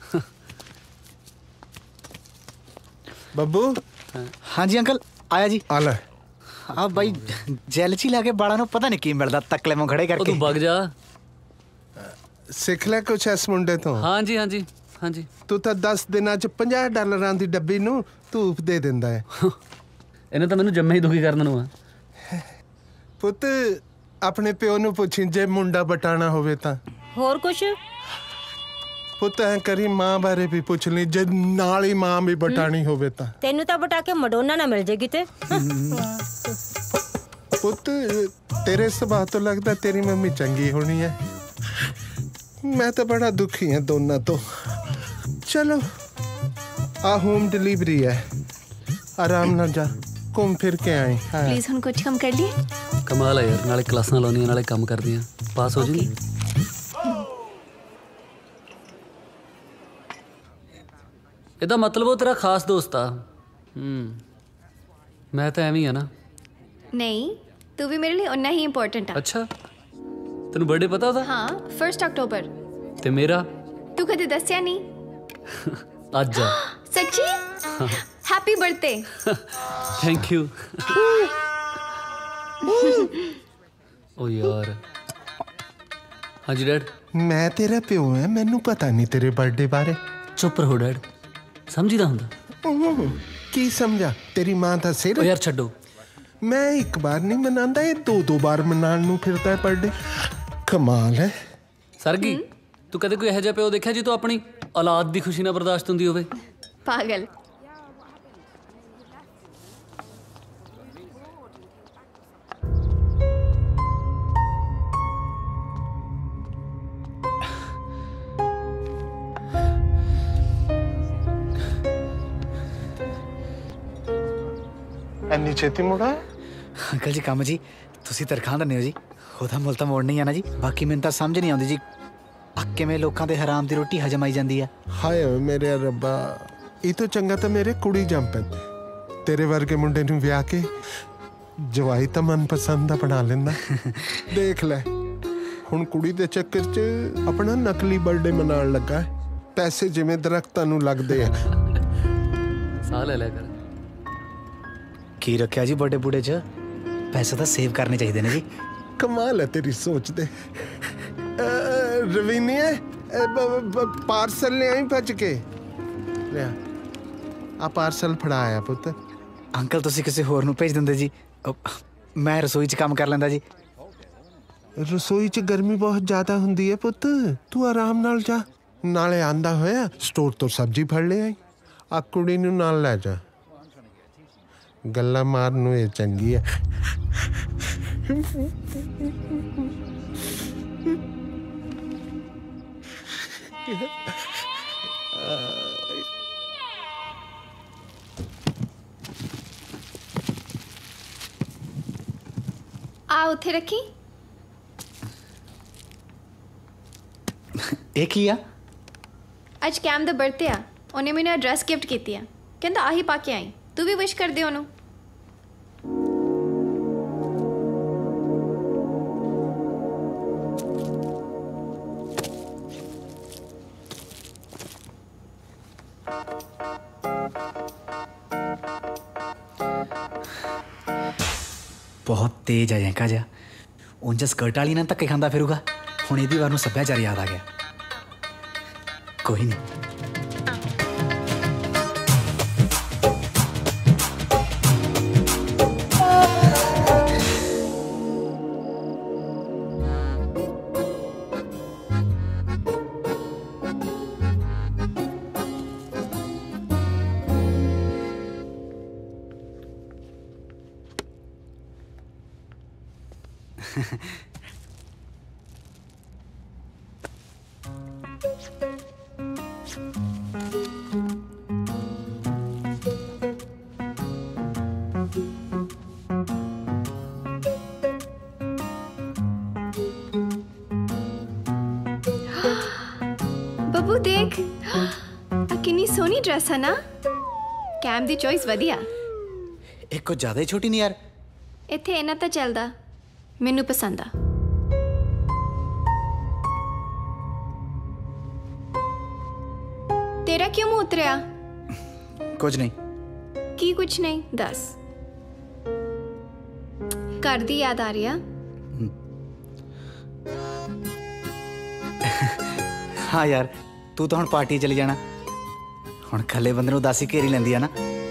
ਬੱਬੂ। ਹਾਂਜੀ ਅੰਕਲ, ਆਇਆ ਜੀ। ਆ ਲੈ। ਆ ਬਾਈ ਜੈਲ 'ਚ ਹੀ ਲਾ ਕੇ ਬਾਲਾਂ ਨੂੰ ਪਤਾ ਨਹੀਂ ਕੀ ਮਿਲਦਾ, ਤਕਲੇ ਮੂੰਹ ਖੜੇ ਕਰਕੇ। ਤੂੰ ਵਗ ਜਾ। ਸਿੱਖ ਲੈ ਕੁਛ ਇਸ ਮੁੰਡੇ ਤੋਂ। ਹਾਂਜੀ ਹਾਂਜੀ हाँ जी तू तो दस दिनों च पचास डॉलरां दी डब्बी नूं धूप दे दिंदा है। ਇਹਨੇ ਤਾਂ ਮੈਨੂੰ ਜੰਮੇ ਹੀ ਦੁਖੀ ਕਰਨ ਨੂੰ ਆ। ਪੁੱਤ ਆਪਣੇ ਪਿਓ ਨੂੰ ਪੁੱਛੀ ਜੇ ਮੁੰਡਾ ਬਟਾਣਾ ਹੋਵੇ ਤਾਂ। ਹੋਰ ਕੁਛ? ਪੁੱਤ ਐ ਕਰੀ ਮਾਂ ਬਾਰੇ ਵੀ ਪੁੱਛ ਲਈ ਜੇ ਨਾਲ ਹੀ ਮਾਂ ਵੀ ਬਟਾਣੀ ਹੋਵੇ ਤਾਂ। ਤੈਨੂੰ ਤਾਂ ਬਟਾ ਕੇ ਮਡੋਨਾ ਨਾ ਮਿਲ ਜੇਗੀ ਤੇ। ਪੁੱਤ ਤੇਰੇ ਸੁਭਾਅ ਤੋਂ ਲੱਗਦਾ ਤੇਰੀ ਮੰਮੀ ਚੰਗੀ ਹੋਣੀ ਹੈ। ਮੈਂ ਤਾਂ ਬੜਾ ਦੁਖੀ ਹਾਂ ਦੋਨਾਂ ਤੋਂ। ਚਲੋ ਆ ਹੋਮ डिलीवरी है, आराम ਨਾਲ ਜਾ ਘੁੰਮ ਫਿਰ ਕੇ ਆਏ। प्लीज ਹੁਣ ਕੁਝ ਕੰਮ ਕਰ ਲਈਏ। ਕਮਾਲ ਹੈ ਯਾਰ, ਨਾਲੇ ਕਲਾਸਾਂ ਲਾਉਣੀਆਂ ਨਾਲੇ ਕੰਮ ਕਰਦੀਆਂ, ਪਾਸ ਹੋ ਜਾਏਗੀ। ਇਹਦਾ ਮਤਲਬ ਉਹ ਤੇਰਾ ਖਾਸ ਦੋਸਤ ਆ। ਹੂੰ ਮੈਂ ਤਾਂ ਐਵੇਂ ਹੀ ਆ ਨਾ। ਨਹੀਂ ਤੂੰ ਵੀ ਮੇਰੇ ਲਈ ਉਨਾ ਹੀ ਇੰਪੋਰਟੈਂਟ ਆ। ਅੱਛਾ ਤੈਨੂੰ ਬਰਥਡੇ ਪਤਾ ਉਹਦਾ? ਹਾਂ ਫਰਸਟ ਅਕਤੂਬਰ। ਤੇ ਮੇਰਾ? ਤੂੰ ਕਦੇ ਦੱਸਿਆ ਨਹੀਂ। ਅੱਜ ਆ। ਸੱਚੀ? Happy birthday. Thank you. ਓ ਯਾਰ। ਹਾਂਜੀ ਡੈਡ। ਮੈਂ ਤੇਰਾ ਪਿਓ ਹਾਂ, ਮੈਨੂੰ ਪਤਾ ਨਹੀਂ ਤੇਰੇ ਬਰਥਡੇ ਬਾਰੇ। ਚੁੱਪ ਰਹੋ ਡੈਡ, ਸਮਝੀਦਾ ਹੁੰਦਾ। ਕੀ ਸਮਝਾ? ਤੇਰੀ ਮਾਂ ਦਾ ਸਿਰ। ਓ ਯਾਰ ਛੱਡੋ। ਮੈਂ ਇੱਕ ਬਾਰ ਨਹੀਂ ਮਨਾਉਂਦਾ, ਇਹ ਦੋ ਦੋ ਬਾਰ ਮਨਾਉਣ ਨੂੰ ਫਿਰਦਾ ਹੈ ਬਰਥਡੇ। ਕਮਾਲ ਹੈ। ਸਰਗੀ ਤੂੰ ਕਦੇ ਕੋਈ ਇਹੋ ਜਿਹਾ ਪਿਓ ਦੇਖਿਆ ਜੀ ਤੂੰ ਆਪਣੀ ਔਲਾਦ ਦੀ ਖੁਸ਼ੀ ਨਾਲ ਬਰਦਾਸ਼ਤ ਹੁੰਦੀ ਹੋਵੇ? ਪਾਗਲ। ਐਨੀ ਛੇਤੀ ਮੁੜਾ? ਅੰਕਲ ਜੀ ਕੰਮ ਜੀ ਤੁਸੀਂ ਤਰਖਾਂ ਦਿੰਦੇ ਹੋ ਜੀ, ਉਹਦਾ ਮੁੱਲ ਤਾਂ ਮੋੜਨਾ ਹੀ ਆ ਨਾ ਜੀ। ਬਾਕੀ ਮੈਨੂੰ ਤਾਂ ਸਮਝ ਨਹੀਂ ਆਉਂਦੀ ਜੀ ਆ ਕਿਵੇਂ ਲੋਕਾਂ ਦੇ ਹਰਾਮ ਦੀ ਰੋਟੀ ਹਜਮ ਆਈ ਜਾਂਦੀ ਆ। ਹਾਏ ਮੇਰੇ ਰੱਬਾ, ਇਹ ਤੋਂ ਚੰਗਾ ਤਾਂ ਮੇਰੇ ਕੁੜੀ ਜੰਮ ਪੈਂਦੀ। ਤੇਰੇ ਵਰਗੇ ਮੁੰਡੇ ਨੂੰ ਵਿਆਹ ਕੇ ਜਵਾਈ ਤਾਂ ਮਨਪਸੰਦ ਦਾ ਬਣਾ ਲੈਂਦਾ। ਦੇਖ ਲੈ ਹੁਣ ਕੁੜੀ ਦੇ ਚੱਕਰ 'ਚ ਆਪਣਾ ਨਕਲੀ ਬਰਥਡੇ ਮਨਾਉਣ ਲੱਗਾ। ਪੈਸੇ ਜਿਵੇਂ ਦਰਖਤਾਂ ਨੂੰ ਲੱਗਦੇ ਆ। ਸਾਹ ਲੈ ਲਿਆ ਕਰ। ਕੀ ਰੱਖਿਆ ਜੀ ਬਰਥਡੇ ਬੂੜੇ 'ਚ? ਪੈਸੇ ਤਾਂ ਸੇਵ ਕਰਨੇ ਚਾਹੀਦੇ ਨੇ ਜੀ। ਕਮਾਲ ਹੈ ਤੇਰੀ ਸੋਚ ਦੇ। ਰਵੀਨੀਏ ਪਾਰਸਲ ਲੈ ਆਈ ਭੱਜ ਕੇ। ਲਿਆ ਆ ਪਾਰਸਲ ਫੜਾਇਆ ਪੁੱਤ। ਅੰਕਲ ਤੁਸੀਂ ਕਿਸੇ ਹੋਰ ਨੂੰ ਭੇਜ ਦਿੰਦੇ ਜੀ, ਮੈਂ ਰਸੋਈ 'ਚ ਕੰਮ ਕਰ ਲੈਂਦਾ ਜੀ। ਰਸੋਈ 'ਚ ਗਰਮੀ ਬਹੁਤ ਜ਼ਿਆਦਾ ਹੁੰਦੀ ਹੈ ਪੁੱਤ, ਤੂੰ ਆਰਾਮ ਨਾਲ ਜਾ। ਨਾਲੇ ਆਂਦਾ ਹੋਇਆ ਸਟੋਰ ਤੋਂ ਸਬਜ਼ੀ ਫੜ ਲੈ ਆਈ। ਆ ਕੁੜੀ ਨੂੰ ਨਾਲ ਲੈ ਜਾ, ਗੱਲਾਂ ਮਾਰਨ ਨੂੰ ਇਹ ਚੰਗੀ ਹੈ। ਆ ਉੱਥੇ ਰੱਖੀ। ਇਹ ਕੀ ਆ? ਅੱਜ ਕੈਮ ਦਾ ਬਰਥਡੇ ਆ, ਉਹਨੇ ਮੈਨੂੰ ਐਡਰੈਸ ਗਿਫਟ ਕੀਤੀ ਆ, ਕਹਿੰਦਾ ਆਹੀ ਪਾ ਕੇ ਆਈ। ਤੂੰ ਵੀ ਵਿਸ਼ ਕਰ ਦੇ ਉਹਨੂੰ। ਬਹੁਤ ਤੇਜ਼ ਆ ਜੈਂਕਾ ਜਿਹਾ। ਉਂਝ ਸਕਰਟ ਵਾਲੀ ਨਾਲ ਧੱਕੇ ਖਾਂਦਾ ਫਿਰੂਗਾ, ਹੁਣ ਇਹਦੀ ਵਾਰ ਨੂੰ ਸੱਭਿਆਚਾਰ ਯਾਦ ਆ ਗਿਆ। ਕੋਈ ਨਹੀਂ। ਬੱਬੂ ਦੇਖ ਆ ਕਿੰਨੀ ਸੋਹਣੀ ਡਰੈਸ ਹੈ ਨਾ। ਕੈਮ ਦੀ ਚੋਇਸ ਵਧੀਆ। ਇਹ ਕੁਝ ਜ਼ਿਆਦਾ ਹੀ ਛੋਟੀ ਨਹੀਂ ਯਾਰ। ਇੱਥੇ ਇਹਨਾਂ ਤਾਂ ਚੱਲਦਾ, ਮੈਨੂੰ ਪਸੰਦ ਆ। ਤੇਰਾ ਕਿਉਂ ਮੂੰਹ ਉਤਰਿਆ? ਕੁਝ ਨਹੀਂ। ਕੀ ਕੁਝ ਨਹੀਂ? ਦੱਸ। ਘਰ ਦੀ ਯਾਦ ਆ ਰਹੀ ਆ? हाँ यार तू तो हुण पार्टी चली जाना, हुण कल्ले बंदे नूं उदासी घेरी लैंदी आ ना।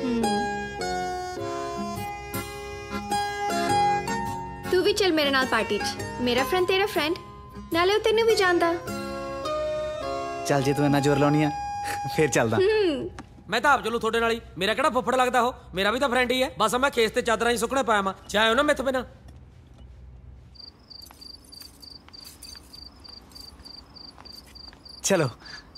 तू भी चल मेरे नाल पार्टी च, मेरा फ्रेंड तेरा फ्रेंड, नाले तेनू भी जानदा। चल जे तू इन्ना जोर लाउणी आ फिर चलदा। मैं तो आप चलू थोड़े नाल ही, मेरा केड़ा फुफड़ लगदा हो, मेरा भी तो फ्रेंड ही है। बस मैं खेस ते चादरां ही सुकने पाया मा, चाहे हो ना मेथ बिना। चलो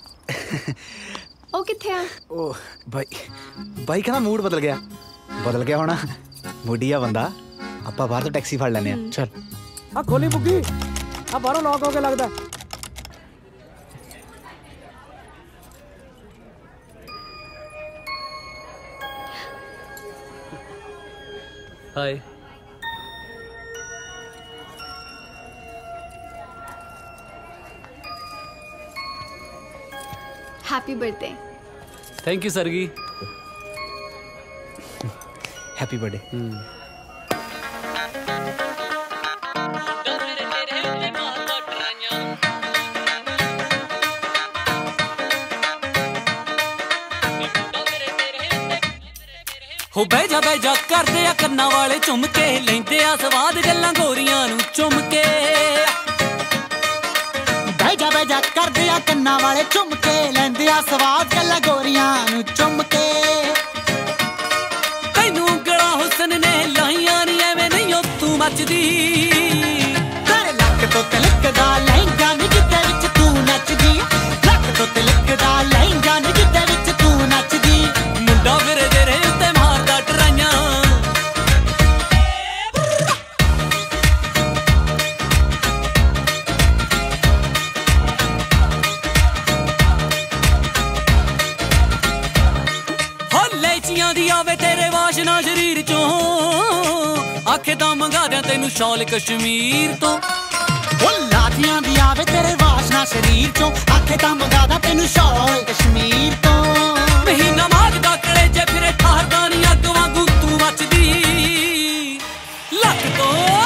ओ किथे आ? ओ भाई भाई कहना मूड बदल गया, बदल गया होना। मुड़िया बंदा आपा बाहर तो टैक्सी फड़ लेने आ। चल आ खोली बुग्गी, आ बाहरों लॉक हो के लगदा। Hi. Happy birthday. Thank you Sargi. Happy birthday. हो बह जा बह जा करदे आ कन्ना वाले झुम के, लैंदे आ स्वाद गल्लां गोरियां नूं चुम के। बह जा बह जा करदे आ कन्ना वाले झुम के, लैंदे आ स्वाद गल्लां गोरियां नूं चुम के। तैनूं गला हुसन ने लाइयां नी एवें नहीं ओ तू मचदी, तेरे लक तो तिलकदा लहंगा नी जिद्दे विच तू नचदी, लक तो तिलकदा लहंगा नी जिद्दे विच तू नचदी। मुंडा फिर तेरे उत्ते मारदा टराइयां, हो लेचियां दी आवे तेरे वाशना शरीर चों, आखे दा मंगा दियां तैनूं शॉल कश्मीर तो। ओ लाठियां दी आवे तेरे वाशना शरीर चों, आखे दा मंगा दा तैनूं शॉल कश्मीर तो। महीना मागदा कलेजे फिरे ठहरदा नी अग वांगू तू मचदी, लक तो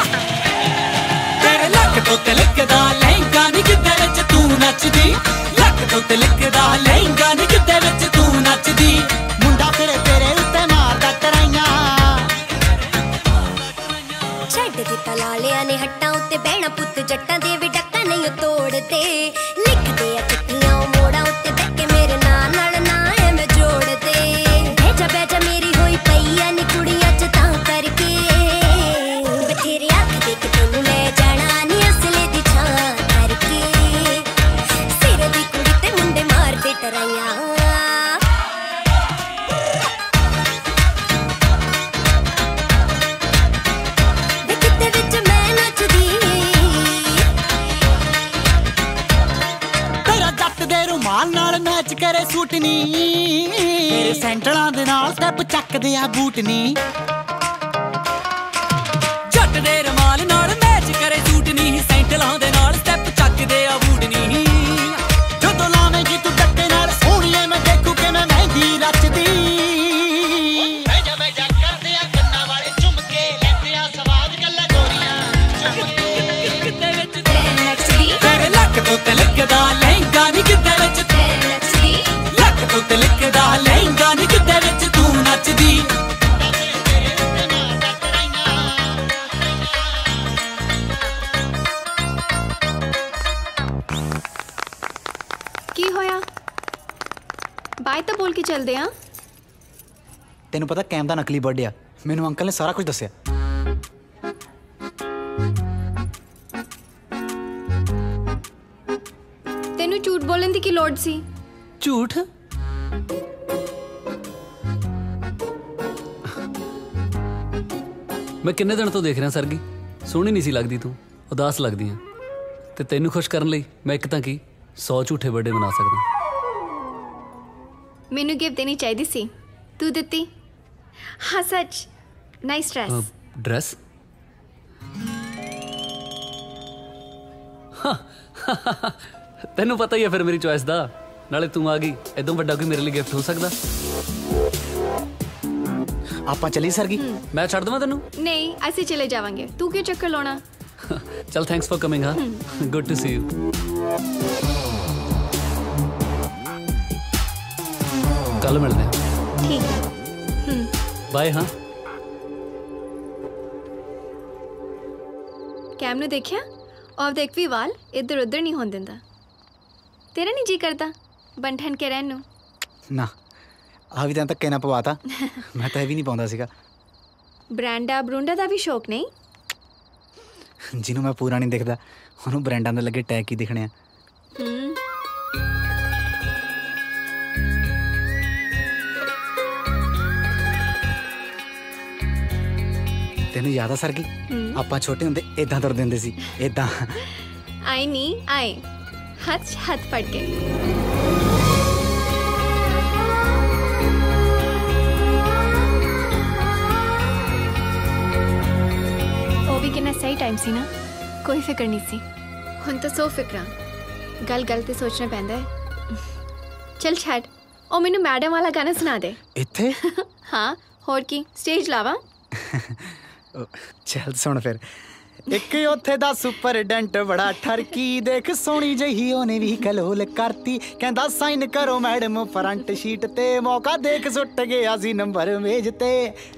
तेरे लक तो तिलकदा लहंगा नी जिद्दे विच तू नचदी, लक तो तिलकदा लहंगा नी जिद्दे विच तू नचदी। मुंडा फिरे तेरे उत्ते मारदा टराइयां, छड्ड दित्ता लालियां ने हट्टां उत्ते बहना पुੱਤ जट्टां दे भी डक्का नहीं ओ तोड़दे, लिखदे आ चिट्ठियां ओ मोड़ा उत्ते बैठ के मेरे नाल नाल ना एवें जोड़दे। बेजा बेजा मेरी होई पई आ नी कुड़ियां च तां करके, बथेरे आखदे कि तैनूं ले जाना नी असले दी छां करके, सिर दी कुड़ी ते मुंडे मारदे टराइयां। नाल मैच करे सूट नी, तेरे सैंडलां दे नाल स्टैप चकदे आ बूट नी। जट दे रमाल नाल मैच करे सूट नी, सैंडलां दे नाल स्टैप चकदे आ बूट नी। जदों लावेंगी तू डट्टे नाल सोहणीए मैं देखू कि मैं मेहंदी रचदी। बेजा बेजा करदे आ कन्ना वाले झुम के, लैंदे आ स्वाद गल्लां गोरियां चुम के। तेरे लक तो तिलकदा लहंगा नी किते विच, लक तो तिलकदा लहंगा नी किते विच तू नचदी। की होया? बाय तो बोल के चलदे आ। तेनू पता कैम दा नकली बर्थडे आ, मैनू अंकल ने सारा कुछ दस्सिया। तेनू झूठ बोलने दी की लोड़ सी? झूठ? मैं किन्ने दिन तो देख रहा सरगी, सोहनी नहीं सी लगदी तू, उदास लगदी है। ते तेनू खुश करन लई मैं एक तां की सौ झूठे बर्थडे मना सकदा। मैनू गिफ्ट देनी चाहिदी सी, तू दित्ती। हाँ सच, नाइस ड्रेस। ड्रेस? तेनू पता ही है फिर मेरी चॉइस दा, नाले तू आ गई, इदों वड्डा कोई मेरे लिए गिफ्ट हो सकदा? ਆਪਾਂ चली सरगी? मैं छड़ देवां तेनू? नहीं, ऐसे चले जावांगे, तू क्यों चक्कर लाना? चल थैंक्स फॉर कमिंग। हाँ, गुड टू सी यू। कल मिलते हैं। ठीक है। बाय। हाँ कैम ਨੂੰ ਦੇਖਿਆ और देख भी वाल इधर उधर नहीं होने दिंदा। तेरा नहीं जी करता बन ठन के रहन ਨੂੰ? ना आ भी तक कहना पवाता मैं तो भी नहीं पाਉਂਦਾ ਸੀਗਾ। ब्रांडा ब्रूंडा ਦਾ ਵੀ ਸ਼ੌਕ ਨਹੀਂ? ਜਿਹਨੂੰ ਮੈਂ ਪੂਰਾ ਨਹੀਂ ਦਿਖਦਾ ਉਹਨੂੰ ਬ੍ਰਾਂਡਾਂ ਦੇ ਲੱਗੇ ਟੈਗ ਹੀ ਦਿਖਣੇ ਆ। ਹੂੰ ਤੈਨੂੰ ਯਾਦ ਆ ਸਰਗੀ ਆਪਾਂ ਛੋਟੇ ਹੁੰਦੇ ਇਦਾਂ ਤੁਰਦੇ ਹੁੰਦੇ ਸੀ ਇਦਾਂ। ਆਈ ਨਹੀਂ ਆਏ ਹੱਥ ਹੱਥ ਫੜ ਕੇ। ਉਹ ਵੀ ਕਿੰਨਾ ਸਹੀ ਟਾਈਮ ਸੀ ਨਾ, ਕੋਈ ਫਿਕਰ ਨਹੀਂ ਸੀ। ਹੁਣ ਤਾਂ ਸੋ ਫਿਕਰਾਂ ਗੱਲ ਗੱਲ ਤੇ ਸੋਚਣਾ ਪੈਂਦਾ ਹੈ। ਚਲ ਛੱਡ, ਉਹ ਮੈਨੂੰ ਮੈਡਮ ਵਾਲਾ ਗਾਣਾ ਸੁਣਾ ਦੇ। ਇੱਥੇ? ਹਾਂ ਹੋਰ ਕੀ ਸਟੇਜ ਲਾਵਾ? ਚੱਲ ਸੁਣ ਫਿਰ। ਇੱਕ ਉੱਥੇ ਦਾ ਸੁਪਰਡੈਂਟ ਬੜਾ ਠਰਕੀ, ਦੇਖ ਸੋਹਣੀ ਜਹੀ ਉਹਨੇ ਵੀ ਕਲੋਲ ਕਰਤੀ, ਕਹਿੰਦਾ ਸਾਈਨ ਕਰੋ ਮੈਡਮ ਫਰੰਟ ਸ਼ੀਟ ਤੇ, ਮੌਕਾ ਦੇਖ ਸੁੱਟ ਗਿਆ ਸੀ ਨੰਬਰ ਮੇਜ ਤੇ।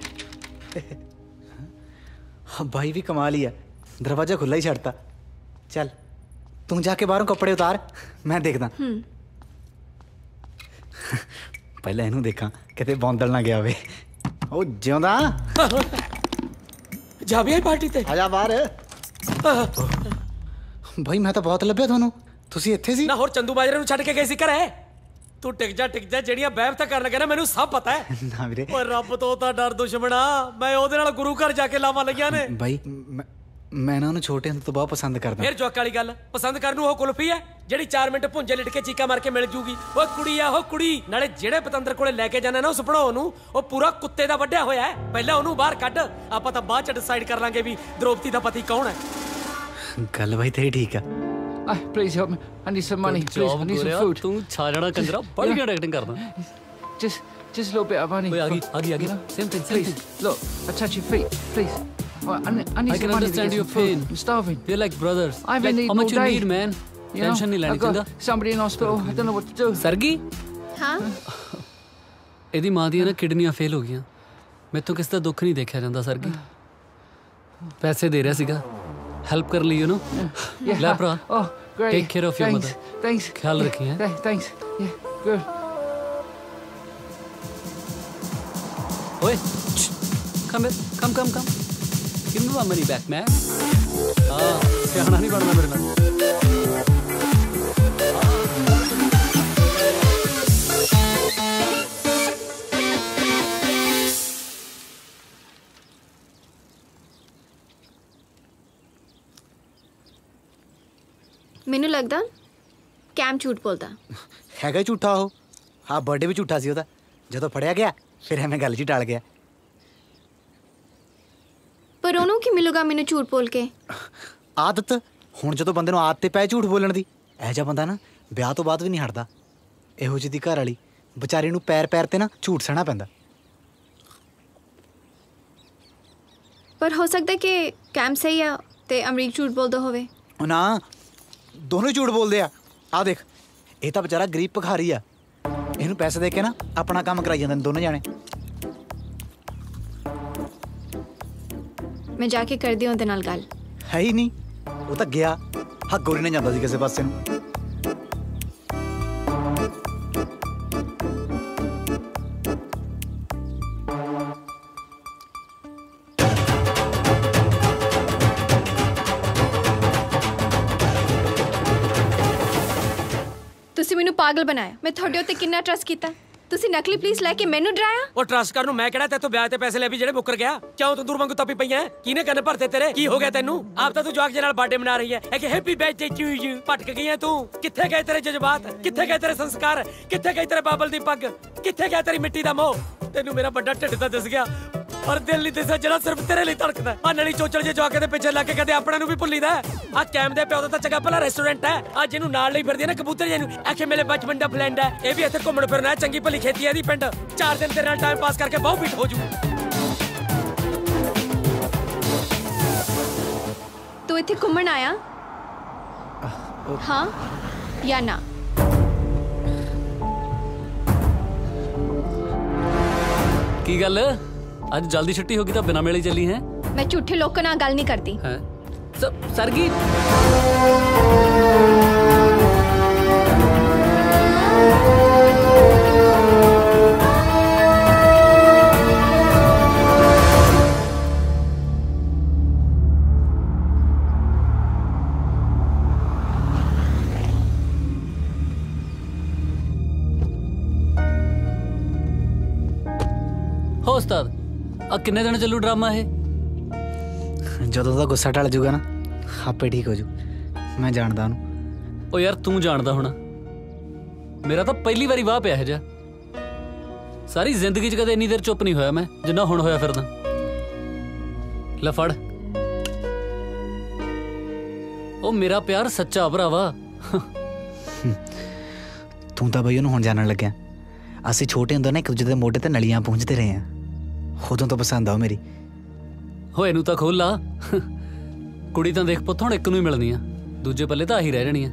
भाई भी कमाल ही है, दरवाजा खुला ही छड़ता। चल तू जाके बाहरों कपड़े उतार, मैं देखदा। पहले इनू देखा किते बौंदल ना गया वे। ओ जिਉਂਦਾ जा भी आई पार्टी ते? आजा बाहर। भाई मैं तो बहुत ਲੱਭਿਆ ਤੁਹਾਨੂੰ, ਤੁਸੀਂ ਇੱਥੇ ਸੀ? ਨਾ ਹੋਰ ਚੰਦੂ ਬਾਜਰੇ ਨੂੰ ਛੱਡ ਕੇ ਗਏ ਸੀ ਘਰੇ? ਤੂੰ ਟਿਕ ਜਾ ਟਿਕ ਜਾ, ਜਿਹੜੀਆਂ ਬਹਿਬ ਤਾਂ ਕਰਨ ਲੱਗਾ ਨਾ ਮੈਨੂੰ ਸਭ ਪਤਾ ਹੈ। ਨਾ ਵੀਰੇ ਓਏ ਰੱਬ ਤੋਂ ਤਾਂ ਡਰ ਦੁਸ਼ਮਣਾ, ਮੈਂ ਉਹਦੇ ਨਾਲ ਗੁਰੂ ਘਰ ਜਾ ਕੇ ਲਾਵਾਂ ਲਈਆਂ ਨੇ। ਬਾਈ ਮੈਂ ਨਾ ਉਹਨੂੰ ਛੋਟੇ ਹੁੰਦੇ ਤੋਂ ਬਹੁਤ ਪਸੰਦ ਕਰਦਾ। ਫਿਰ ਜੋਕ ਵਾਲੀ ਗੱਲ, ਪਸੰਦ ਕਰਨ ਨੂੰ ਉਹ ਕੁਲਫੀ ਹੈ ਜਿਹੜੀ ਚਾਰ ਮਿੰਟ ਭੁੰਜੇ ਲਿਟ ਕੇ ਚੀਕਾ ਮਾਰ ਕੇ ਮਿਲ ਜੂਗੀ। ਓਏ ਕੁੜੀ ਆ ਉਹ ਕੁੜੀ, ਨਾਲੇ ਜਿਹੜੇ ਪਤੰਦਰ ਕੋਲੇ ਲੈ ਕੇ ਜਾਣਾ ਨਾ ਉਸ ਭਣੋ ਨੂੰ, ਉਹ ਪੂਰਾ ਕੁੱਤੇ ਦਾ ਵੱਢਿਆ ਹੋਇਆ ਹੈ। ਪਹਿਲਾਂ ਉਹਨੂੰ ਬਾਹਰ ਕੱਢ, ਆਪਾਂ ਤਾਂ ਬਾਅਦ ਚ ਡਿਸਾਈਡ ਕਰ ਲਾਂਗੇ ਵੀ ਦ੍ਰੋਪਦੀ ਦਾ ਪਤੀ ਕੌਣ ਹੈ। ਗੱਲ ਬਾਈ ਤੇਰੀ ਠੀਕ ਆ। Uh, please help me. I need some money. Please, I need some food. तू छा जाना कंजरा, बड़ी क्या एक्टिंग करदा। Just, just a little bit of money. Wait, आ गई, आ गई, आ गई। Same thing, same thing. Look, I touch your feet, please. Oh, I need, I need I some can money to understand get your some food. pain. I'm starving. We're like brothers. I've like, been eating how much all you day. need, man? You know, Tension नहीं लेनी I've got चाहिए। somebody in hospital. I don't know what to do. सरगी? हाँ? ਇਹਦੀ ਮਾਂ ਦੀਆਂ ਨਾ ਕਿਡਨੀਆਂ ਫੇਲ ਹੋ ਗਈਆਂ। ਮੈਥੋਂ ਕਿਸੇ ਦਾ ਦੁੱਖ ਨਹੀਂ ਦੇਖਿਆ ਜਾਂਦਾ ਸਰਗੀ। ਪੈਸੇ ਦੇ ਰਿਹਾ ਸੀਗਾ, ਹੈਲਪ ਕਰ ਲਈ, ਯੂ ਨੋ। ਲੈ ਭਰਾ, Great. Take care of your Thanks. mother. Thanks. ख्याल रखिए। हैं? Th- Thanks. Yeah. Good. Oi, come here. Come, come, come. Give me my money back, man. Ah, सियाना नहीं बनना मेरे नाल। ਮੈਨੂੰ ਲੱਗਦਾ ਕੈਮ ਝੂਠ ਬੋਲਦਾ ਹੈਗਾ ਝੂਠਾ ਉਹ। ਹਾਂ ਬਰਥਡੇ ਵੀ ਝੂਠਾ ਸੀ ਉਹਦਾ, ਜਦੋਂ ਫੜਿਆ ਗਿਆ ਫਿਰ ਐਵੇਂ ਗੱਲ ਜੀ ਟਾਲ ਗਿਆ। ਪਰ ਉਹਨੂੰ ਕੀ ਮਿਲੂਗਾ ਮੈਨੂੰ ਝੂਠ ਬੋਲ ਕੇ? ਆਦਤ। ਹੁਣ ਜਦੋਂ ਬੰਦੇ ਨੂੰ ਆਦਤ ਤੇ ਪੈ ਝੂਠ ਬੋਲਣ ਦੀ, ਇਹੋ ਜਿਹਾ ਬੰਦਾ ਨਾ ਵਿਆਹ ਤੋਂ ਬਾਅਦ ਵੀ ਨਹੀਂ ਹਟਦਾ। ਇਹੋ ਜਿਹੀ ਦੀ ਘਰ ਵਾਲੀ ਵਿਚਾਰੀ ਨੂੰ ਪੈਰ ਪੈਰ ਤੇ ਨਾ ਝੂਠ ਸਹਿਣਾ ਪੈਂਦਾ। ਪਰ ਹੋ ਸਕਦਾ ਕਿ ਕੈਮ ਸਹੀ ਆ ਤੇ ਅਮਰੀਕ ਝੂਠ ਬੋਲਦਾ ਹੋਵੇ। ਨਾ ਦੋਨੋਂ ਝੂਠ ਬੋਲਦੇ ਆ। ਆ ਦੇਖ, ਇਹ ਤਾਂ ਵਿਚਾਰਾ ਗਰੀਬ ਭਿਖਾਰੀ ਆ, ਇਹਨੂੰ ਪੈਸੇ ਦੇ ਕੇ ਨਾ ਆਪਣਾ ਕੰਮ ਕਰਾਈ ਜਾਂਦੇ ਨੇ ਦੋਨੋਂ ਜਾਣੇ। ਮੈਂ ਜਾ ਕੇ ਕਰਦੀ ਹਾਂ ਉਹਦੇ ਨਾਲ ਗੱਲ। ਹੈ ਹੀ ਨਹੀਂ, ਉਹ ਤਾਂ ਗਿਆ। ਹਾਂ ਗੋਰੀ ਨੇ ਜਾਂਦਾ ਸੀ ਕਿਸੇ ਪਾਸੇ ਨੂੰ। ਤੁਸੀਂ ਮੈਨੂੰ ਪਾਗਲ ਬਣਾਇਆ। ਮੈਂ ਤੁਹਾਡੇ ਉੱਤੇ ਕਿੰਨਾ ਟਰਸਟ ਕੀਤਾ, ਤੁਸੀਂ ਨਕਲੀ ਪੁਲਿਸ ਲੈ ਕੇ ਮੈਨੂੰ ਡਰਾਇਆ। ਉਹ ਟਰਸਟ ਕਰਨ ਨੂੰ ਮੈਂ ਕਿਹੜਾ ਤੇਤੋਂ ਵਿਆਹ ਤੇ ਪੈਸੇ ਲੈ ਵੀ ਜਿਹੜੇ ਮੁੱਕਰ ਗਿਆ? ਕਿਉਂ ਤੂੰ ਦੂਰ ਵਾਂਗੂ ਤੱਪੀ ਪਈਆਂ? ਕਿਹਨੇ ਕੰਨ ਭਰਤੇ ਤੇਰੇ? ਕੀ ਹੋ ਗਿਆ ਤੈਨੂੰ? ਆਪ ਤਾਂ ਤੂੰ ਜਵਾਕ ਦੇ ਨਾਲ ਬਰਥਡੇ ਮਨਾ ਰਹੀ ਹੈ ਕਿ ਹੈਪੀ ਬਰਥਡੇ ਟੂ ਯੂ। ਭਟਕ ਗਈ ਹੈ ਤੂੰ। ਕਿੱਥੇ ਗਏ ਤੇਰੇ ਜਜ਼ਬਾਤ? ਕਿੱਥੇ ਗਏ ਤੇਰੇ ਸੰਸਕਾਰ? ਕਿੱਥੇ ਗਈ ਤੇਰੇ ਬਾਬਲ ਦੀ ਪੱਗ? ਕਿੱਥੇ ਗਿਆ ਤੇਰੀ ਮਿੱਟੀ ਦਾ ਮੋਹ? ਤੈਨੂੰ ਮੇਰਾ ਵੱਡਾ ਢਿੱਡ ਤਾਂ ਦਿਸ ਗਿਆ, ਪਰ ਦਿਲ ਨਹੀਂ ਦਿਸਿਆ ਜਿਹੜਾ ਸਿਰਫ ਤੇਰੇ ਲਈ ਧੜਕਦਾ। ਆ ਨਲੀ ਚੋਚਲ ਜੇ ਜਵਾਕੇ ਦੇ ਪਿੱਛੇ ਲੱਗ ਕੇ ਕਦੇ ਆਪਣਾ ਨੂੰ ਵੀ ਭੁੱਲੀਦਾ। ਆ ਕੈਮ ਦੇ ਪਿਓ ਦਾ ਤਾਂ ਚੰਗਾ ਭਲਾ ਰੈਸਟੋਰੈਂਟ ਹੈ। ਆ ਜਿਹਨੂੰ ਨਾਲ ਲਈ ਫਿਰਦੀ ਨਾ ਕਬੂਤਰ ਜਿਹਨੂੰ ਆਖੇ ਮੇਰੇ ਬਚਪਨ ਦਾ ਫਲੈਂਡ ਹੈ। ਇਹ ਵੀ ਇੱਥੇ ਘੁੰਮਣ ਫਿਰਨਾ, ਚੰਗੀ ਭਲੀ ਖੇਤੀ ਹੈ ਇਹਦੀ ਪਿੰਡ। ਚਾਰ ਦਿਨ ਤੇਰੇ ਨਾਲ ਟਾਈਮ ਪਾਸ ਕਰਕੇ ਬਹੁਤ ਫਿੱਟ ਹੋ ਜੂ। ਤੂੰ ਇੱਥੇ ਘੁੰਮਣ ਆਇਆ? ਹਾਂ ਜਾਂ ਨਾ? की गल आज जल्दी छुट्टी होगी तो बिना मेले चली है? मैं झूठे लोगों नाल गल नहीं करती। हैं सरगी हो उस्ताद आ किन्ने दिन चलू ड्रामा है? ਜਦੋਂ ਦਾ ਗੁੱਸਾ ਢਲ ਜੂਗਾ ਨਾ ਆਪੇ ਠੀਕ ਹੋ ਜੂ। ਮੈਂ ਜਾਣਦਾ ਉਹਨੂੰ। ओ यार तू जानदा होना मेरा तो पहली बारी वाह पिया है जा। सारी जिंदगी च कदे इन्नी देर चुप नहीं होया मैं जिन्ना हुण होया फिरदा। ले फड़ ओ मेरा प्यार सच्चा भरावा। ਤੂੰ ਤਾਂ ਬਈ ਉਹਨੂੰ ਹੁਣ ਜਾਣਨ ਲੱਗਿਆ। ਅਸੀਂ ਛੋਟੇ ਹੁੰਦੇ ਨਾ ਇੱਕ ਦੂਜੇ ਦੇ ਮੋਢੇ ਤੇ ਨਲੀਆਂ ਪੂੰਝਦੇ ਰਹੇ ਆ। ਉਦੋਂ ਤੋਂ ਪਸੰਦ ਆ ਉਹ ਮੇਰੀ। ਹੋਏ ਨੂੰ ਤਾਂ ਖੋਲ ਲਾ। ਕੁੜੀ ਤਾਂ ਦੇਖ ਪੁੱਤ ਹੁਣ ਇੱਕ ਨੂੰ ਹੀ ਮਿਲਣੀ ਆ, ਦੂਜੇ ਪੱਲੇ ਤਾਂ ਆਹੀ ਰਹਿ ਜਾਣੀ ਆ।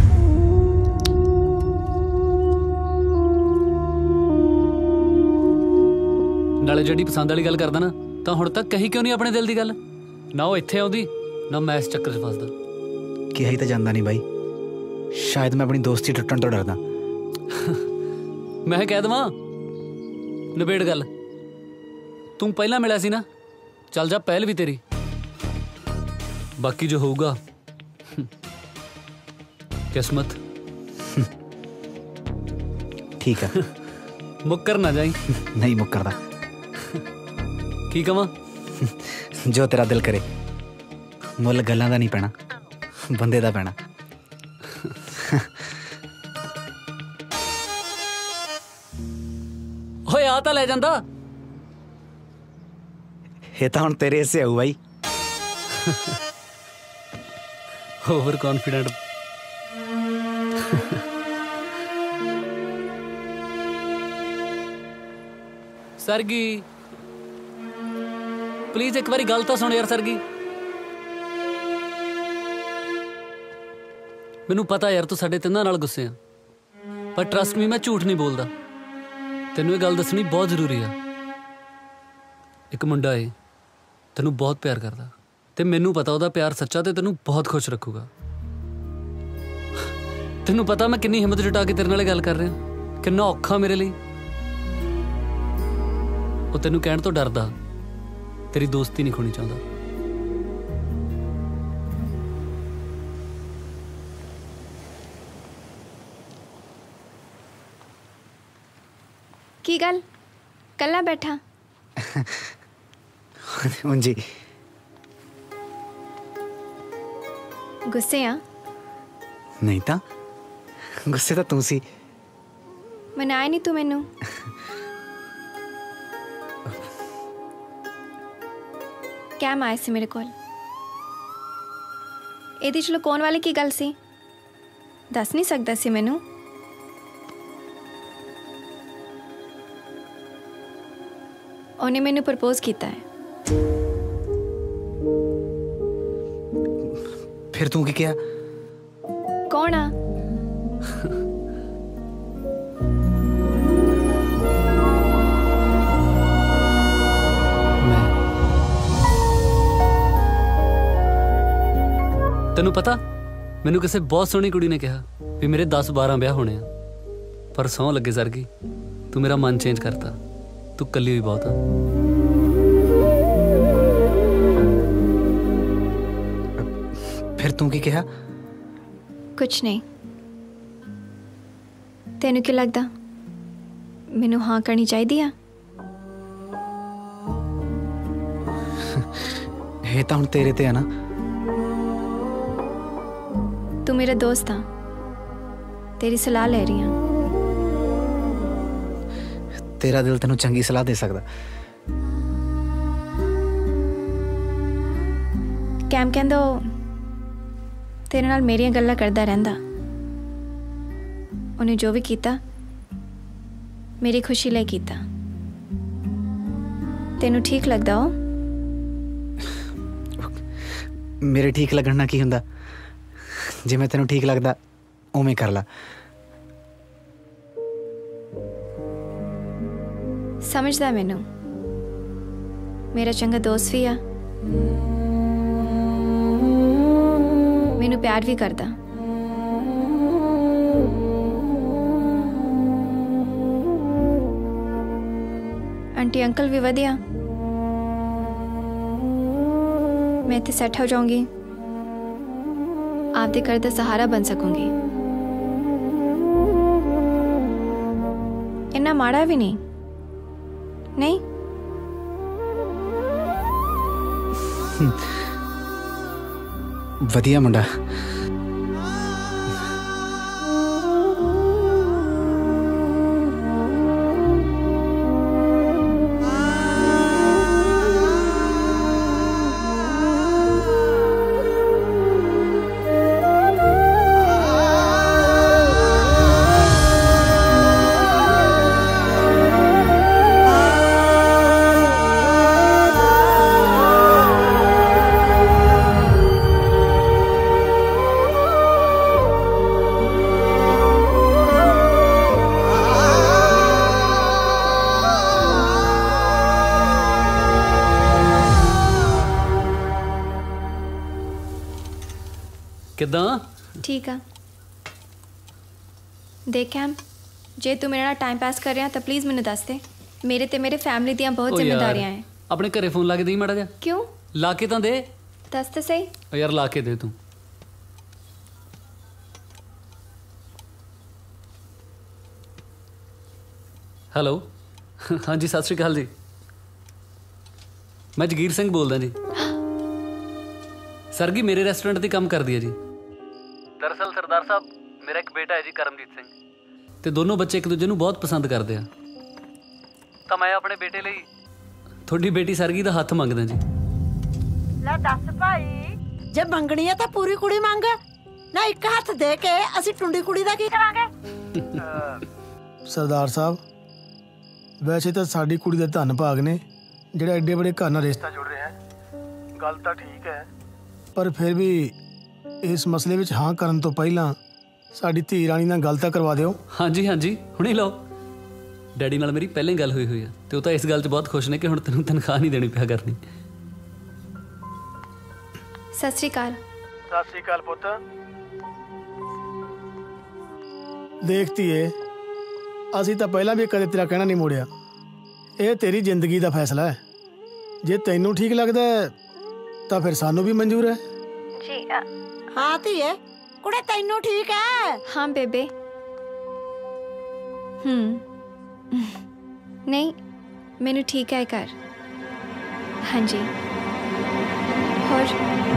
ਨਾਲੇ ਜਿਹੜੀ ਪਸੰਦ ਵਾਲੀ ਗੱਲ ਕਰਦਾ ਨਾ ਤਾਂ ਹੁਣ ਤੱਕ ਕਹੀ ਕਿਉਂ ਨਹੀਂ ਆਪਣੇ ਦਿਲ ਦੀ ਗੱਲ? ਨਾ ਉਹ ਇੱਥੇ ਆਉਂਦੀ ਨਾ ਮੈਂ ਇਸ ਚੱਕਰ 'ਚ ਫਸਦਾ। ਕਿਹਾ ਹੀ ਤਾਂ ਜਾਂਦਾ ਨਹੀਂ ਬਾਈ। ਸ਼ਾਇਦ ਮੈਂ ਆਪਣੀ ਦੋਸਤੀ ਟੁੱਟਣ ਤੋਂ ਡਰਦਾ। ਮੈਂ ਕਹਿ ਦੇਵਾਂ ਨਿਬੇੜ ਗੱਲ। ਤੂੰ ਪਹਿਲਾਂ ਮਿਲਿਆ ਸੀ ਨਾ, ਚੱਲ ਜਾ ਪਹਿਲ ਵੀ ਤੇਰੀ। ਬਾਕੀ ਜੋ ਹੋਊਗਾ ਕਿਸਮਤ। ਠੀਕ ਆ। ਮੁੱਕਰ ਨਾ ਜਾਈ। ਨਹੀਂ ਮੁੱਕਰਦਾ। ਕੀ ਕਵਾਂ? ਜੋ ਤੇਰਾ ਦਿਲ ਕਰੇ। ਮੁੱਲ ਗੱਲਾਂ ਦਾ ਨਹੀਂ ਪੈਣਾ, ਬੰਦੇ ਦਾ ਪੈਣਾ। ਓਏ ਆ ਤਾਂ ਲੈ ਜਾਂਦਾ। ਇਹ ਤਾਂ ਹੁਣ ਤੇਰੇ ਹਿੱਸੇ ਆਊ ਬਾਈ। Over confident. सरगी प्लीज एक बारी गल तो सुन यार। सरगी मैनू पता यार तू साडे तिन्नां नाल गुस्से आ, पर ट्रस्ट मी मैं झूठ नहीं बोलदा। तैनू ये गल दसनी बहुत जरूरी आ। एक मुंडा है तैनू बहुत प्यार करदा ते मैनू पता ਉਹਦਾ ਪਿਆਰ ਸੱਚਾ ਤੇ ਤੈਨੂੰ ਬਹੁਤ ਖੁਸ਼ ਰੱਖੂਗਾ। ਤੈਨੂੰ ਪਤਾ ਮੈਂ ਕਿੰਨੀ ਹਿੰਮਤ ਜੁਟਾ ਕੇ ਤੇਰੇ ਨਾਲ ਗੱਲ ਕਰ ਰਿਹਾ, ਕਿੰਨਾ ਔਖਾ ਮੇਰੇ ਲਈ। ਉਹ ਤੈਨੂੰ ਕਹਿਣ ਤੋਂ ਡਰਦਾ, ਤੇਰੀ ਦੋਸਤੀ ਨਹੀਂ ਖੋਣੀ ਚਾਹੁੰਦਾ। ਕੀ ਗੱਲ ਕੱਲਾ ਬੈਠਾ? ਹਾਂਜੀ। गुस्से आ? नहीं था, गुस्से तो तू सी। मनाया नहीं तू मैनू? कैम आए सी मेरे कोल? ਇਹਦੇ ਚ ਲੁਕਾਉਣ ਵਾਲੀ ਕੀ ਗੱਲ ਸੀ? ਦੱਸ ਨਹੀਂ ਸਕਦਾ ਸੀ ਮੈਨੂੰ? ਉਹਨੇ ਮੈਨੂੰ ਪ੍ਰਪੋਜ਼ ਕੀਤਾ ਹੈ। फिर तू की क्या? कौन आ? तेनू पता मैनू किसी बहुत सोहनी कुड़ी ने कहा भी मेरे दस बारह ब्याह होने आ, पर सौं लगे सरगी तू मेरा मन चेंज करता। तू कली हुई बहुत आ। फिर तू की कहा? कुछ नहीं। तेनू क्या लगता मैनू हाँ करनी चाहिए आ? ये तो हुण तेरे ते है ना। तू मेरा दोस्त आ, तेरी सलाह ले रही हूं। तेरा दिल तेनू चंगी सलाह दे सकदा। कैम कहंदा तेरे नाल मेरियां गल्लां करदा रहिंदा। उन्हें जो भी कीता मेरी खुशी लई कीता। तेनू ठीक लगदा हो? मेरे ठीक लगना की हुंदा? जे मैं तेनू ठीक लगदा उवें कर ला। समझदा मैनू मेरा चंगा दोस्त भी आ, मैनू प्यार भी करदा। आंटी अंकल भी वधिया, मैं इत्थे सैट हो जाऊंगी, आपदे घर दा सहारा बन सकूंगी। इन्ना माड़ा भी नहीं, नहीं? वधिया मुंडा। ठीक है देख कैम, जे तू मेरे नाल टाइम पास कर रहा तो प्लीज मैनू दस दे। मेरे ते मेरे फैमिली दियां बहुत जिम्मेदारियां हैं। अपने घरे फोन ला के दी माड़ा जा। क्यों? ला के तो दे। दस तो सही। ओ यार ला के दे तू। हेलो हाँ जी सत श्री अकाल जी, मैं जगीर सिंह बोलदा जी। सर जी मेरे रेस्टोरेंट दी काम कर दी है जी। दरअसल सरदार साहब मेरा एक बेटा है जी करमजीत सिंह, ते दोनों बच्चे एक दूजे नूं बहुत पसंद करते हैं, तो मैं अपने बेटे ਲਈ थोड़ी बेटी सरगी ਦਾ ਹੱਥ ਮੰਗਦਾ ਜੀ। ਲੈ ਦੱਸ ਭਾਈ, ਜੇ ਮੰਗਣੀ ਹੈ ਤਾਂ ਪੂਰੀ ਕੁੜੀ ਮੰਗ, ਨਾ ਇੱਕ ਹੱਥ ਦੇ ਕੇ ਅਸੀਂ ਟੁੰਡੀ ਕੁੜੀ ਦਾ ਕੀ ਕਰਾਂਗੇ? ਸਰਦਾਰ ਸਾਹਿਬ ਵੈਸੇ ਤਾਂ ਸਾਡੀ ਕੁੜੀ ਦੇ ਧੰਨ ਭਾਗ ਨੇ ਜਿਹੜਾ ਐਡੇ ਬੜੇ ਘਰ ਨਾਲ ਰਿਸ਼ਤਾ ਜੁੜ ਰਿਹਾ ਹੈ, ਗੱਲ ਤਾਂ ਠੀਕ ਹੈ, ਪਰ ਫਿਰ ਵੀ ਇਸ ਮਸਲੇ ਵਿੱਚ ਹਾਂ ਕਰਨ ਤੋਂ ਪਹਿਲਾਂ ਸਾਡੀ ਧੀ ਰਾਣੀ ਨਾਲ ਗੱਲ ਤਾਂ ਕਰਵਾ ਦਿਓ। ਹਾਂਜੀ ਹਾਂਜੀ ਹੁਣੇ ਲਓ। ਡੈਡੀ ਨਾਲ ਮੇਰੀ ਪਹਿਲਾਂ ਹੀ ਗੱਲ ਹੋਈ ਹੋਈ ਆ ਤੇ ਉਹ ਤਾਂ ਇਸ ਗੱਲ 'ਚ ਬਹੁਤ ਖੁਸ਼ ਨੇ ਕਿ ਹੁਣ ਤੈਨੂੰ ਤਨਖਾਹ ਨਹੀਂ ਦੇਣੀ ਪਿਆ ਕਰਨੀ। ਸਤਿ ਸ਼੍ਰੀ ਅਕਾਲ। ਸਤਿ ਸ਼੍ਰੀ ਅਕਾਲ ਪੁੱਤ। ਦੇਖਤੀ ਏ ਅਸੀਂ ਤਾਂ ਪਹਿਲਾਂ ਵੀ ਕਦੇ ਤੇਰਾ ਕਹਿਣਾ ਨਹੀਂ ਮੋੜਿਆ, ਇਹ ਤੇਰੀ ਜ਼ਿੰਦਗੀ ਦਾ ਫੈਸਲਾ ਹੈ, ਜੇ ਤੈਨੂੰ ਠੀਕ ਲੱਗਦਾ ਤਾਂ ਫਿਰ ਸਾਨੂੰ ਵੀ ਮਨਜ਼ੂਰ ਹੈ। ਜੀ ਹਾਂ ਧੀਏ, ਕੁੜੇ ਤੈਨੂੰ ਠੀਕ ਹੈ? हाँ बेबे। हम्म नहीं मैनू ठीक है कर। हाँ जी और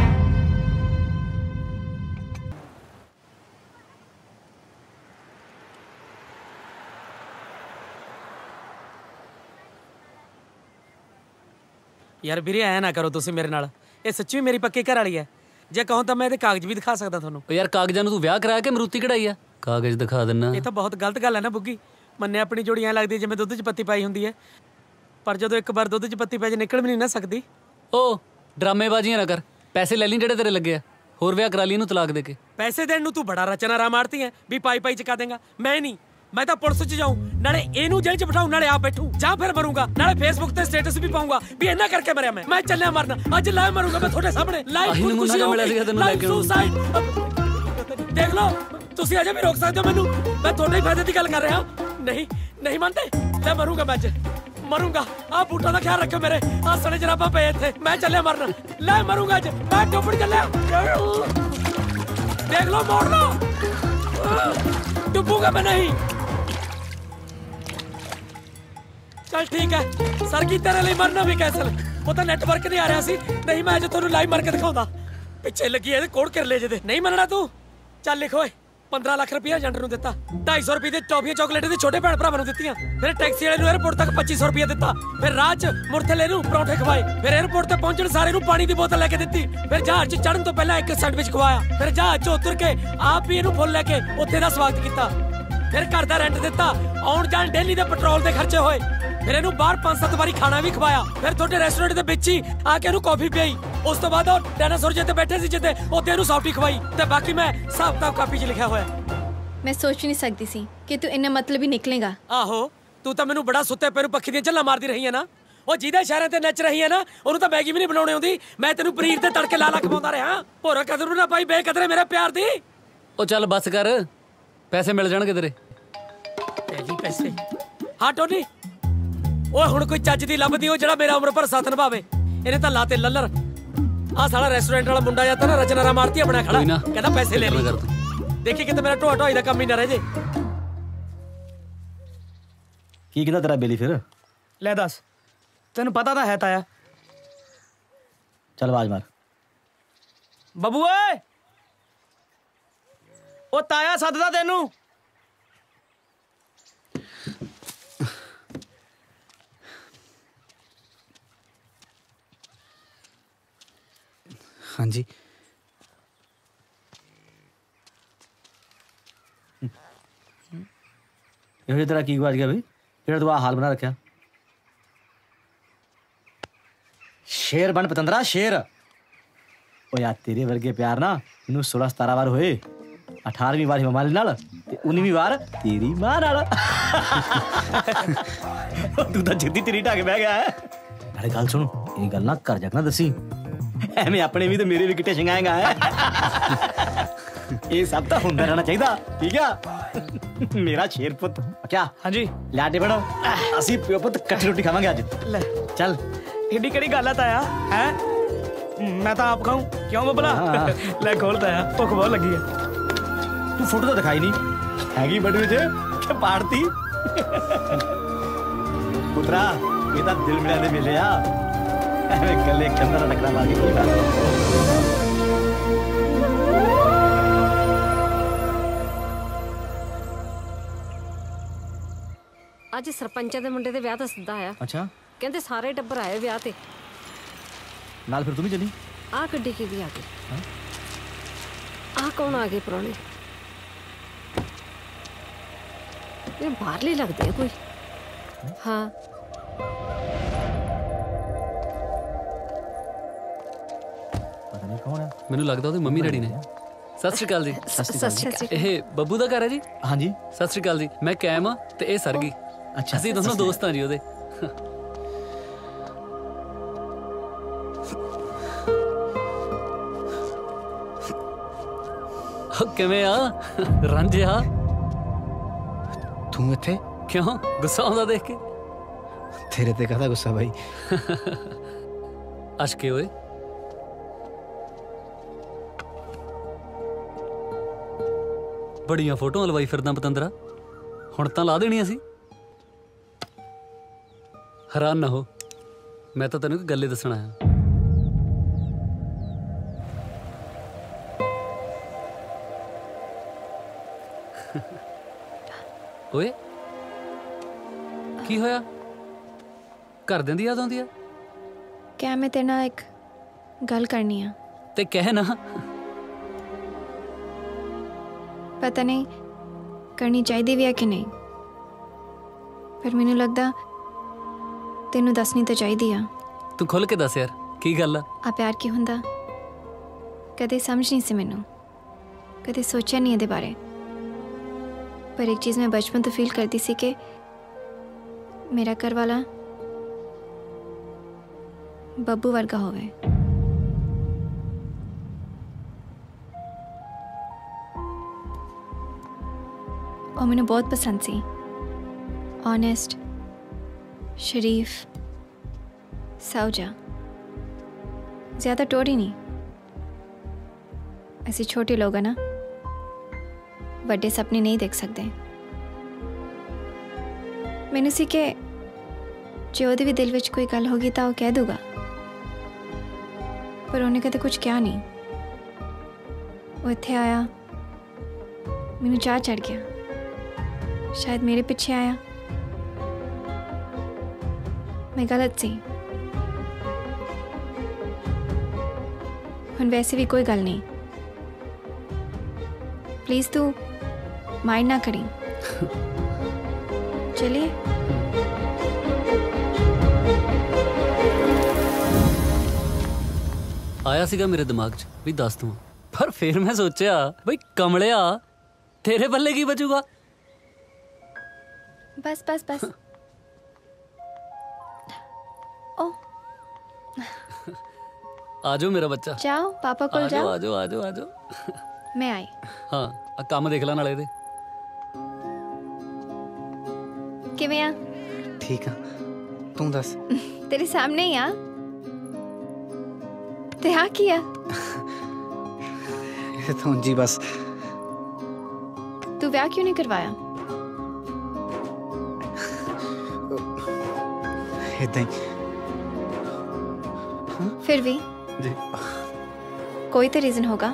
यार ਵੀਰੇ ਐ ਨਾ ਕਰੋ ਤੁਸੀਂ ਮੇਰੇ ਨਾਲ, ਇਹ ਸੱਚੀ ਮੇਰੀ ਪੱਕੀ ਘਰ ਵਾਲੀ ਹੈ। ਜੇ ਕਹੋ ਤਾਂ ਮੈਂ ਇਹਦੇ ਕਾਗਜ਼ ਵੀ ਦਿਖਾ ਸਕਦਾ ਤੁਹਾਨੂੰ। ਓ ਯਾਰ ਕਾਗਜ਼ਾਂ ਨੂੰ ਤੂੰ ਵਿਆਹ ਕਰਾਇਆ ਕਿ ਮਰੂਤੀ ਕਢਾਈ ਆ? ਕਾਗਜ਼ ਦਿਖਾ ਦਿੰਨਾ। ਇਹ ਤਾਂ ਬਹੁਤ ਗਲਤ ਗੱਲ ਹੈ ਨਾ ਬੁੱਗੀ। ਮੰਨੇ ਆਪਣੀ ਜੋੜੀ ਐ ਲੱਗਦੀ ਜਿਵੇਂ ਦੁੱਧ 'ਚ ਪੱਤੀ ਪਾਈ ਹੁੰਦੀ ਹੈ, ਪਰ ਜਦੋਂ ਇੱਕ ਵਾਰ ਦੁੱਧ 'ਚ ਪੱਤੀ ਪੈ ਜੇ ਨਿਕਲ ਵੀ ਨਹੀਂ ਨਾ ਸਕਦੀ। ਓ ਡਰਾਮੇਬਾਜ਼ੀਆਂ ਨਾ ਕਰ, ਪੈਸੇ ਲੈ ਲਈ ਜਿਹੜੇ ਤੇਰੇ ਲੱਗੇ ਆ, ਹੋਰ ਵਿਆਹ ਕਰਾ ਲਈ ਇਹਨੂੰ ਤਲਾਕ ਦੇ ਕੇ। ਪੈਸੇ ਦੇਣ ਨੂੰ ਤੂੰ ਬੜਾ ਰਚਨਾ ਰਾ ਮਾਰਤੀ ਹੈ ਵੀ ਪਾਈ ਪਾਈ ਚਕਾ ਦੇਂਗਾ। ਮੈਂ ਨਹੀਂ, ਮੈਂ ਤਾਂ ਪੁਲਿਸ 'ਚ ਜਾਊਂ, ਨਾਲੇ ਇਹਨੂੰ ਜੇਲ੍ਹ 'ਚ ਬਿਠਾਊਂ, ਨਾਲੇ ਆਪ ਬੈਠੂ, ਜਾਂ ਫਿਰ ਮਰੂੰਗਾ, ਨਾਲੇ ਫੇਸਬੁੱਕ ਤੇ ਸਟੇਟਸ ਵੀ ਪਾਉਂਗਾ ਵੀ ਇੰਨਾ ਕਰਕੇ ਮਰਿਆ ਮੈਂ। ਮੈਂ ਚੱਲਿਆ ਮਰਨਾ, ਅੱਜ ਲਾਈਵ ਮਰੂੰਗਾ ਮੈਂ ਤੁਹਾਡੇ ਸਾਹਮਣੇ। ਲਾਈਵ ਖੁਦਕੁਸ਼ੀ ਹੋ ਗਈ, ਲਾਈਵ ਸੁਸਾਈਡ। ਦੇਖ ਲਓ ਤੁਸੀਂ ਅਜੇ ਵੀ ਰੋਕ ਸਕਦੇ ਹੋ ਮੈਨੂੰ, ਮੈਂ ਤੁਹਾਡੇ ਹੀ ਫਾਇਦੇ ਦੀ ਗੱਲ ਕਰ ਰਿਹਾ। ਨਹੀਂ ਨਹੀਂ ਮੰਨਦੇ, ਲੈ ਮਰੂੰਗਾ ਮੈਂ ਅੱਜ, ਮਰੂੰਗਾ। ਆਹ ਬੂਟਾਂ ਦਾ ਖਿਆਲ ਰੱਖਿਓ ਮੇਰੇ, ਆਹ ਸੜੇ ਜਰਾਬਾਂ ਪਏ ਇੱਥੇ। ਮੈਂ ਚੱਲਿਆ ਮਰਨ, ਲੈ ਮਰੂੰਗਾ ਅੱਜ ਮੈਂ, ਟੋਪੜ ਚੱਲਿਆ। ਦੇਖ ਲਓ ਮੋੜ ਲਓ, ਡੁੱਬੂਗਾ ਮੈਂ ਨਹੀਂ। चल ठीक है सर की तेरे लिए मरना भी कैंसिल, वो तो नेटवर्क नहीं आ रहा सी, नहीं मैं अज तेनू लाइव मार के दिखाऊंगा। पिछे लगी है कोड कर ले जे, नहीं मनना तू। चल लिखो पंद्रह लाख रुपया एजेंट नूं दिता, ढाई सौ रुपये टॉफियां चॉकलेट दी छोटे भैन भरावां नूं दित्तियां, फिर टैक्सी वाले नूं एयरपोर्ट तक पच्ची सौ रुपया दिता, फिर राह च मुरथले नूं परौंठे खवाए, फिर एयरपोर्ट तक पहुंचण सारे नूं पानी दी बोतल लेके दित्ती, फिर जहाज च चढ़न तो पहला एक सैंडविच खवाया, फिर जहाज च उतर के आप ही इहनूं फुल लेके उत्थे दा स्वागत कीता, फिर घर दा रेंट दिता, आउण जाण डेली दे पेट्रोल दे खर्चे होए, फिर इहनूं बाहर पांच सत्त वारी खाना भी खवाया, फिर तुहाडे रेस्टोरेंट दे विच ही आके इहनूं कॉफी पियाई, उस तो बाद डायनासोर जिते बैठे सी जिते उत्थे इहनूं सॉफ्टी खवाई, ते बाकी मैं हिसाब किताब कापी च लिखिया होया। मैं सोच नहीं सकती सी कि तू इन्ना मतलब ही निकलेगा। आहो तू तो मैनू बड़ा सुते पैर पक्षी दी झल्ला मारदी रही है ना, ਉਹ ਜਿਹਦੇ ਇਸ਼ਾਰਿਆਂ ਤੇ ਨੱਚ ਰਹੀ ਹੈ ਨਾ ਉਹਨੂੰ ਤਾਂ ਮੈਗੀ ਵੀ ਨਹੀਂ ਬਣਾਉਣੀ ਆਉਂਦੀ। ਮੈਂ ਤੈਨੂੰ ਪਨੀਰ ਤੇ ਤੜਕੇ ਲਾ ਲਾ ਖਵਾਉਂਦਾ ਰਿਹਾ। ਭੋਰਾ ਕਦਰ ਨਾ ਪਾਈ ਬੇਕਦਰੇ ਮੇਰੇ ਪਿਆਰ ਦੀ। ਉਹ ਚੱਲ ਬੱਸ ਕਰ, ਪੈਸੇ ਮਿਲ ਜਾਣਗੇ ਤੇਰੇ। ਪਹਿਲੀ ਪੈਸੇ? ਹਾਂ ਟੋਨੀ, ਓਏ ਹੁਣ ਕੋਈ ਚੱਜ ਦੀ ਲੱਭਦੀ ਉਹ ਜਿਹੜਾ ਮੇਰਾ ਉਮਰ ਭਰ ਸਾਥ ਨਿਭਾਵੇ। ਇਹਨੇ ਤਾਂ ਲਾਤੇ ਲੱਲਰ। ਆਹ ਸਾਲਾ ਰੈਸਟੋਰੈਂਟ ਵਾਲਾ ਮੁੰਡਾ ਜਾਂਦਾ ਨਾ ਰਚਨਾਰਾ ਮਾਰਤੀ ਆਪਣਾ ਖੜਾ, ਕਹਿੰਦਾ ਪੈਸੇ ਲੈ ਲਈ। ਦੇਖੀ ਕਿਤੇ ਮੇਰਾ ਢੋਆ ਢੋਈ ਦਾ ਕੰਮ ਹੀ ਨਾ ਰਹਿ ਜੇ। ਕੀ ਕਹਿੰਦਾ ਤੇਰਾ ਬੇਲੀ ਫਿਰ? ਲੈ ਦੱਸ, ਤੈਨੂੰ ਪਤਾ ਤਾਂ ਹੈ ਤਾਇਆ। ਚੱਲ ਆਵਾਜ਼ ਮਾਰ। ਬੱਬੂ ਓਏ, ਉਹ ਤਾਇਆ ਸੱਦਦਾ ਤੈਨੂੰ। ਹਾਂਜੀ ਇਹੋ ਤੇਰਾ ਕੀ ਗਵਾਚ ਗਿਆ ਬਈ, ਜਿਹੜਾ ਤੂੰ ਆ ਹਾਲ ਬਣਾ ਰੱਖਿਆ? ਸ਼ੇਰ ਬਣ ਪਤੰਦਰਾ, ਸ਼ੇਰ। ਉਹ ਯਾਰ ਤੇਰੇ ਵਰਗੇ ਪਿਆਰ ਨਾ ਮੈਨੂੰ सोलह सतारह ਵਾਰ ਹੋਏ। अठारहवीं ਵਾਰ ਹਿਮਾਲੀ ਨਾਲ ਤੇ उन्नीसवीं ਵਾਰ ਤੇਰੀ ਮਾਂ ਨਾਲ। ਤੂੰ ਤਾਂ ਜਿੱਦੀ ਤੇਰੀ ਢਾਕੇ ਬਹਿ ਗਿਆ ਹੈ। ਨਾਲੇ ਗੱਲ ਸੁਣ, ਇਹ ਗੱਲ ਨਾ ਘਰ ਜਾ ਕੇ ਨਾ ਦੱਸੀ, ਐਵੇਂ ਆਪਣੇ ਵੀ ਤੇ ਮੇਰੇ ਵੀ ਕਿੱਟੇ ਛੰਗਾਏਗਾ ਹੈ। ਇਹ ਸਭ ਤਾਂ ਹੁੰਦਾ ਰਹਿਣਾ ਚਾਹੀਦਾ, ਠੀਕ ਆ ਮੇਰਾ ਸ਼ੇਰ ਪੁੱਤ। ਕਿਆ? ਹਾਂਜੀ ਲਾਡੇ ਬੜੋ, ਅਸੀਂ ਪਿਓ ਪੁੱਤ ਇਕੱਠੀ ਰੋਟੀ ਖਾਵਾਂਗੇ ਅੱਜ। ਲੈ ਚੱਲ, ਏਡੀ ਕਿਹੜੀ ਗੱਲ ਆ ਤਾਇਆ? ਹੈ ਮੈਂ ਤਾਂ ਆਪ ਖਾऊं ਕਿਉਂ ਬੱਬਲਾ? ਲੈ ਖੋਲ ਤਾਇਆ, ਭੁੱਖ ਬਹੁਤ ਲੱਗੀ ਆ। ਤੂੰ ਫੋਟੋ ਤਾਂ ਦਿਖਾਈ ਨਹੀਂ, ਹੈਗੀ ਬਟੂਏ 'ਚ ਕਿ ਪਾੜਤੀ? ਪੁੱਤਰਾ ਇਹ ਤਾਂ ਦਿਲ ਮਿਲਿਆ ਦੇ ਮਿਲੇ ਆ, ਐਵੇਂ ਗੱਲੇ ਕੰਦਰ ਨਾਲ ਟਕਰਾ ਮਾਰ ਕੇ ਕੀ ਬਾਤ। ਅੱਜ ਸਰਪੰਚਾਂ ਦੇ ਮੁੰਡੇ ਦੇ ਵਿਆਹ ਦਾ ਸੱਦਾ ਆਇਆ। ਅੱਛਾ, ਕਹਿੰਦੇ ਸਾਰੇ ਟੱਬਰ ਆਏ ਵਿਆਹ ਤੇ। ਨਾਲ ਫਿਰ ਤੂੰ ਵੀ ਚੱਲੀ? ਆਹ ਗੱਡੀ ਕਿਹਦੀ ਆ ਗਈ? ਆਹ ਕੌਣ ਆ ਗਏ ਪ੍ਰਾਹੁਣੇ? ਇਹ ਬਾਹਰਲੇ ਲੱਗਦੇ ਆ ਕੋਈ। ਹਾਂ ਪਤਾ ਨਹੀਂ ਕੌਣ ਹੈ। ਮੈਨੂੰ ਲੱਗਦਾ ਉਹਦੇ ਮੰਮੀ ਡੈਡੀ ਨੇ। ਸਤਿ ਸ਼੍ਰੀ ਅਕਾਲ ਜੀ। ਸਤਿ ਸ਼੍ਰੀ ਅਕਾਲ। ਇਹ ਬੱਬੂ ਦਾ ਘਰ ਹੈ ਜੀ? ਹਾਂਜੀ। ਸਤਿ ਸ਼੍ਰੀ ਅਕਾਲ ਜੀ, ਮੈਂ ਕੈਮ ਆ ਤੇ ਇਹ ਸਰਗੀ। ਅੱਛਾ, ਅਸੀਂ ਦੋਨੋਂ ਦੋਸਤ ਹਾਂ ਜੀ ਉਹਦੇ। ਕਿਵੇਂ ਆ ਰਾਂਝਿਆ? ਤੂੰ ਇੱਥੇ ਕਿਉਂ? ਗੁੱਸਾ ਆਉਂਦਾ ਦੇਖ ਕੇ? ਤੇਰੇ ਤੇ ਕਾਹਦਾ ਗੁੱਸਾ ਬਾਈ? ਅਸ਼ਕੇ ਓਏ, ਬੜੀਆਂ ਫੋਟੋਆਂ ਲਵਾਈ ਫਿਰਦਾ ਪਤੰਦਰਾ, ਹੁਣ ਤਾਂ ਲਾ ਦੇਣੀ ਅਸੀਂ। ਹੈਰਾਨ ਨਾ ਹੋ, ਮੈਂ ਤਾਂ ਤੈਨੂੰ ਇੱਕ ਗੱਲ ਦੱਸਣਾ ਹੈ। ਓਏ ਕੀ ਹੋਇਆ? ਘਰਦਿਆਂ ਦੀ ਯਾਦ ਆਉਂਦੀ ਆ? ਕਿਆ ਮੈਂ ਤੇਰੇ ਨਾਲ ਇੱਕ ਗੱਲ ਕਰਨੀ ਆ? ਤੇ ਕਹਿ ਨਾ। ਪਤਾ ਨਹੀਂ ਕਰਨੀ ਚਾਹੀਦੀ ਵੀ ਹੈ ਕਿ ਨਹੀਂ, ਪਰ ਮੈਨੂੰ ਲੱਗਦਾ ਤੈਨੂੰ ਦੱਸਣੀ ਤਾਂ ਚਾਹੀਦੀ ਆ। ਤੂੰ ਖੁੱਲ ਕੇ ਦੱਸ ਯਾਰ, ਕੀ ਗੱਲ ਆ? ਆ ਪਿਆਰ ਕੀ ਹੁੰਦਾ ਕਦੇ ਸਮਝ ਨਹੀਂ ਸੀ ਮੈਨੂੰ, ਕਦੇ ਸੋਚਿਆ ਨਹੀਂ ਇਹਦੇ ਬਾਰੇ। ਪਰ ਇੱਕ ਚੀਜ਼ ਮੈਂ ਬਚਪਨ ਤੋਂ ਫੀਲ ਕਰਦੀ ਸੀ ਕਿ ਮੇਰਾ ਘਰ ਵਾਲਾ ਬੱਬੂ ਵਰਗਾ ਹੋਵੇ। ਉਹ ਮੈਨੂੰ ਬਹੁਤ ਪਸੰਦ ਸੀ, ਓਨੈਸਟ, ਸ਼ਰੀਫ, ਸਾਊਜਾ, ਜ਼ਿਆਦਾ ਟੋਰੀ ਨਹੀਂ। ਅਸੀਂ ਛੋਟੇ ਲੋਕ ਆ ਨਾ, ਵੱਡੇ ਸੁਪਨੇ ਨਹੀਂ ਦੇਖ ਸਕਦੇ। ਮੈਨੂੰ ਸੀ ਕਿ ਜੇ ਉਹਦੇ ਵੀ ਦਿਲ ਵਿੱਚ ਕੋਈ ਗੱਲ ਹੋਗੀ ਤਾਂ ਉਹ ਕਹਿ ਦੂਗਾ, ਪਰ ਉਹਨੇ ਕਦੇ ਕੁਝ ਕਿਹਾ ਨਹੀਂ। ਉਹ ਇੱਥੇ ਆਇਆ, ਮੈਨੂੰ ਚਾਹ ਚੜ ਗਿਆ, ਸ਼ਾਇਦ ਮੇਰੇ ਪਿੱਛੇ ਆਇਆ। ਮੈਂ ਗਲਤ ਸੀ। ਹੁਣ ਵੈਸੇ ਵੀ ਕੋਈ ਗੱਲ ਨਹੀਂ, प्लीज तू माइंड ना करी। चलिए आया सीगा मेरे दिमाग च भी दस तू, पर फिर मैं सोचा भाई कमलिया तेरे पल्ले की बचूगा। बस बस बस आजो मेरा बच्चा। जाओ पापा को जाओ। आजो आजो आजो। मैं आई। हाँ आ काम देख ला नाले दे। किवें आ? ठीक है, तू दस। तेरे सामने ही आ। ते हाँ किया? तो जी बस। तू ब्याह क्यों नहीं करवाया? इदां ही। फिर भी जी कोई तो रीजन होगा।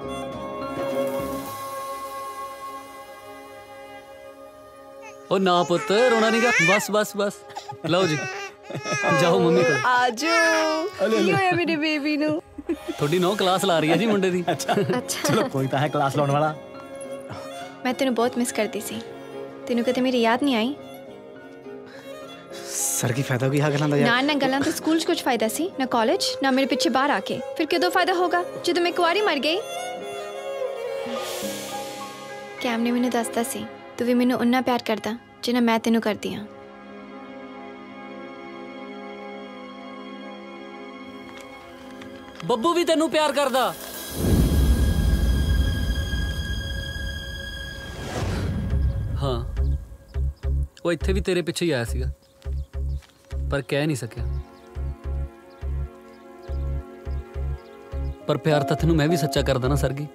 ओ ना पुत रोना नहीं का, बस बस बस। लो जी जाओ मम्मी को। आजो की होया मेरे बेबी नु? थोड़ी नौ क्लास ला रही है जी मुंडे दी। अच्छा चलो कोई तो है क्लास लाने वाला। मैं तेनू बहुत मिस करती सी। तेनू कदे मेरी याद नहीं आई? सर की फायदा होगी हाँ गल्लां दा यार। ना ना गल्लां तो स्कूल च कुछ फायदा सी, ना कॉलेज, ना मेरे पीछे बाहर आके। फिर कदों फायदा होगा जदों मैं कुआरी मर गई। कैम ने मैनू दसदा सी तू भी मैनू उन्ना प्यार करदा जिन्ना मैं तेनू करदी हां। बब्बू भी तेनू प्यार करदा। हाँ वो इत्थे भी तेरे पिछे ही आया सीगा पर कह नहीं सकिया। पर प्यार तां तैनू मैं भी सच्चा करदा ना सरगी।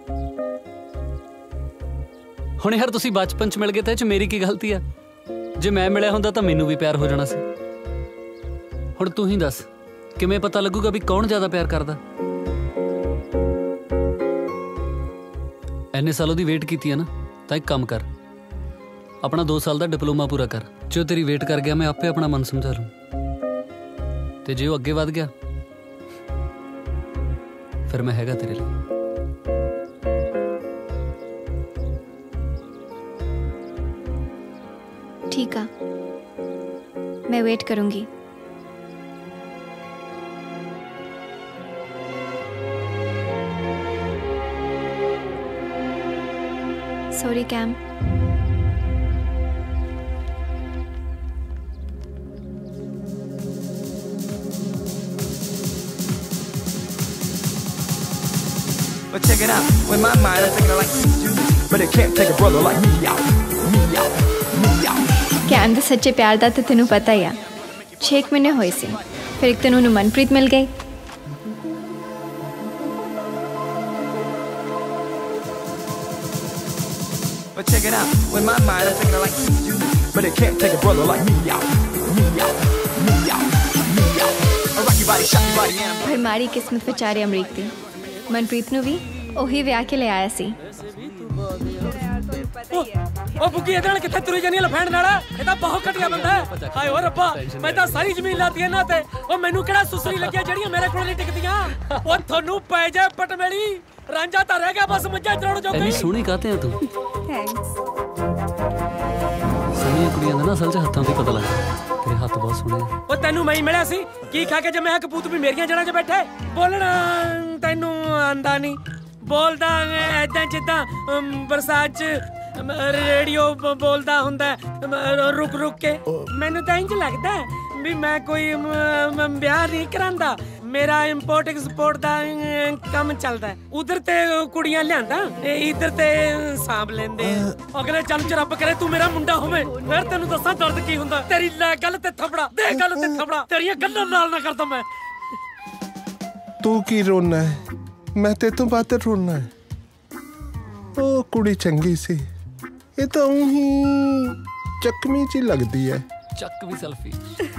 हुण यार तुसीं बचपन च मिल गए ते च मेरी की गलती है? जे मैं मिलिया हुंदा तां मैनू भी प्यार हो जाना सी। हुण तू ही दस किवें पता लगूगा भी कौन ज्यादा प्यार करदा? इन्ने सालों दी वेट कीती है ना, तां एक काम कर, अपना दो साल दा डिप्लोमा पूरा कर। जो तेरी वेट कर गया मैं आपे अपना मन समझा लूं। ते जे वो अगे वध गया फिर मैं हैगा तेरे लिए। ठीक है, मैं वेट करूंगी। Sorry Cam. But check it out, with my mind I think I like you, but it can't take a brother like me out, me out, me out. Cam दे सच्चे प्यार दा ते तेनू पता ही आ। छे महीने होए सी, फिर एक दिन उन्हें मनप्रीत मिल गई। But check it out, with my mind I think I like you, but it can't take a brother like me out, me out, me out, me out. I rock your body, shock your body, and पर माड़ी किस्मत विचारे अमरीक दी मनप्रीत नू भी ओही विआह के ले आया सी। ओ बुकी इधर किथे तुरी जानी लफैंड नाला, ये तो बहुत घटिया बंदा है। हाय ओ रब्बा, मैं तो सारी जमीन लाती है ना ते ओ मैनू केड़ा सुसरी लगिया जड़ियां मेरे कोल नहीं टिकदियां। ओ थानू पै जाए पटमेली, रांझा तो रह गया बस मज्जा चराउण जो एनी सोहनी कहते हैं तू। थैंक्स। सोहनी कुड़ियां दा ना असल च हत्थां ते पता लगदा, तेरे हत्थ बहुत सोहने हैं। ओ तैनू मैं ही मिलिया सी की खा के जमे कपूत भी मेरियां जड़ां च बैठे। बोलना तैनू आंदा नहीं, बोलदा ऐदां जिद्दां बरसात च रेडियो बोलदा हुंदा रुक रुक के। मैनू तो इंज लगदा भी मैं कोई ब्याह नहीं करांदा, मेरा इंपोर्ट एक्सपोर्ट दा कम चलदा है। उधर ते कुड़ियां लियांदा, इधर ते सांभ लेंदे। अगले चल च रब करे तू मेरा मुंडा होवे, फिर तेनू दस्सां दर्द की हुंदा। तेरी लै गल ते थपड़ा, दे गल ते थपड़ा, तेरियां गल्लां नाल ना करदा मैं। तू की रोना है? मैं ते तो बात रोना है। ओ कुड़ी चंगी सी, ये तो ही चकमी ची लगदी है। ਚੱਕ ਵੀ ਸੈਲਫੀ।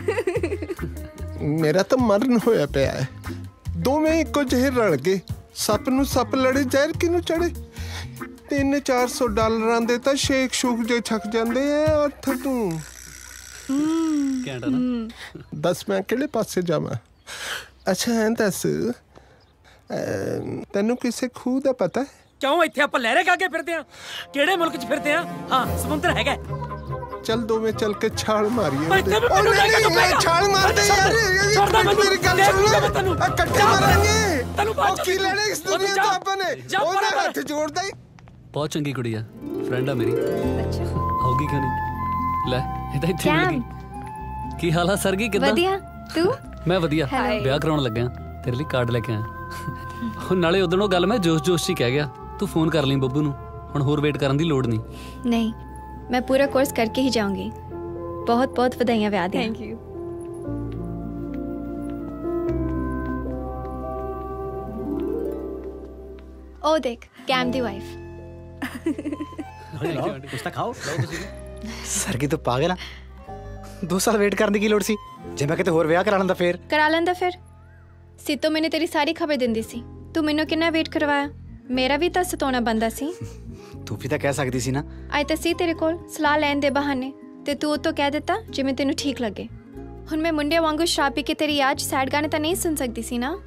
मेरा तो मਰਨ होया पिया है। दोवें इक्को ਜਿਹੇ ਰਲ ਗਏ, ਸੱਪ ਨੂੰ ਸੱਪ ਲੜੇ ਜ਼ਹਿਰ ਕਿਨੂੰ ਚੜੇ। ਤਿੰਨ ਚਾਰ ਸੌ ਡਾਲਰਾਂ ਦੇ ਤਾਂ ਸ਼ੇਕ ਸ਼ੂਕ ਜੇ ਛਕ ਜਾਂਦੇ ਆ ਅੱਠ ਤੂੰ। ਘੈਂਟ ਨਾ। ਦੱਸ ਮੈਂ ਕਿਹੜੇ ਪਾਸੇ ਜਾਵਾਂ? ਅੱਛਾ ਐਂ ਦੱਸ, ਤੈਨੂੰ ਕਿਸੇ ਖੂਹ ਦਾ ਪਤਾ ਹੈ? क्यों इत्थे आपां लहरे गा के फिरदे आ? किहड़े मुल्क च फिरदे आ? हाँ समुंदर हैगा। चल दो में चल के छाल मारिए। छाल मार दे यार, मेरी गल सुन, इकट्ठे मारेंगे। ओ की लड़े इस दुनिया तो अपन ने, ओने हाथ जोड़दा ही। बहुत चंगी कुड़ी है, फ्रेंड है मेरी। अच्छा होगी क्यों नहीं? ले इधर इत्थे मिल गई। की हाल है सरगी? किदां? वधिया। तू? मैं वधिया, ब्याह कराउण लग्या, तेरे लिए कार्ड लेके आया। नाले उदण गल मैं जोश जोश ही कह गया। तू फोन कर ली बब्बू नूं, हुण होर वेट करन दी लोड़ नहीं। नहीं, मैं पूरा कोर्स करके ही जाऊंगी। बहुत बहुत बधाइयां ब्याह दी। Thank you. ओ देख, कैम दी वाइफ। कुछ तो खाओ। सर की तो पागल आ, दो साल वेट करने की लोड़ सी। जे मैं किते होर विआह करा लंदा फिर करा लंदा फिर सीतो मैंने तेरी सारी खबर दिंदी सी, तू मैनू किन्ना वेट करवाया। मेरा भी तो सताउणा बनदा सी। तू भी तो कह सकती सी ना। आए तो सी तेरे कोल सलाह लैन दे बहाने ते तू तो कह दिता जिवें तेनू ठीक लगे। हुण मैं मुंडिया वांगू शराब पी के तेरी याद च सैड गाने तो नहीं सुन सकती सी ना।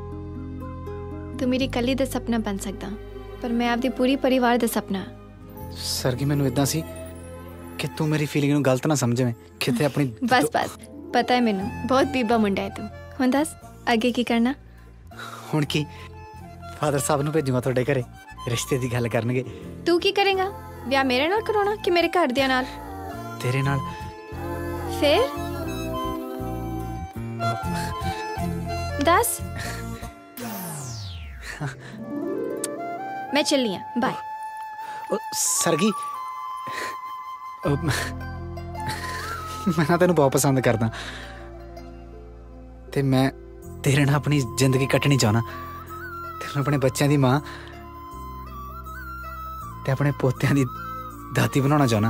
तू मेरी कली दा सपना बन सकदा, पर मैं आपदी पूरी परिवार दा सपना। सर की मैनू इदां सी कि तू मेरी फीलिंग नू गलत ना समझे। किते अपनी बस बस पता है मैनू, बहुत बीबा मुंडा है तू। हुण दस अगे की करना? हुण की फादर साहब नू भेजूंगा तुहाडे घरे, रिश्ते दी गल करनगे। तू की करेगा? विआह मेरे नाल कराउणा कि मेरे घरदियां नाल? तेरे नाल। फिर दस। मैं चली हां, बाय। सरगी मैं ना तेनू बहुत पसंद करदा ते मैं तेरे नाल अपनी जिंदगी कटनी चाहना। तेनू अपने बच्चों की मां ते अपने पोतियां दी दादी बनाना चाहना।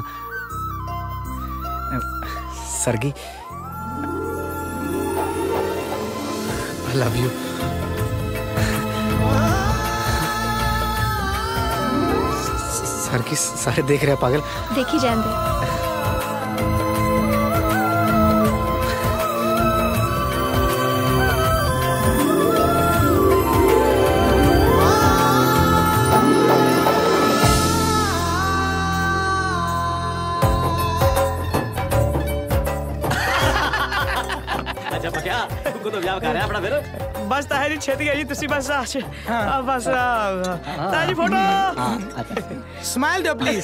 सरगी आई लव यू। सरगी सारे देख रहे पागल। देखी जान दे। अच्छा पक्या तू तो विआह कर रहा अपना फिर? बस ताहे जी छेती है जी, तुसी बस आ आ, बस ताहे जी फोटो। स्माइल दो प्लीज।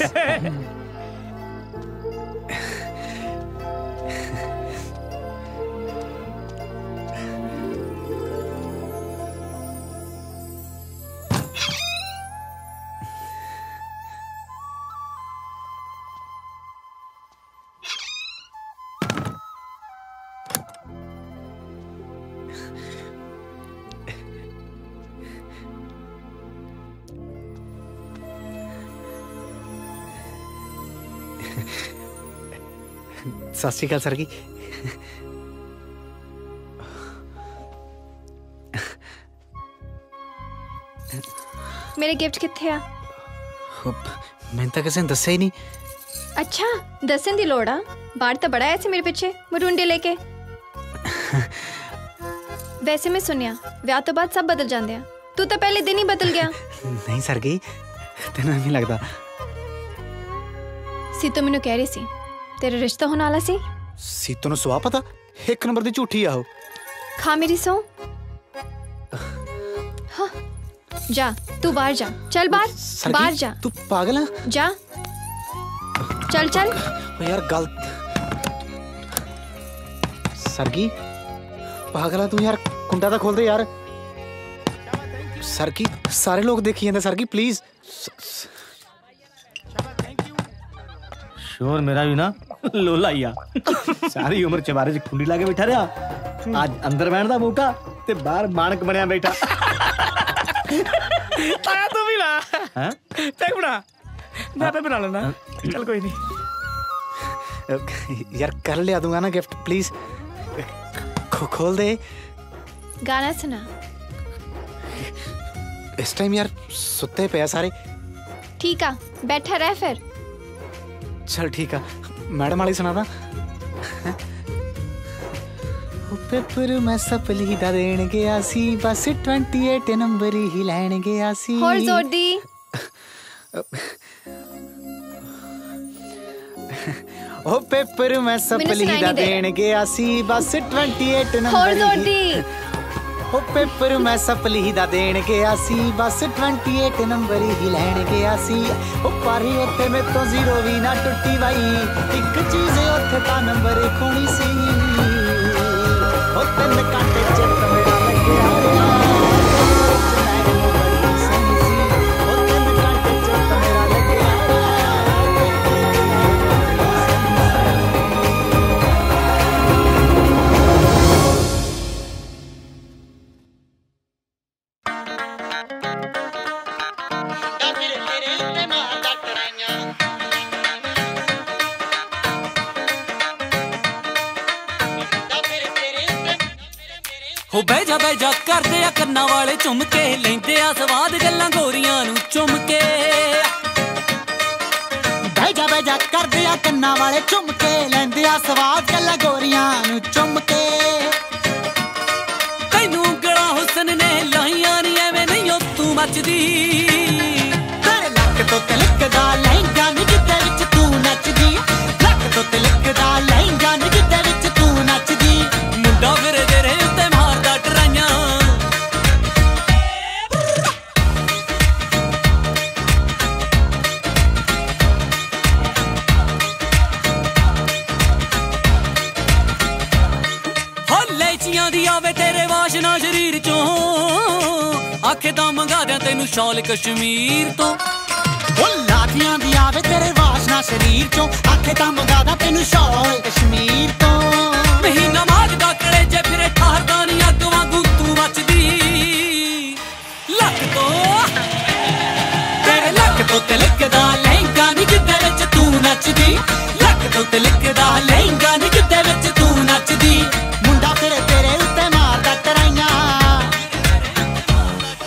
सत श्री अकाल सर की। मेरे गिफ्ट किथे आ? मैं तो किसी ने दस्या ही नहीं। अच्छा दसन दी लोड़ आ? बाहर तो बड़ा ऐसे मेरे पीछे मरुंडे लेके। वैसे मैं सुनिया विआह तो बाद सब बदल जाते हैं, तू तो पहले दिन ही बदल गया। नहीं सर की, तेन नहीं लगता। सीतो मैनू कह रही सी तेरा रिश्ता होने वाला सी। सीतो नु सवा पता, एक नंबर दी झूठी आओ। खा मेरी सौ। हाँ जा तू बाहर जा, चल बाहर बाहर जा। तू पागल है? जा चल चल। ओ यार गल सरगी पागल है तू यार, कुंडा तो खोल दे यार। सरगी सारे लोग देखी जाते। सरगी प्लीज। शोर मेरा भी ना लोला ही आ। सारी उम्र चबारे च खुंडी लाके बैठा रहा, आज अंदर बैठन दा मौका ते बाहर मानक बनया बैठा। आया तू भी ला। हैं चल बना, मैं पे बना लेना। चल कोई नहीं यार, कर लिया दूंगा ना गिफ्ट, प्लीज खो खोल दे। गाना सुना। इस टाइम यार सुते पे सारे। ठीक आ बैठा रह फिर। चल ठीक है, मैडम वाली सुना था। पेपर मैं सपली दा देन गया सी, बस अट्ठाईस नंबर ही लैन गया सी। होर जोर दी। ओ पेपर मैं सपली दा देन गया सी, बस अट्ठाईस नंबर होर जोर दी। ओ पेपर मैं सपली दा देन गया सी, बस अट्ठाईस नंबर ही लैन गया सी। ओ पर उत्ते मैं तो जीरो भी ना टुटी बाई, एक चीज उत्थे ता नंबर खोनी सी। ओ तीन कांटे चित मेरा लग्या। ਹੋ ਬਹਿ ਜਾ ਬਹਿ ਜਾ ਕਰਦੇ ਆ ਕੰਨਾਂ ਵਾਲੇ ਝੁੰਮ ਕੇ ਲੈਂਦੇ ਆ ਸਵਾਦ ਗੱਲਾਂ ਗੋਰੀਆਂ ਨੂੰ ਚੁੰਮ ਕੇ ਬਹਿ ਜਾ ਬਹਿ ਜਾ ਕਰਦੇ ਆ ਕੰਨਾਂ ਵਾਲੇ ਝੁੰਮ ਕੇ ਲੈਂਦੇ ਆ ਸਵਾਦ ਗੱਲਾਂ ਗੋਰੀਆਂ ਨੂੰ ਚੁੰਮ ਕੇ ਤੈਨੂੰ ਉਂਗਲਾਂ ਹੁਸਨ ਨੇ ਲਾਈਆਂ ਨੀ ਐਵੇਂ ਨਹੀਂ ਓ ਤੂੰ ਮੱਚਦੀ ਤੇਰੇ ਲੱਕ ਤੋਂ ਤਿਲਕਦਾ ਲਹਿੰਗਾ ਨੀ ਜਿੱਦੇ ਵਿੱਚ ਤੂੰ ਨੱਚਦੀ ਲੱਕ ਤੋਂ ਤਿਲਕਦਾ ਲਹਿੰਗਾ ਨੀ ਜਿੱਦੇ ਵਿੱਚ ਤੂੰ ਨੱਚਦੀ ਮੁੰਡਾ ਫਿਰੇ ਤੇਰੇ ਉੱਤੇ ਮਾਰਦਾ ਟਰਾਈਆਂ ਲੈਚੀਆਂ ਦੀ ਆਵੇ ਤੇਰੇ ਵਾਸ਼ਨਾ ਸ਼ਰੀਰ ਚੋਂ ਆਖੇ ਤਾਂ ਮੰਗਾ ਦਿਆਂ ਤੈਨੂੰ ਸ਼ਾਲ ਕਸ਼ਮੀਰ ਤੋਂ ਉਹ ਲਾਠੀਆਂ ਦੀ ਆਵੇ ਤੇਰੇ ਵਾਸ਼ਨਾ ਸ਼ਰੀਰ ਚੋਂ ਆਖੇ ਤਾਂ ਮੰਗਾ ਦਿਆਂ ਤੈਨੂੰ ਸ਼ਾਲ ਕਸ਼ਮੀਰ ਤੋਂ ਮਹੀਨਾ ਮਾਗਦਾ ਕਲੇਜੇ ਫਿਰੇ ਠਾਰਦਾ ਨੀ ਅੱਗ ਵਾਂਗੂ ਤੂੰ ਮੱਚਦੀ ਲੱਕ ਤੋਂ ਤੇਰੇ ਲੱਕ ਤੋਂ ਤਿਲਕਦਾ ਲਹਿੰਗਾ ਨੀ ਜਿੱਦੇ ਵਿੱਚ ਤੂੰ ਨੱਚਦੀ ਲੱਕ ਤੋਂ ਤਿਲਕਦਾ ਲਹਿੰਗਾ ਨੀ ਜਿੱਦੇ ਵਿੱਚ ਤੂੰ ਨੱਚਦੀ ਮੁੰਡਾ ਫਿਰੇ ਤੇਰੇ ਉੱਤੇ ਮਾਰਦਾ ਟਰਾਈਆਂ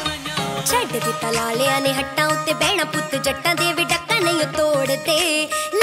ਛੱਡ ਦਿੱਤਾ ਲਾਲਿਆਂ ਨੇ ਹੱਟਾਂ ਉੱਤੇ ਬਹਿਣਾ ਪੁੱਤ ਜੱਟਾਂ ਦੇ ਵੀ ਡੱਕਾ ਨਹੀਂ ਤੋੜਦੇ